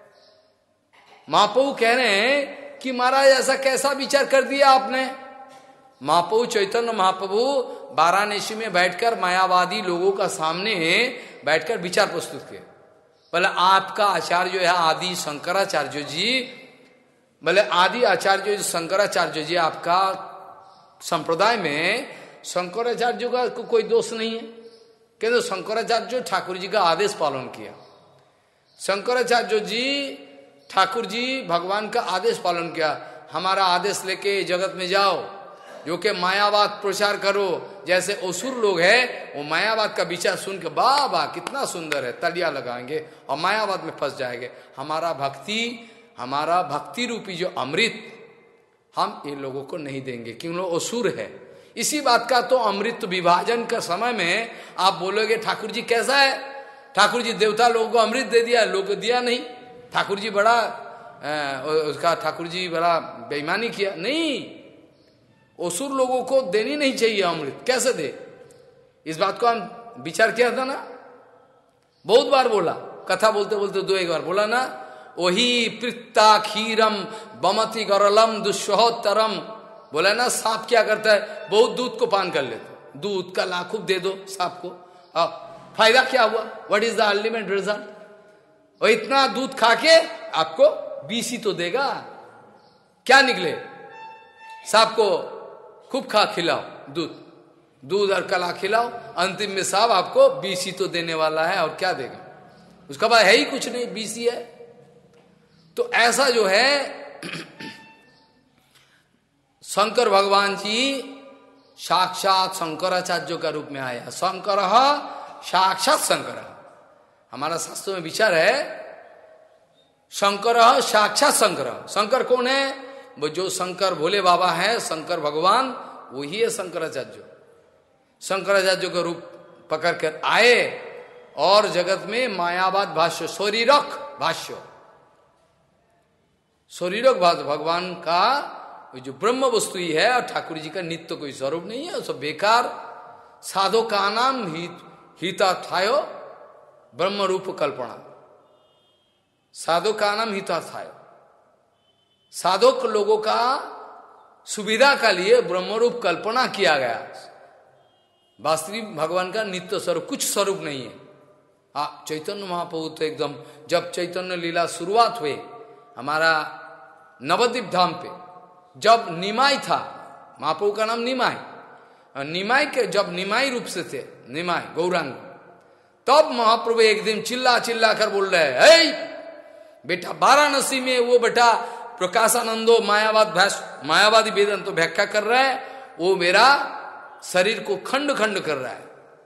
महाप्रभु कह रहे हैं कि महाराज ऐसा कैसा विचार कर दिया आपने। महाप्रभु चैतन्य महाप्रभु वाराणसी में बैठकर मायावादी लोगों का सामने बैठकर विचार प्रस्तुत किए। बोले आपका आचार्य जो है आदि शंकराचार्य जी, बोले आदि आचार्य जो शंकराचार्य जी, आपका संप्रदाय में शंकराचार्य का को कोई दोष नहीं है, क्योंकि शंकराचार्य ठाकुर जी का आदेश पालन किया। शंकराचार्य जी ठाकुर जी भगवान का आदेश पालन किया। हमारा आदेश लेके जगत में जाओ, जो कि मायावाद प्रचार करो। जैसे असुर लोग हैं, वो मायावाद का विचार सुन के वाह वाह कितना सुंदर है, तालियां लगाएंगे और मायावाद में फंस जाएंगे। हमारा भक्ति, हमारा भक्ति रूपी जो अमृत हम इन लोगों को नहीं देंगे, क्यों लोग असुर है। इसी बात का तो अमृत विभाजन का समय में आप बोलोगे ठाकुर जी कैसा है, ठाकुर जी देवता लोगों को अमृत दे दिया, लोग को दिया नहीं। ठाकुर जी बड़ा आ, उसका ठाकुर जी बड़ा बेईमानी किया। नहीं, असुर लोगों को देनी नहीं चाहिए अमृत, कैसे दे? इस बात को हम विचार किया था ना, बहुत बार बोला, कथा बोलते बोलते दो एक बार बोला ना। वही पृत्ता खीरम बमती गरलम दुस्सहोत्तरम, बोला ना सांप क्या करता है, बहुत दूध को पान कर लेते, दूध का लाखुब दे दो सांप को, आ, फायदा क्या हुआ? What is the ultimate result? और इतना दूध खा के आपको बीसी तो देगा, क्या निकले? सांप को खूब खा खिलाओ दूध, दूध और कला खिलाओ, अंतिम में सांप आपको बीसी तो देने वाला है, और क्या देगा? उसका बाद है ही कुछ नहीं, बीसी है। तो ऐसा जो है शंकर भगवान जी साक्षात शंकराचार्य का रूप में आया। शंकर साक्षात शंकर, हमारा शास्त्रों में विचार है शंकर साक्षात शंकर। शंकर कौन है? वो जो शंकर भोले बाबा है, शंकर भगवान, वही है शंकराचार्य। शंकराचार्य का रूप पकड़ कर आए और जगत में मायावाद भाष्य, शरीरक भाष्य, शरीरक भगवान का जो ब्रह्म वस्तु ही है, और ठाकुर जी का नित्य कोई स्वरूप नहीं है, सब बेकार। साधो का नाम हित हितार्थायो ब्रह्म रूप कल्पना, साधो का नाम हितार्थायो, साधक लोगों का सुविधा का लिए ब्रह्म रूप कल्पना किया गया। वास्तविक भगवान का नित्य स्वरूप कुछ स्वरूप नहीं है। हाँ, चैतन्य महाप्रभु तो एकदम, जब चैतन्य लीला शुरुआत हुए हमारा नवद्वीप धाम पे, जब निमाई था, महाप्रभु का नाम निमाई, निमाई के जब निमाई रूप से थे, निमाई गौरांग, तब महाप्रभु एक दिन चिल्ला चिल्ला कर बोल रहे हैं, हे बेटा वाराणसी में वो बेटा प्रकाशानंदो मायावाद मायावादी वेदांत तो व्याख्या कर रहा है, वो मेरा शरीर को खंड खंड कर रहा है।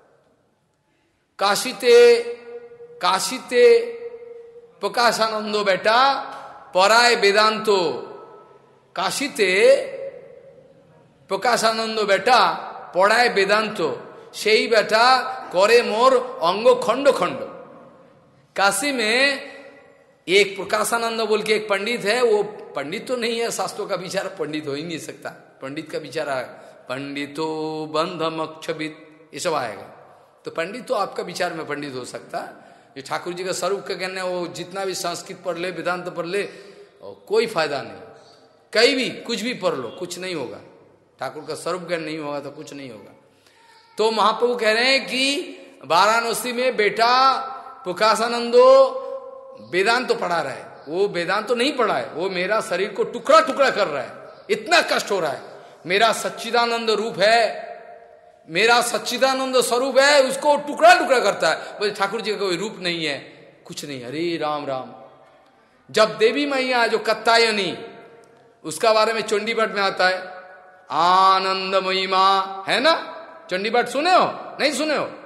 काशीते काशीते प्रकाशानंदो बेटा पराय वेदांतो, काशीते प्रकाशानंदो बेटा पढ़ाए वेदांतो, সেই बेटा करे मोर अंग खंड खंड। काशी में एक प्रकाशानंद बोल के एक पंडित है, वो पंडित तो नहीं है, शास्त्रों का विचार पंडित हो ही नहीं सकता। पंडित का विचार आएगा, पंडितो बंधम अक्षभित, ये सब आएगा। तो पंडित तो आपका विचार में पंडित हो सकता है। ये ठाकुर जी का स्वरूप का कहना है, वो जितना भी संस्कृत पढ़ ले, वेदांत पढ़ ले, कोई फायदा नहीं। कहीं भी कुछ भी पढ़ लो, कुछ नहीं होगा। ठाकुर का स्वरूप ज्ञान नहीं होगा तो कुछ नहीं होगा। तो महाप्रभु कह रहे हैं कि वाराणसी में बेटा प्रकाशानंदो वेदांत तो पढ़ा रहा है, वो वेदांत तो नहीं पढ़ा है, वो मेरा शरीर को टुकड़ा टुकड़ा कर रहा है, इतना कष्ट हो रहा है। मेरा सच्चिदानंद रूप है, मेरा सच्चिदानंद स्वरूप है, उसको टुकड़ा टुकड़ा करता है। बोले ठाकुर जी का कोई रूप नहीं है, कुछ नहीं। अरे राम राम। जब देवी मैया जो कत्तायनी, उसका बारे में चंडी पाठ में आता है, आनंदमयी मां है ना, चंडी पाठ सुने हो? नहीं सुने हो?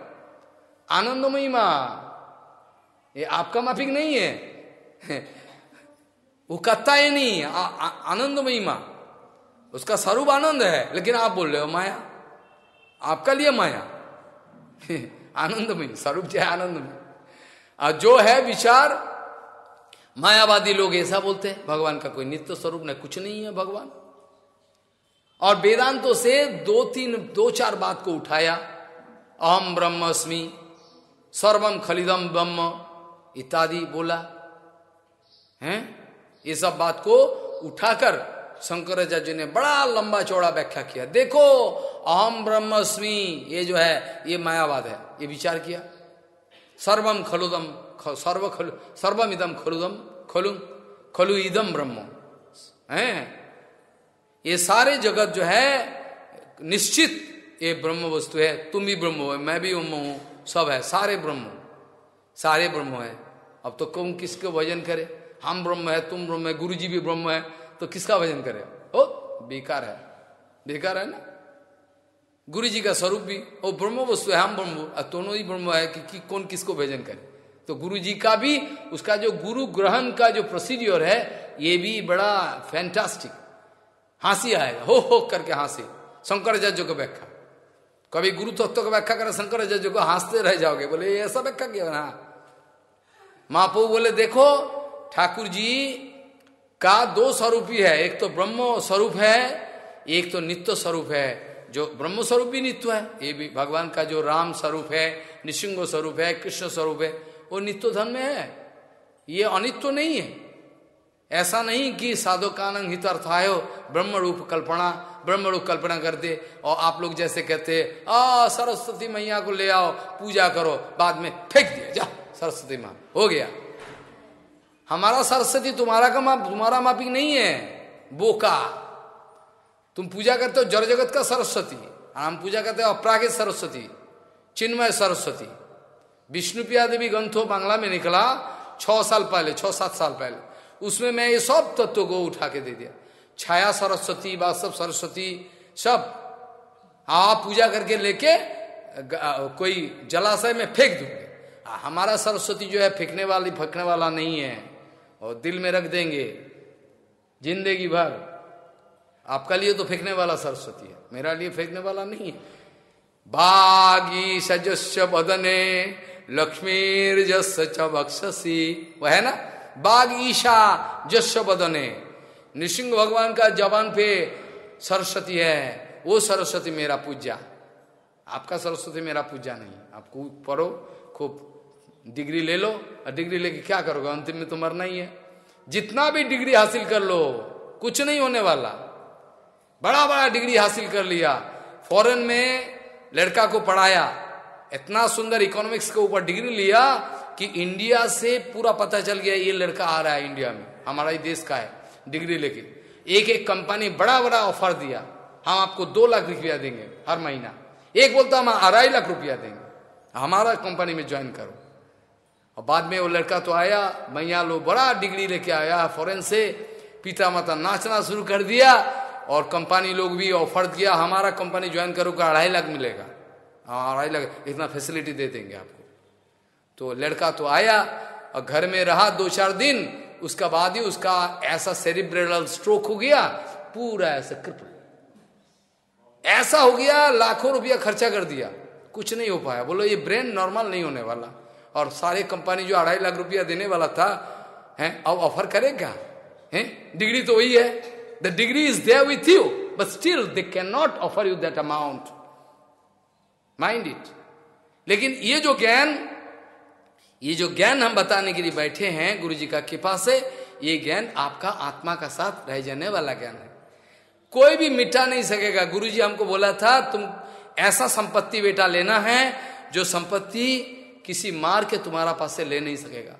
आनंदमयी मां, ये आपका माफिक नहीं है। वो करता ही नहीं, आनंदमयी माँ, उसका स्वरूप आनंद है, लेकिन आप बोल रहे हो माया, आपका लिए माया। आनंदमयी स्वरूप जो है आनंदमयी, और जो है विचार मायावादी लोग ऐसा बोलते हैं, भगवान का कोई नित्य स्वरूप नहीं, कुछ नहीं है भगवान। और वेदांतों से दो तीन दो चार बात को उठाया, अहम ब्रह्मस्मि, सर्वम खलिदम ब्रह्म इत्यादि बोला हैं। ये सब बात को उठाकर शंकराचार्य ने बड़ा लंबा चौड़ा व्याख्या किया। देखो अहम ब्रह्मस्मि ये जो है ये मायावाद है, ये विचार किया। सर्वम खलुदम सर्व खलु सर्वम इदम खलुदम खलु खलु इदम ब्रह्म हैं। ये सारे जगत जो है निश्चित ये ब्रह्म वस्तु है, तुम भी ब्रह्म हो, मैं भी ब्रह्म हूं, सब है, सारे ब्रह्म, सारे ब्रह्म है। अब तो कौन किसको भजन करे, हम ब्रह्म है, तुम ब्रह्म है, गुरु जी भी ब्रह्म है, तो किसका भजन करे? ओ बेकार है, बेकार है ना। गुरु जी का स्वरूप भी वो ब्रह्म वस्तु है, हम ब्रह्म, दोनों ही ब्रह्म है कि, कि कौन किसको भजन करे। तो गुरु जी का भी उसका जो गुरु ग्रहण का जो प्रोसीड्योर है ये भी बड़ा फैंटास्टिक, हंसी आएगा, हो हो करके हंसी। शंकराचार्य को व्याख्या, कभी गुरु तत्व को व्याख्या करे शंकराचार्य को, हंसते रह जाओगे, बोले ये ऐसा व्याख्या किया ना। महाप्रभु बोले देखो ठाकुर जी का दो स्वरूप ही है, एक तो ब्रह्म स्वरूप है, एक तो नित्य स्वरूप है। जो ब्रह्म स्वरूप भी नित्य है, ये भी भगवान का जो राम स्वरूप है, निशिंग स्वरूप है, कृष्ण स्वरूप है, वो नित्य धन में है, ये अनित्य नहीं है। ऐसा नहीं कि साधुकानंग हितार्थायो ब्रह्म रूप कल्पना, ब्रह्म रूप कल्पना करते और आप लोग जैसे कहते आ सरस्वती मैया को ले आओ पूजा करो, बाद में फेंक दिया जा सरस्वती माँ हो गया। हमारा सरस्वती तुम्हारा का माप, तुम्हारा मापिक नहीं है बोका। तुम पूजा करते हो जड़ जगत का सरस्वती, हम पूजा करते हो अपरागिक सरस्वती, चिन्मय सरस्वती। विष्णुप्रिया देवी ग्रंथों बांग्ला में निकला छह साल पहले, छह सात साल पहले, उसमें मैं ये सब तत्वों को उठा के दे दिया। छाया सरस्वती, वास्तव सरस्वती, सब आप पूजा करके लेके कोई जलाशय में फेंक दोगे। हमारा सरस्वती जो है फेंकने वाली फेंकने वाला नहीं है, और दिल में रख देंगे जिंदगी भर। आपका लिए तो फेंकने वाला सरस्वती है, मेरा लिए फेंकने वाला नहीं है। बागी सजस्य बदने लक्ष्मीर जस्य च बक्षसी, वह है ना, बाग ईशा जस्य बदने, नृसिंह भगवान का जबान पे सरस्वती है, वो सरस्वती मेरा पूज्या। आपका सरस्वती मेरा पूज्या नहीं। आपको पढ़ो, खूब डिग्री ले लो, और डिग्री लेके क्या करोगे, अंतिम में तो मरना ही है। जितना भी डिग्री हासिल कर लो कुछ नहीं होने वाला। बड़ा बड़ा डिग्री हासिल कर लिया, फॉरेन में लड़का को पढ़ाया, इतना सुंदर इकोनॉमिक्स के ऊपर डिग्री लिया कि इंडिया से पूरा पता चल गया ये लड़का आ रहा है इंडिया में, हमारा ही देश का है, डिग्री लेके। एक एक कंपनी बड़ा बड़ा ऑफर दिया, हम आपको दो लाख रुपया देंगे हर महीना। एक बोलता हम अढ़ाई लाख रुपया देंगे, हमारा कंपनी में ज्वाइन करो। और बाद में वो लड़का तो आया, मैया लो बड़ा डिग्री लेके आया फॉरेन से, पिता माता नाचना शुरू कर दिया, और कंपनी लोग भी ऑफर किया हमारा कंपनी ज्वाइन करो का अढ़ाई लाख मिलेगा, हाँ अढ़ाई लाख इतना फैसिलिटी दे देंगे आपको। तो लड़का तो आया और घर में रहा दो चार दिन, उसका बाद ही उसका ऐसा सेरिब्रल स्ट्रोक हो गया, पूरा ऐसा क्रिपल ऐसा हो गया, लाखों रुपया खर्चा कर दिया, कुछ नहीं हो पाया। बोलो ये ब्रेन नॉर्मल नहीं होने वाला। और सारे कंपनी जो अढ़ाई लाख रुपया देने वाला था हैं, अब ऑफर करेगा हैं, डिग्री तो वही है, the degree is there with you but still they can not offer you that amount, mind it. लेकिन ये जो ज्ञान ये जो ज्ञान हम बताने के लिए बैठे हैं गुरु जी का कृपा से, ये ज्ञान आपका आत्मा का साथ रह जाने वाला ज्ञान है, कोई भी मिटा नहीं सकेगा। गुरु जी हमको बोला था तुम ऐसा संपत्ति बेटा लेना है जो संपत्ति किसी मार के तुम्हारा पास से ले नहीं सकेगा।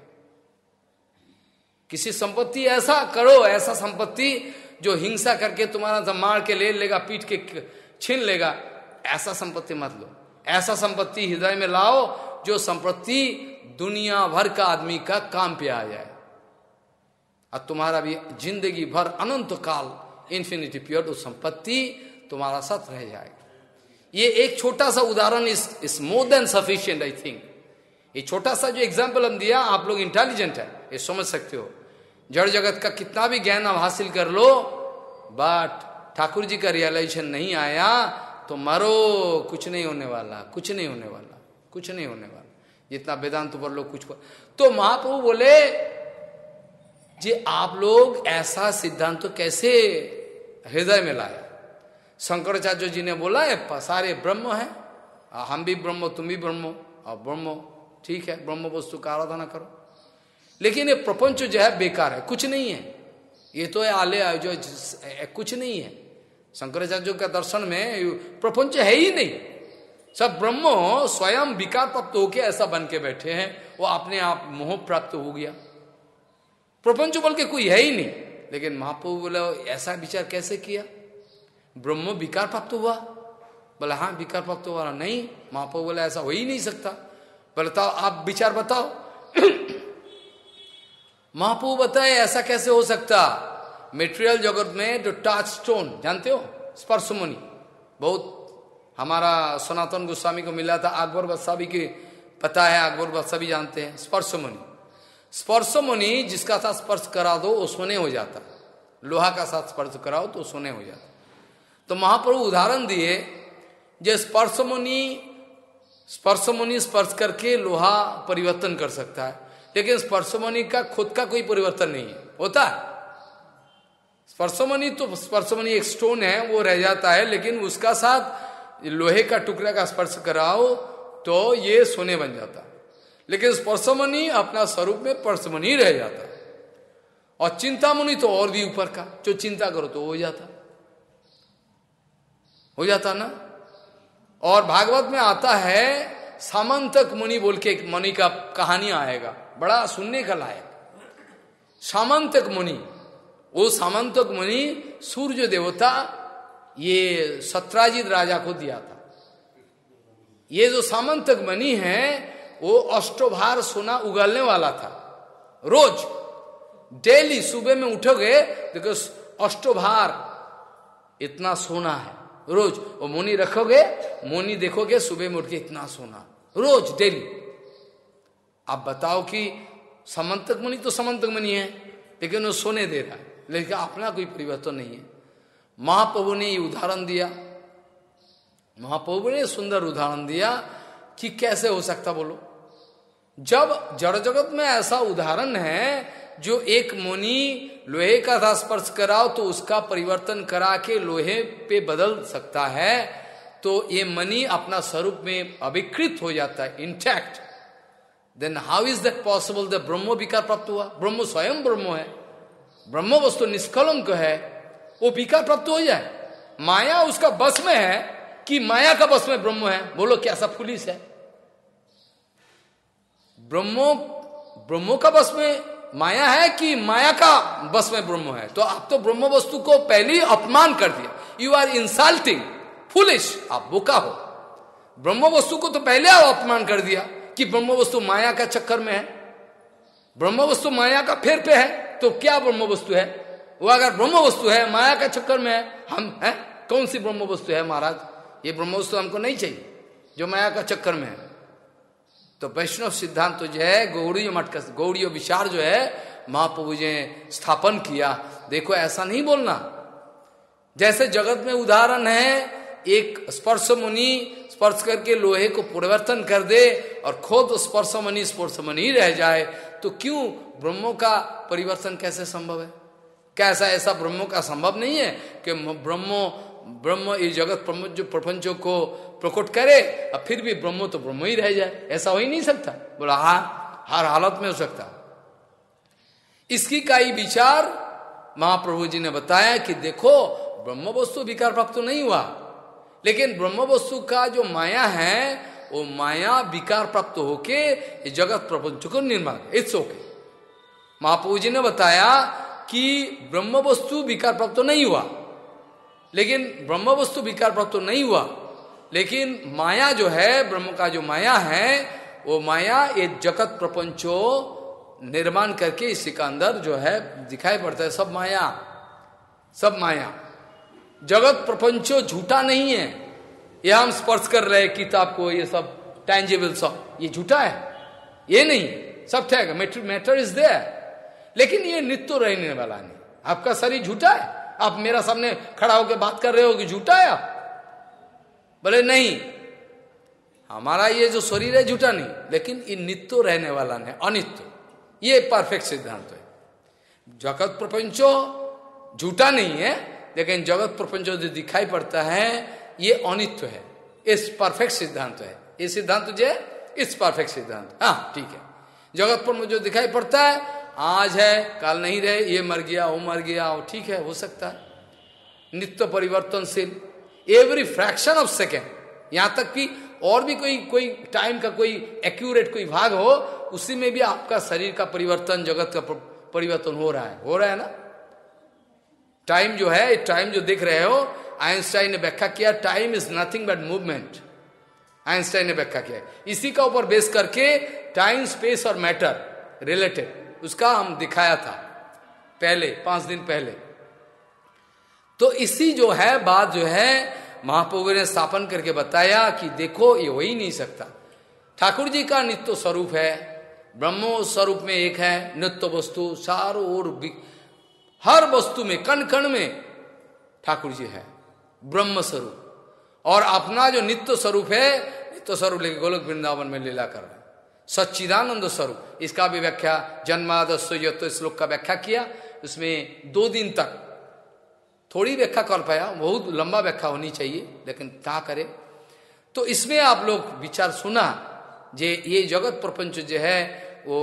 किसी संपत्ति ऐसा करो, ऐसा संपत्ति जो हिंसा करके तुम्हारा मार के ले लेगा, पीट के छीन लेगा, ऐसा संपत्ति मत लो। ऐसा संपत्ति हृदय में लाओ जो संपत्ति दुनिया भर का आदमी का काम पे आ जाए, और तुम्हारा भी जिंदगी भर अनंत काल इन्फिनिटी पीरियड उस संपत्ति तुम्हारा साथ रह जाएगा। ये एक छोटा सा उदाहरण इस इस more than sufficient I think. ये छोटा सा जो एग्जाम्पल हम दिया, आप लोग इंटेलिजेंट है, ये समझ सकते हो। जड़ जगत का कितना भी ज्ञान आप हासिल कर लो, बट ठाकुर जी का रियलाइजेशन नहीं आया तो मरो, कुछ नहीं होने वाला, कुछ नहीं होने वाला, कुछ नहीं होने वाला, जितना वेदांत पर लोग कुछ पर। तो महाप्रभु बोले जी आप लोग ऐसा सिद्धांत तो कैसे हृदय में लाए? शंकराचार्य जी ने बोला है सारे ब्रह्म है, हम भी ब्रह्म, तुम भी ब्रह्म, और ब्रह्म ठीक है, ब्रह्म वस्तु का आराधना करो। लेकिन ये प्रपंच जो है बेकार है, कुछ नहीं है, ये तो है आले जो कुछ नहीं है। शंकराचार्य का दर्शन में प्रपंच है ही नहीं, सब ब्रह्म स्वयं विकार प्राप्त होके ऐसा बन के बैठे हैं, वो अपने आप मोह प्राप्त हो गया, प्रपंच बोल के कोई है ही नहीं। लेकिन महाप्रभु बोले ऐसा विचार कैसे किया? ब्रह्म विकार प्राप्त हुआ? बोला हाँ विकार प्राप्त हुआ। नहीं, महाप्रभु बोला ऐसा हो ही नहीं सकता। बताओ आप विचार बताओ। महाप्रभु बताए ऐसा कैसे हो सकता? मेटेरियल जगत में जो टच स्टोन जानते हो, स्पर्शमुनि, बहुत हमारा सनातन गोस्वामी को मिला था, अकबर बादशाह भी की पता है, अकबर बादशाह भी जानते हैं स्पर्शमुनि। स्पर्शमुनि जिसका साथ स्पर्श करा दो वो सोने हो जाता, लोहा का साथ स्पर्श कराओ तो सोने हो जाता। तो महाप्रभु उदाहरण दिए, जो स्पर्शमुनि स्पर्शमुनि स्पर्श करके लोहा परिवर्तन कर सकता है, लेकिन स्पर्शमुनि का खुद का कोई परिवर्तन नहीं है, होता है स्पर्शमुनि तो स्पर्शमुनि एक स्टोन है वो रह जाता है, लेकिन उसका साथ लोहे का टुकड़ा का स्पर्श कराओ तो ये सोने बन जाता है। लेकिन स्पर्शमुनि अपना स्वरूप में स्पर्शमुनि रह जाता है। और चिंतामुनि तो और भी ऊपर का, जो चिंता करो तो हो जाता हो जाता ना। और भागवत में आता है सामंतक मुनि बोल के एक मुनि का कहानी आएगा, बड़ा सुनने का लायक। सामंतक मुनि, वो सामंतक मुनि सूर्य देवता ये सत्राजित राजा को दिया था। ये जो सामंतक मुनि है वो अष्टभार सोना उगलने वाला था। रोज डेली सुबह में उठोगे देखो अष्टभार इतना सोना है, रोज वो मुनि रखोगे, मुनि देखोगे सुबह में उठ के इतना सोना रोज डेली। आप बताओ कि समंतक मुनि तो समंतक मुनि है, लेकिन वो सोने दे रहा है, लेकिन अपना कोई परिवर्तन नहीं है। महाप्रभु ने ये उदाहरण दिया, महाप्रभु ने सुंदर उदाहरण दिया कि कैसे हो सकता बोलो। जब जड़ जगत में ऐसा उदाहरण है, जो एक मुनि लोहे का था स्पर्श कराओ तो उसका परिवर्तन करा के लोहे पे बदल सकता है, तो ये मणि अपना स्वरूप में अविकृत हो जाता है, intact. Then how is that possible? The Brahma विकार प्राप्त हुआ, ब्रह्म स्वयं ब्रह्म है, ब्रह्म वस्तु निष्कलंक है, वो विकार प्राप्त हो जाए। माया उसका बस में है कि माया का बस में ब्रह्म है? बोलो क्या सब पुलिस है? ब्रह्मो ब्रह्मो का बस में माया है कि माया का बस में ब्रह्म है? तो आप तो ब्रह्म वस्तु को पहले ही अपमान कर दिया, यू आर इंसल्टिंग, फुलिश, आप बोका हो। ब्रह्म वस्तु को तो पहले आप अपमान कर दिया कि ब्रह्म वस्तु माया का चक्कर में है, ब्रह्म वस्तु माया का फेर पे है, तो क्या ब्रह्म वस्तु है वो? अगर ब्रह्म वस्तु है माया का चक्कर में है, हम हैं कौन सी ब्रह्म वस्तु है महाराज? ये ब्रह्म वस्तु हमको नहीं चाहिए जो माया का चक्कर में है। तो वैष्णव सिद्धांत तो जो है गौड़ीय मठ का गौड़ीय विचार जो है महाप्रभु जी ने स्थापन किया। देखो ऐसा नहीं बोलना, जैसे जगत में उदाहरण है एक स्पर्श मुनि स्पर्श करके लोहे को परिवर्तन कर दे और खुद स्पर्श मुनि स्पर्श मुनि रह जाए, तो क्यों ब्रह्मों का परिवर्तन कैसे संभव है? कैसा ऐसा ब्रह्मों का संभव नहीं है कि ब्रह्मो ब्रह्म इस जगत जो प्रपंचों को प्रकट करे और फिर भी ब्रह्म तो ब्रह्म ही रह जाए? ऐसा हो ही नहीं सकता। बोला हाँ, हर हालत में हो सकता। इसकी का ही विचार महाप्रभु जी ने बताया कि देखो ब्रह्म वस्तु विकार प्राप्त तो नहीं हुआ, लेकिन ब्रह्म वस्तु का जो माया है वो माया विकार प्राप्त होके ये जगत प्रपंच को निर्माण, इट्स ओके। महाप्रभु जी ने बताया कि ब्रह्म वस्तु विकार प्राप्त तो नहीं हुआ, लेकिन ब्रह्म वस्तु विकार प्राप्त तो नहीं हुआ, लेकिन माया जो है, ब्रह्म का जो माया है, वो माया ये जगत प्रपंचो निर्माण करके इसी का अंदर जो है दिखाई पड़ता है। सब माया, सब माया, जगत प्रपंचो झूठा नहीं है। ये हम स्पर्श कर रहे हैं किताब को, ये सब टैंजिबल सब, ये झूठा है? ये नहीं, सब ठीक है, मैटर इज देयर। लेकिन ये नित्य रहने वाला नहीं। आपका शरीर झूठा है, आप मेरा सामने खड़ा होकर बात कर रहे हो कि झूठा है आप? बोले नहीं, हमारा ये जो शरीर है झूठा नहीं, लेकिन ये नित्य रहने वाला नहीं, अनित्य। ये परफेक्ट सिद्धांत है। जगत प्रपंचो झूठा नहीं है, लेकिन जगत प्रपंचो जो दिखाई पड़ता है ये अनित्य है। इस परफेक्ट सिद्धांत है ये सिद्धांत जो है, इस परफेक्ट सिद्धांत। हाँ ठीक है, जगत पर जो दिखाई पड़ता है, आज है कल नहीं रहे, ये मर गया वो मर गया, वो ठीक है, हो सकता है, नित्य परिवर्तनशील, एवरी फ्रैक्शन ऑफ सेकेंड। यहां तक कि और भी कोई कोई टाइम का कोई एक्यूरेट कोई भाग हो, उसी में भी आपका शरीर का परिवर्तन, जगत का परिवर्तन हो रहा है, हो रहा है ना। टाइम जो है, टाइम जो देख रहे हो, आइंस्टाइन ने व्याख्या किया, time is nothing but movement. Einstein ने व्याख्या किया, इसी का ऊपर बेस करके टाइम, स्पेस और मैटर रिलेटेड, उसका हम दिखाया था पहले, पांच दिन पहले। तो इसी जो है बात जो है महाप्रभु ने स्थापन करके बताया कि देखो ये हो ही नहीं सकता। ठाकुर जी का नित्य स्वरूप है, ब्रह्मो स्वरूप में एक है, नित्य वस्तु चारों ओर, हर वस्तु में, कण कण में ठाकुर जी है, ब्रह्म स्वरूप। और अपना जो नित्य स्वरूप है, नित्य स्वरूप लेके गोलोक वृंदावन में लीला कर रहे हैं, सच्चिदानंद स्वरूप। इसका भी व्याख्या जन्मादस्यो तो श्लोक का व्याख्या किया, उसमें दो दिन तक थोड़ी व्याख्या कर पाया, बहुत लंबा व्याख्या होनी चाहिए, लेकिन क्या करे। तो इसमें आप लोग विचार सुना, जे ये जगत प्रपंच जो है वो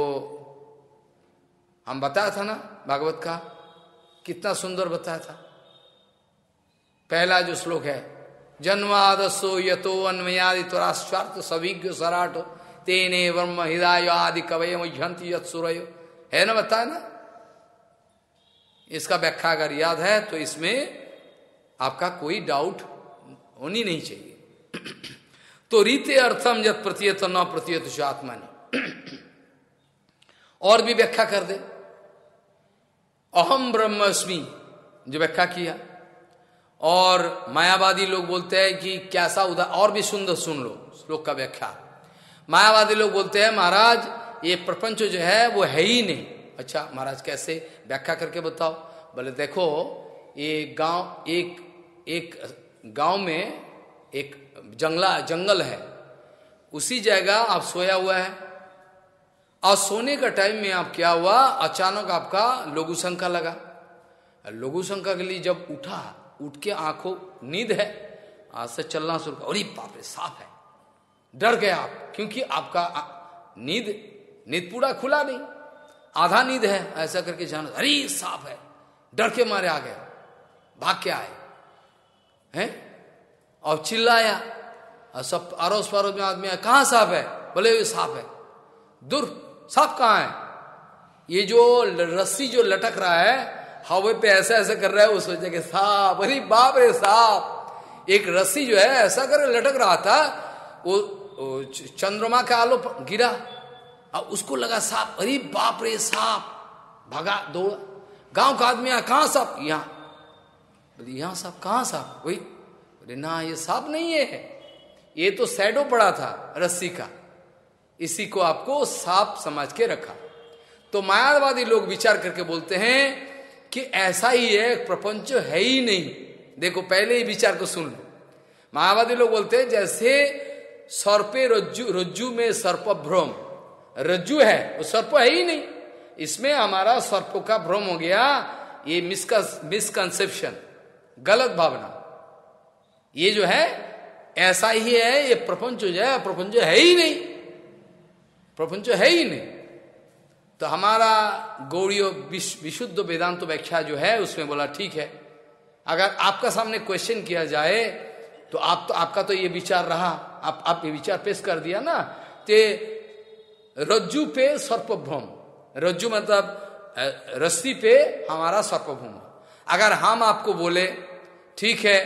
हम बताया था ना, भागवत का कितना सुंदर बताया था। पहला जो श्लोक है, जन्मादसो यतो अन्मयादि त्वराश्वार्थ सविज्ञ सराटो तेने ब्रह्म हृदय आदि कवय मुह्यंति यत्सुरयो, है ना, बताया ना। इसका व्याख्या अगर याद है तो इसमें आपका कोई डाउट होनी नहीं चाहिए। तो रीते अर्थम जत प्रतीयत न प्रतीयत आत्मानि, और भी व्याख्या कर दे, अहम ब्रह्मस्मि जो व्याख्या किया। और मायावादी लोग बोलते हैं कि कैसा उदार, और भी सुंदर सुन लो श्लोक का व्याख्या। मायावादी लोग बोलते हैं महाराज ये प्रपंच जो है वो है ही नहीं। अच्छा महाराज कैसे, व्याख्या करके बताओ। बोले देखो ये गांव, एक एक गांव में एक जंगला जंगल है, उसी जगह आप सोया हुआ है, और सोने का टाइम में आप क्या हुआ, अचानक आपका लघु शंका लगा। लघु शंका के लिए जब उठा, उठ के आंखों, नींद है, आज से चलना शुरू कर, अरे बाप रे सांप है, डर गए आप, क्योंकि आपका नींद नींद पूरा खुला नहीं, आधा नींद है, ऐसा करके जाना, अरे सांप है, डर के मारे आ गया, भाग के आए हैं, और चिल्लाया, और सब अड़ोस पड़ोस में आदमी है, कहाँ सांप है? बोले ये सांप है। दूर, सांप कहाँ है? ये जो रस्सी जो लटक रहा है हवा पे ऐसा ऐसा कर रहा है, वो सोचा कि सांप, अरे बाप रे सांप। एक रस्सी जो है ऐसा कर लटक रहा था, वो, वो चंद्रमा का आलो गिरा, और उसको लगा सांप, अरे बाप रे सांप, भागा दौड़। गांव का आदमी कहाँ सांप? यहाँ। बोले यहाँ सांप, कहाँ सांप? वही। बोले ना ये सांप नहीं है, ये तो शैडो पड़ा था रस्सी का, इसी को आपको सांप समझ के रखा। तो मायावादी लोग विचार करके बोलते हैं कि ऐसा ही है, प्रपंच है ही नहीं। देखो पहले ही विचार को सुन लो। मायावादी लोग बोलते हैं जैसे सर्पे रज्जु, रज्जु में सर्प भ्रम, रज्जु है वो सर्प है ही नहीं, इसमें हमारा सर्प का भ्रम हो गया। ये मिसकंसेप्शन, गलत भावना, ये जो है ऐसा ही है, ये प्रपंच जो है प्रपंच है ही नहीं, प्रपंच है ही नहीं। तो हमारा गौड़ीय विशुद्ध वेदांत व्याख्या जो है उसमें बोला ठीक है, अगर आपका सामने क्वेश्चन किया जाए तो आप तो आपका तो ये विचार रहा, आप आप ये विचार पेश कर दिया ना, ते रज्जु पे सर्पभ्रम, रज्जु मतलब रस्सी पे हमारा सर्पभ्रम। अगर हम आपको बोले ठीक है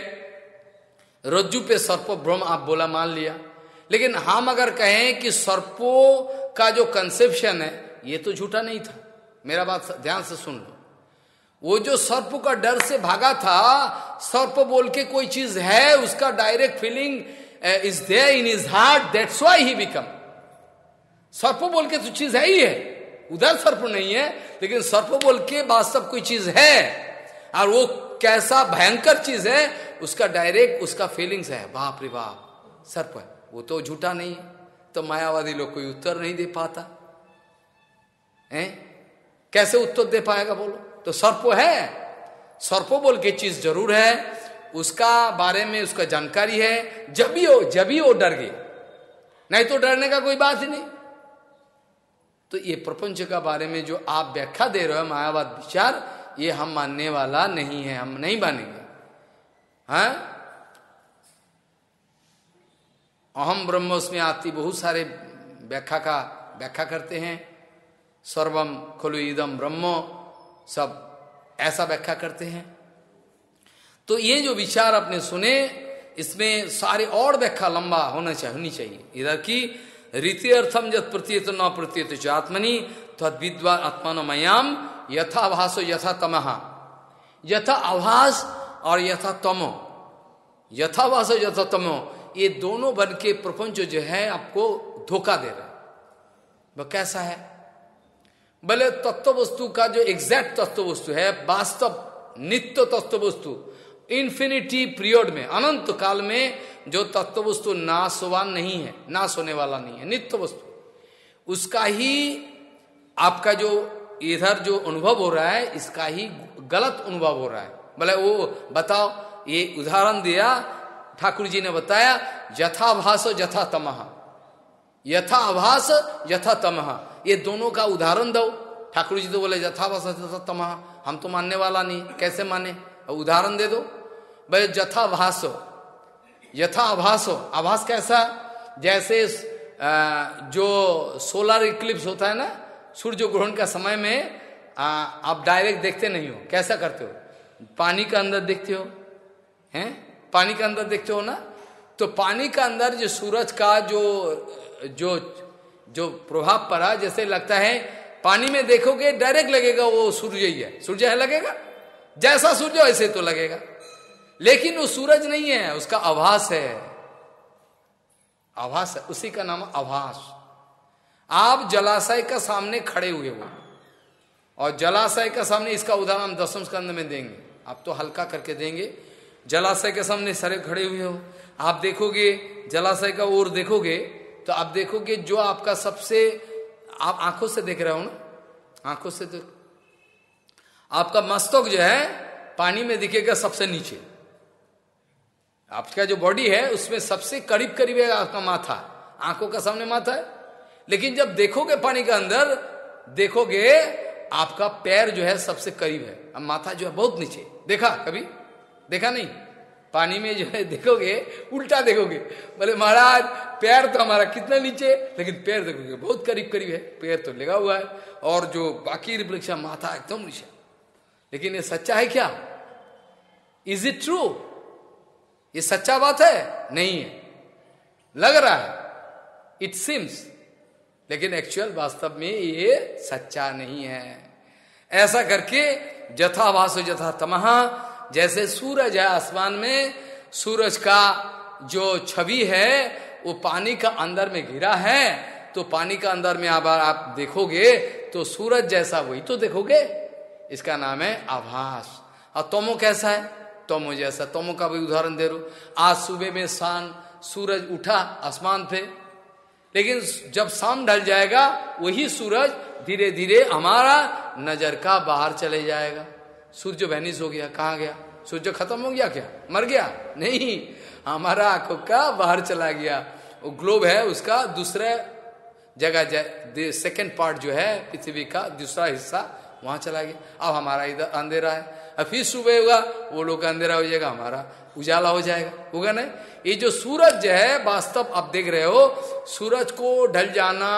रज्जु पे सर्पभ्रम आप बोला मान लिया, लेकिन हम अगर कहें कि सर्पों का जो कंसेप्शन है ये तो झूठा नहीं था, मेरा बात ध्यान से सुन लो। वो जो सर्प का डर से भागा था, सर्प बोल के कोई चीज है, उसका direct feeling is there in his heart, that's why he become. सर्प बोल के तो चीज है ही है, उधर सर्प नहीं है, लेकिन सर्प बोल के वास्तव कोई चीज है, और वो कैसा भयंकर चीज है उसका डायरेक्ट उसका फीलिंग्स है, बाप रे बाप सर्प है, वो तो झूठा नहीं है। तो मायावादी लोग कोई उत्तर नहीं दे पाता है, कैसे उत्तर दे पाएगा बोलो? तो सर्प है, सर्प बोल के चीज जरूर है, उसका बारे में उसका जानकारी है, जब भी हो जब भी वो डर गए, नहीं तो डरने का कोई बात ही नहीं। तो ये प्रपंच का बारे में जो आप व्याख्या दे रहे हो मायावाद विचार, ये हम मानने वाला नहीं है, हम नहीं मानेंगे। हाँ, अहम ब्रह्मोस्मि आती बहुत सारे व्याख्या का व्याख्या करते हैं, सर्वम खलु इदम ब्रह्मो, सब ऐसा व्याख्या करते हैं। तो ये जो विचार आपने सुने, इसमें सारे और व्याख्या लंबा होना चाहिए होनी चाहिए। इधर की रीति अर्थम जत प्रतीयत न प्रतीयत च आत्मनि तद विद्वा आत्मानो मयाम यथा आभासो यथा तमहा, यथा आभास और यथा तमो, यथा आभासो यथा तमो, ये दोनों बन के प्रपंच जो है आपको धोखा दे रहा है। वह कैसा है? भले तत्व वस्तु का जो एग्जैक्ट तत्व वस्तु है, वास्तव नित्य तत्व वस्तु, इन्फिनिटी पीरियड में, अनंत काल में जो तत्व वस्तु नाशवान नहीं है, नाश होने वाला नहीं है, नित्य वस्तु, उसका ही आपका जो इधर जो अनुभव हो रहा है, इसका ही गलत अनुभव हो रहा है। भले वो बताओ, ये उदाहरण दिया ठाकुर जी ने बताया, यथाभास यथा तमह, यथा आभास यथा तमह, ये दोनों का उदाहरण दो। ठाकुर जी तो बोले यथाभास यथा तमह, हम तो मानने वाला नहीं, कैसे माने? उदाहरण दे दो भाई। यथाभास यथाभास, आभास कैसा? जैसे जो सोलर इक्लिप्स होता है ना, सूर्य ग्रहण का समय में आ, आप डायरेक्ट देखते नहीं हो, कैसा करते हो? पानी का अंदर देखते हो, हैं? पानी का अंदर देखते हो ना, तो पानी का अंदर जो सूरज का जो जो जो प्रभाव पड़ा, जैसे लगता है पानी में देखोगे डायरेक्ट लगेगा वो सूर्य ही है, सूर्य है लगेगा, जैसा सूर्य वैसे तो लगेगा, लेकिन वो सूरज नहीं है, उसका आभास है, आभास है, उसी का नाम आभास। आप जलाशय का सामने खड़े हुए हो, और जलाशय का सामने, इसका उदाहरण हम दसम स्कंद में देंगे, आप तो हल्का करके देंगे। जलाशय के सामने सारे खड़े हुए हो, आप देखोगे जलाशय का ओर देखोगे तो आप देखोगे जो आपका सबसे, आप आंखों से देख रहे हो ना, आंखों से तो आपका मस्तक जो है पानी में दिखेगा सबसे नीचे, आपका जो बॉडी है उसमें सबसे करीब करीब है आपका माथा, आंखों का सामने माथा है। लेकिन जब देखोगे पानी के अंदर, देखोगे आपका पैर जो है सबसे करीब है, अब माथा जो है बहुत नीचे। देखा कभी? देखा नहीं? पानी में जो है देखोगे उल्टा देखोगे, बोले महाराज पैर तो हमारा कितना नीचे, लेकिन पैर देखोगे बहुत करीब करीब है, पैर तो लगा हुआ है, और जो बाकी रिफ्लेक्शन माथा एकदम नीचे। लेकिन ये सच्चा है क्या? Is it true? ये सच्चा बात है? नहीं है, लग रहा है, इट सिम्स, लेकिन एक्चुअल वास्तव में ये सच्चा नहीं है। ऐसा करके यथाभास यथा तमहा, जैसे सूरज है आसमान में, सूरज का जो छवि है वो पानी का अंदर में घिरा है, तो पानी का अंदर में अब आप देखोगे तो सूरज जैसा वही तो देखोगे, इसका नाम है आभास। और तमो कैसा है? तमो जैसा, तमो का भी उदाहरण दे रो। आज सुबह में शान सूरज उठा आसमान पे, लेकिन जब शाम ढल जाएगा वही सूरज धीरे धीरे हमारा नजर का बाहर चले जाएगा। सूर्य वैनिश हो गया, कहाँ गया? सूर्य खत्म हो गया क्या? मर गया? नहीं, हमारा आंखों का बाहर चला गया। वो ग्लोब है उसका दूसरे जगह, सेकंड पार्ट जो है पृथ्वी का दूसरा हिस्सा, वहां चला गया। अब हमारा इधर अंधेरा है, अब फिर सुबह होगा, वो लोग का अंधेरा हो जाएगा, हमारा उजाला हो जाएगा, होगा नहीं? ये जो सूरज जो है वास्तव आप देख रहे हो, सूरज को ढल जाना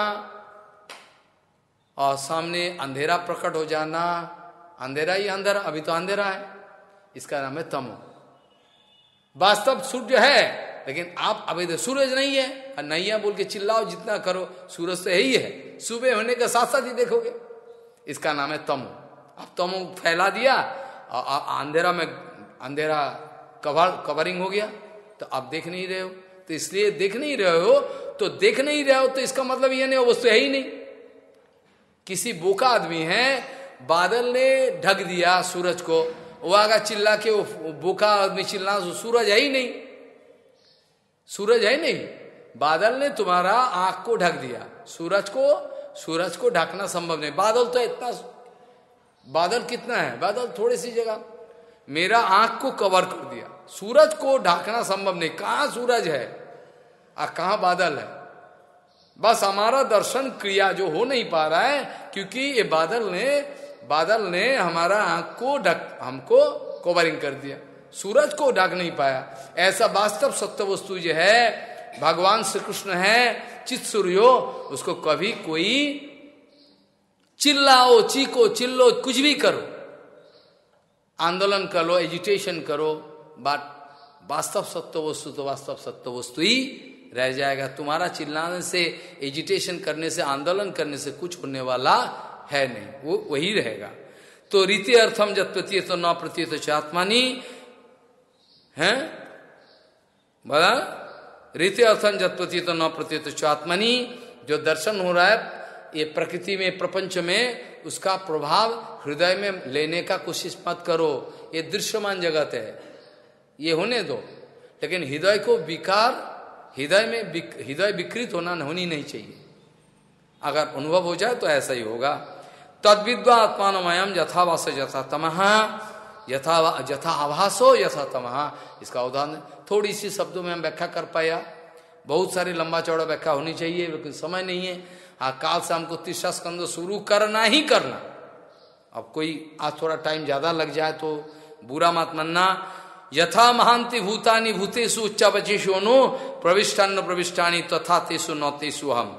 और सामने अंधेरा प्रकट हो जाना, अंधेरा ही अंधेरा, अभी तो अंधेरा है, इसका नाम है तमो। वास्तव सूर्य है, लेकिन आप अभी तो सूरज नहीं है, और नहीं है बोल के चिल्लाओ जितना करो, सूरज तो यही है, सुबह होने के साथ साथ ही देखोगे, इसका नाम है तमो। अब तमो फैला दिया और अंधेरा में अंधेरा कवर कवरिंग हो गया, तो आप देख नहीं रहे हो। तो इसलिए देख नहीं रहे हो, तो देख नहीं रहे हो तो इसका मतलब ये नहीं वो वस्तु है ही नहीं, किसी बोका आदमी है, बादल ने ढक दिया सूरज को, वो आगा चिल्ला के, वो बोका आदमी चिल्ला, सूरज है ही नहीं, सूरज है नहीं, बादल ने तुम्हारा आंख को ढक दिया। सूरज को सूरज को ढकना संभव नहीं। बादल तो इतना, बादल कितना है, बादल थोड़ी सी जगह, मेरा आंख को कवर कर दिया। सूरज को ढकना संभव नहीं। कहां सूरज है और कहां बादल है? बस हमारा दर्शन क्रिया जो हो नहीं पा रहा है, क्योंकि ये बादल ने बादल ने हमारा आंख को ढक, हमको कवरिंग कर दिया, सूरज को ढक नहीं पाया। ऐसा वास्तव सत्य वस्तु जो है भगवान श्री कृष्ण है, चित सूर्यो, उसको कभी कोई चिल्लाओ, चीको, चिल्लो, कुछ भी करो, आंदोलन करो, एजिटेशन करो, बट वास्तव सत्य वस्तु तो वास्तव सत्य वस्तु ही रह जाएगा। तुम्हारा चिल्लाने से, एजिटेशन करने से, आंदोलन करने से कुछ होने वाला है नहीं, वो वही रहेगा। तो रीति अर्थम जत प्रतीत तो न प्रतीत चात्मानी है, बोला रीति अर्थम जत प्रतीत तो न प्रतीत चात्मानी। जो दर्शन हो रहा है ये प्रकृति में, प्रपंच में, उसका प्रभाव हृदय में लेने का कोशिश मत करो। ये दृश्यमान जगत है, ये होने दो, लेकिन हृदय को विकार, हृदय में हृदय विकृत होना होनी नहीं चाहिए। अगर अनुभव हो जाए तो ऐसा ही होगा। तद्विद्वा आत्मानमयम यथावास यथा तमः, यथा यथा आभासो यथा तमः। इसका उदाहरण थोड़ी सी शब्दों में हम व्याख्या कर पाया, बहुत सारी लंबा चौड़ा व्याख्या होनी चाहिए, लेकिन समय नहीं है। हाँ, काल से हमको तीसरा स्कंद शुरू करना ही करना। अब कोई आज थोड़ा टाइम ज्यादा लग जाए तो बुरा मत मानना। यथा महांति भूतानि भूतेषु उच्चावचेषु अनु प्रविष्टान्न प्रविष्टानि तथा तेषु न तेषु हम।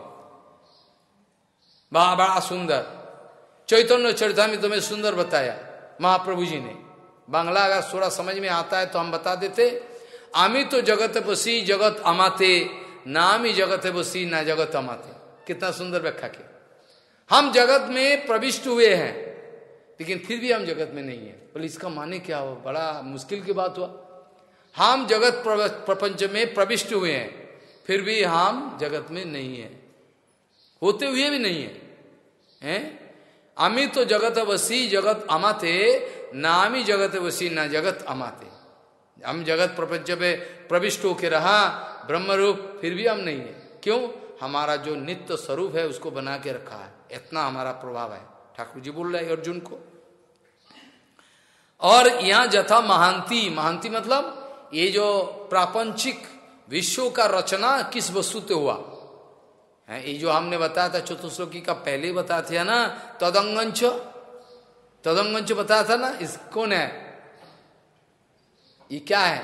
बड़ा बड़ा सुंदर चैतन्य चरितामृत में सुंदर बताया महाप्रभु जी ने। बांग्ला अगर थोड़ा समझ में आता है तो हम बता देते। आमी तो जगत बसी जगत अमाते, नामी जगत बसी ना जगत अमाते। कितना सुंदर व्याख्या की। हम जगत में प्रविष्ट हुए हैं, लेकिन फिर भी हम जगत में नहीं है। बोले इसका माने क्या हो? बड़ा मुश्किल की बात हुआ। हम जगत प्रपंच में प्रविष्ट हुए हैं, फिर भी हम जगत में नहीं है, होते हुए भी नहीं है, हैं? अमी तो जगत वसी जगत अमाते, नामी जगत वसी ना जगत अमाते। हम जगत प्रपंच में प्रविष्ट होके रहा ब्रह्म रूप, फिर भी हम नहीं है। क्यों? हमारा जो नित्य स्वरूप है उसको बना के रखा है, इतना हमारा प्रभाव है। ठाकुर जी बोल रहे हैं अर्जुन को। और यहां जथा महांति, महांति मतलब ये जो प्रापंचिक विश्व का रचना किस वस्तु से हुआ है, ये जो हमने बताया था चतुश्लोकी का पहले बताया था ना, तदंगंच तदंगंच बताया था ना। इस कौन है? ये क्या है?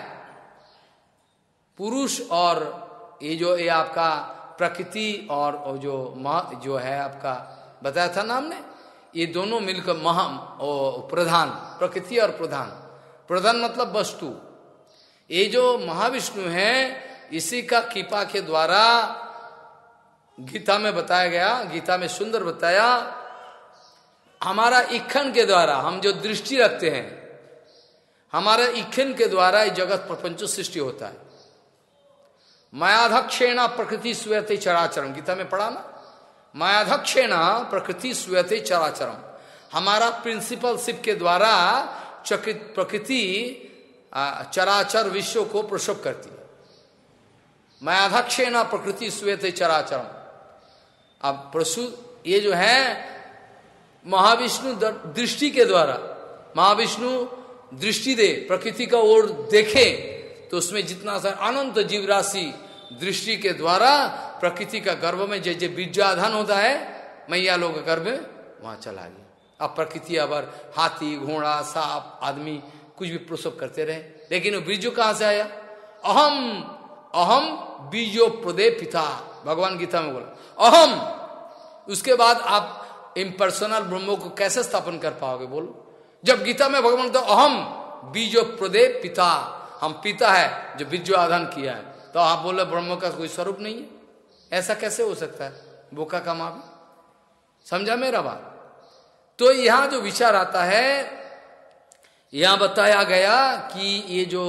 पुरुष और ये जो ये आपका प्रकृति और जो मह जो है आपका बताया था ना हमने, ये दोनों मिलकर महा प्रधान, प्रकृति और प्रधान। प्रधान मतलब वस्तु। ये जो महाविष्णु है, इसी का कृपा के द्वारा गीता में बताया गया, गीता में सुंदर बताया, हमारा इक्खन के द्वारा हम जो दृष्टि रखते हैं, हमारे इक्खन के द्वारा ये जगत प्रपंच सृष्टि होता है। मायाधक्षेण प्रकृति स्वेते चराचरम, गीता में पढ़ा ना, मायाधक्षेण प्रकृति स्वेते चराचरम। हमारा प्रिंसिपल शिप के द्वारा चकित प्रकृति चराचर विश्व को प्रसव करती है। मायाधक्षेण प्रकृति स्वेते चराचरम। अब प्रसु ये जो है महाविष्णु दृष्टि के द्वारा, महाविष्णु दृष्टि दे, प्रकृति का ओर देखे तो उसमें जितना सा अनंत जीव राशि दृष्टि के द्वारा प्रकृति का गर्भ में जैसे बीजाधान होता है मैया लोग के गर्भ में, वहां चला गया। अब प्रकृति अबर हाथी घोड़ा सांप आदमी कुछ भी प्रसव करते रहे, लेकिन वो बीजो कहां से आया? अहम अहम बीजो प्रदे पिता, भगवान गीता में बोला अहम। उसके बाद आप इम्पर्सनल ब्रह्मो को कैसे स्थापन कर पाओगे? बोलो। जब गीता में भगवान तो अहम बीजो प्रदे पिता, हम पिता है जो बीजो आधान किया है, तो आप बोले ब्रह्म का कोई स्वरूप नहीं है, ऐसा कैसे हो सकता है? बोका का माँ भी। समझा मेरा बात? तो यहां जो विचार आता है, यहां बताया गया कि ये जो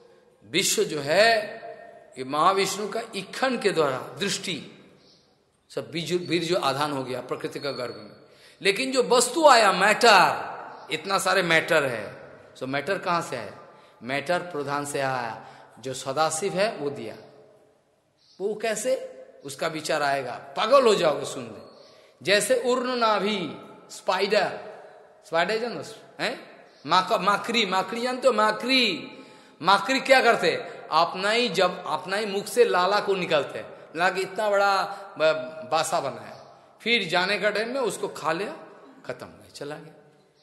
विश्व जो है ये महाविष्णु का इक्खन के द्वारा दृष्टि सब बीज बीज जो आधान हो गया प्रकृति का गर्भ में। लेकिन जो वस्तु आया मैटर, इतना सारे मैटर है, सो मैटर कहाँ से है? मैटर प्रधान से आया, जो सदाशिव है वो दिया। वो कैसे? उसका विचार आएगा, पागल हो जाओगे सुन ले। जैसे उर्न नाभि, स्पाइडर, स्पाइडर जानो है, माकड़ी, माकड़ी जानते हो? माकड़ी, माकड़ी क्या करते? अपना ही, जब अपना ही मुख से लाला को निकलते, लाके इतना बड़ा बासा बनाया, फिर जाने का टाइम में उसको खा लिया, खत्म हो गया, चला गया।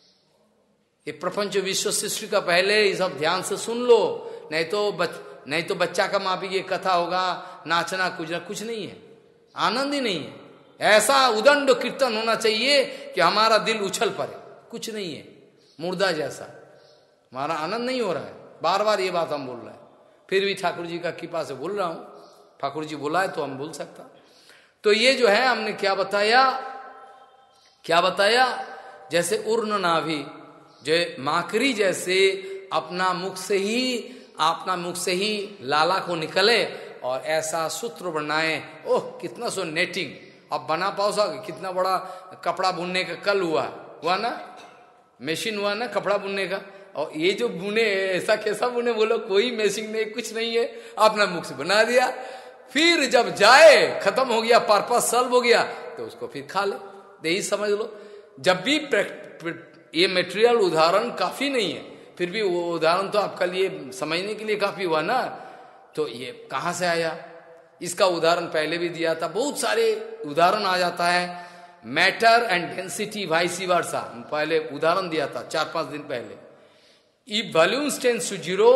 ये प्रपंच विश्व सृष्टि का पहले ये सब ध्यान से सुन लो, नहीं तो बच नहीं तो बच्चा का मापी ये कथा होगा, नाचना कूदना कुछ नहीं है, आनंद ही नहीं है। ऐसा उदंड कीर्तन होना चाहिए कि हमारा दिल उछल पड़े, कुछ नहीं है, मुर्दा जैसा, हमारा आनंद नहीं हो रहा है। बार बार ये बात हम बोल रहे हैं, फिर भी ठाकुर जी का कृपा से बोल रहा हूं, ठाकुर जी बोला है तो हम बोल सकता। तो ये जो है हमने क्या बताया, क्या बताया? जैसे उर्न नाभि, जो माकड़ी जैसे अपना मुख से ही, अपना मुख से ही लाला को निकले और ऐसा सूत्र बनाए। ओह कितना सो नेटिंग, अब बना पाओ सके? कितना बड़ा कपड़ा बुनने का कल हुआ हुआ ना, मशीन हुआ ना कपड़ा बुनने का। और ये जो बुने, ऐसा कैसा बुने बोलो? कोई मशीन नहीं, कुछ नहीं है, अपना मुख से बना दिया। फिर जब जाए, खत्म हो गया, पर्पस सॉल्व हो गया, तो उसको फिर खा ले। यही समझ लो। जब भी ये मटेरियल उदाहरण काफी नहीं है, फिर भी वो उदाहरण तो आपका लिए समझने के लिए काफी हुआ ना। तो ये कहाँ से आया? इसका उदाहरण पहले भी दिया था, बहुत सारे उदाहरण आ जाता है। Matter and density vice versa, पहले उदाहरण दिया था चार पांच दिन पहले। If volumes tends to zero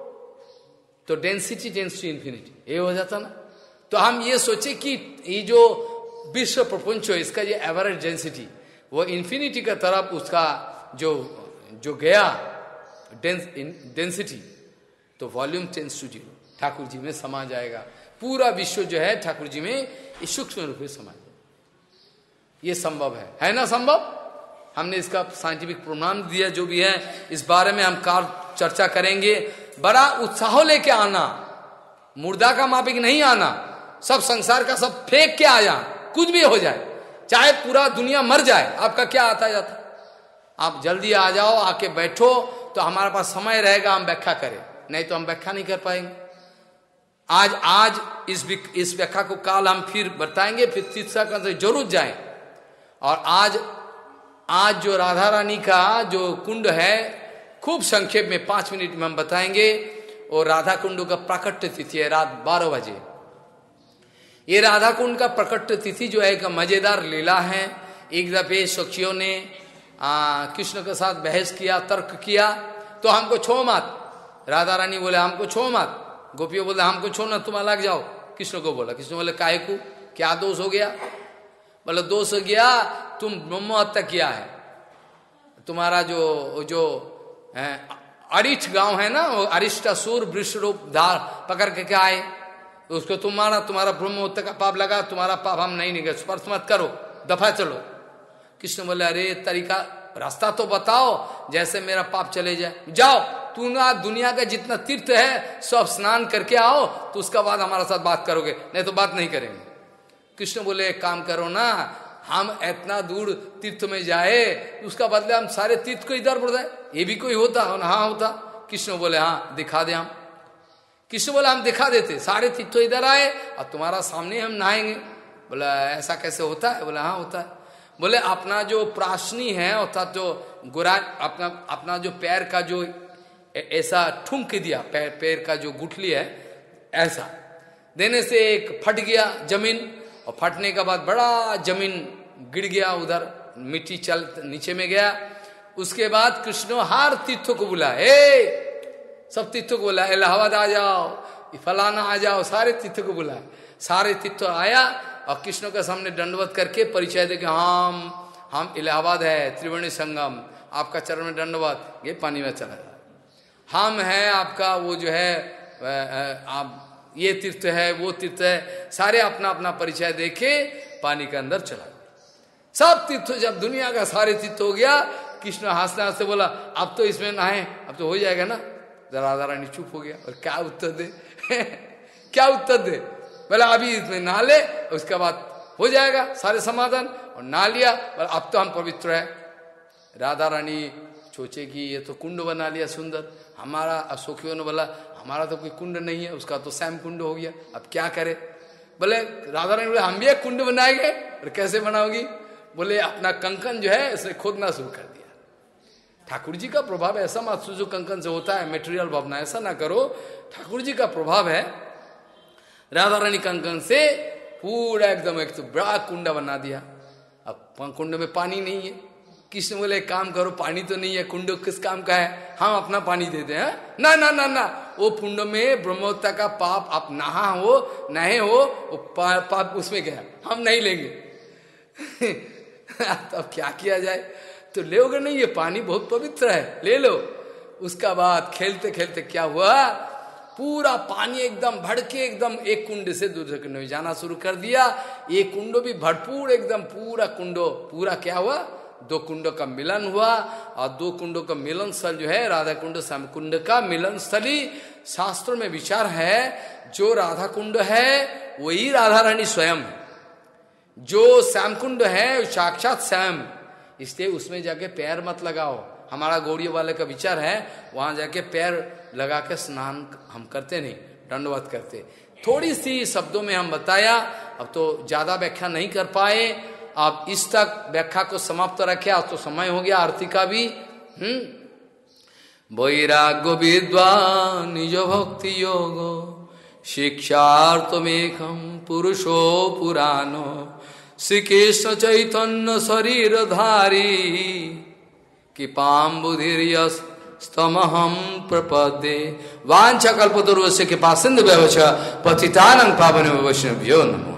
तो डेंसिटी टेंड्स टू इंफिनिटी, ये हो जाता ना। तो हम ये सोचे कि ये जो विश्व प्रपंच है, इसका ये एवरेज डेंसिटी वो इंफिनिटी का तरफ उसका जो जो गया डेंसिटी, तो volume tends to zero, Thakur ji में समा जाएगा। पूरा विश्व जो है ठाकुर जी में सूक्ष्म रूप में समा जाएगा। ये संभव है, है ना संभव? हमने इसका साइंटिफिक प्रमाण दिया, जो भी है इस बारे में हम काल चर्चा करेंगे। बड़ा उत्साह लेके आना, मुर्दा का मापिक नहीं आना, सब संसार का सब फेंक के आ जा, कुछ भी हो जाए, चाहे पूरा दुनिया मर जाए, आपका क्या आता जाता। आप जल्दी आ जाओ, आके बैठो, तो हमारे पास समय रहेगा, हम व्याख्या करें, नहीं तो हम व्याख्या नहीं कर पाएंगे। आज आज इस इस व्याख्या को काल हम फिर बताएंगे, फिर तीसरा का जरूर जाए। और आज आज जो राधा रानी का जो कुंड है, खूब संक्षेप में पांच मिनट में हम बताएंगे। और राधा कुंड का प्राकट्य तिथि है रात बारह बजे। ये राधा कुंड का प्रकट तिथि जो है एक मजेदार लीला है। एक दफे सखियों ने कृष्ण के साथ बहस किया, तर्क किया, तो हमको छो मत। राधा रानी बोले हमको छो मत, गोपियों बोले हमको छो ना, तुम अलग जाओ। कृष्ण को बोला, कृष्ण बोले काहे को, क्या दोष हो गया? बोले दोष हो गया, तुम ब्रह्म हत्या किया है। तुम्हारा जो जो अरिष्ट गांव है ना, वो अरिष्टासुर वृष रूप धार पकड़ के क्या आए, तो उसको तुम्हारा तुम्हारा ब्रह्म हत्या का पाप लगा, तुम्हारा पाप हम नहीं निकल, स्पर्श मत करो, दफा चलो। कृष्ण बोले अरे तरीका, रास्ता तो बताओ जैसे मेरा पाप चले जाए। जाओ, तू ना दुनिया का जितना तीर्थ है सब स्नान करके आओ, तो उसका बाद हमारे साथ बात करोगे, नहीं तो बात नहीं करेंगे। कृष्ण बोले एक काम करो ना, हम इतना दूर तीर्थ में जाए, उसका बदले हम सारे तीर्थ को इधर बढ़ जाए, ये भी कोई होता? हाँ होता। कृष्ण बोले हाँ दिखा दे हम। कृष्ण बोला हम दिखा देते, सारे तीर्थ इधर आए और तुम्हारा सामने हम नहाएंगे। बोला ऐसा कैसे होता है? बोला हाँ होता है। बोले अपना जो प्राशनी है, अर्थात जो गुरा, अपना अपना जो पैर का जो ऐसा ठुमक दिया, पैर पैर का जो गुठली है, ऐसा देने से एक फट गया जमीन, और फटने के बाद बड़ा जमीन गिर गया, उधर मिट्टी चल नीचे में गया। उसके बाद कृष्ण हर तीर्थों को बुला, ए सब तीर्थों को बोला, इलाहाबाद आ जाओ, फलाना आ जाओ, सारे तीर्थों को बुला। सारे तीर्थ आया और कृष्ण के सामने दंडवत करके परिचय दे कि हम हम इलाहाबाद है, त्रिवेणी संगम, आपका चरण में दंडवत, ये पानी में चला जाए। हम है आपका वो जो है आप ये तीर्थ है, वो तीर्थ है, सारे अपना अपना परिचय देके पानी के अंदर चला गया। सब तीर्थ, जब दुनिया का सारे तीर्थ हो गया, कृष्ण हंसते हंसते बोला अब तो इसमें नहाए, अब तो हो जाएगा ना। राधा रानी चुप हो गया, और क्या उत्तर दे क्या उत्तर दे? बोला अभी इसमें नहा ले, उसके बाद हो जाएगा सारे समाधान। और ना लिया, अब तो हम पवित्र है। राधा रानी सोचेगी ये तो कुंड बना लिया सुंदर, हमारा अशोकियों ने बोला हमारा तो कोई कुंड नहीं है, उसका तो सैम कुंड हो गया, अब क्या करे। बोले राधा रानी बोले हम भी एक कुंड बनाएंगे। और कैसे बनाओगी? बोले अपना कंकन जो है इसे खोदना शुरू कर दिया। ठाकुर जी का प्रभाव ऐसा मत सोचो कंकन से होता है मेटेरियल भावना, ऐसा ना करो। ठाकुर जी का प्रभाव है। राधा रानी कंकन से पूरा एकदम एक तो बड़ा कुंडा बना दिया। अब कुंड में पानी नहीं है। कृष्ण बोले काम करो, पानी तो नहीं है, कुंड किस काम का है, हम अपना पानी देते हैं। ना ना ना ना, वो कुंड में ब्रह्मोत्ता का पाप आप नहा हो नहे हो, वो पा, पाप उसमें गया, हम नहीं लेंगे। तब क्या किया जाए? तो लोगे नहीं, ये पानी बहुत पवित्र है, ले लो। उसका बाद खेलते खेलते क्या हुआ, पूरा पानी एकदम भड़के एकदम एक कुंड से दूसरे कुंड में जाना शुरू कर दिया। एक कुंडो भी भरपूर एकदम पूरा कुंडो पूरा क्या हुआ, दो कुंडों का मिलन हुआ। और दो कुंडों का मिलन स्थल जो है राधा कुंड श्याम कुंड का मिलन स्थली। शास्त्रों में विचार है जो राधा कुंड है वही राधा रानी स्वयं है, जो श्याम कुंड है साक्षात श्याम, इसलिए उसमें जाके पैर मत लगाओ। हमारा गौड़ियों वाले का विचार है वहां जाके पैर लगा के स्नान हम करते नहीं, दंडवत करते। थोड़ी सी शब्दों में हम बताया, अब तो ज्यादा व्याख्या नहीं कर पाए। अब इस तक व्याख्या को समाप्त रखे, अब तो समय हो गया आरती का भी। हम्म वैराग्य विद्वान निज भक्ति योगो शिक्षार्थमेकम पुरुषो पुराणो श्री कृष्ण चैतन्य शरीर धारी कृपाम्बुधिर्यस् स्तमहम प्रपदे वांछा कल्पतरुस्य कृपा सिंधु व्यवच पतितानं पावनेभ्यो वैष्णवेभ्यो नमो।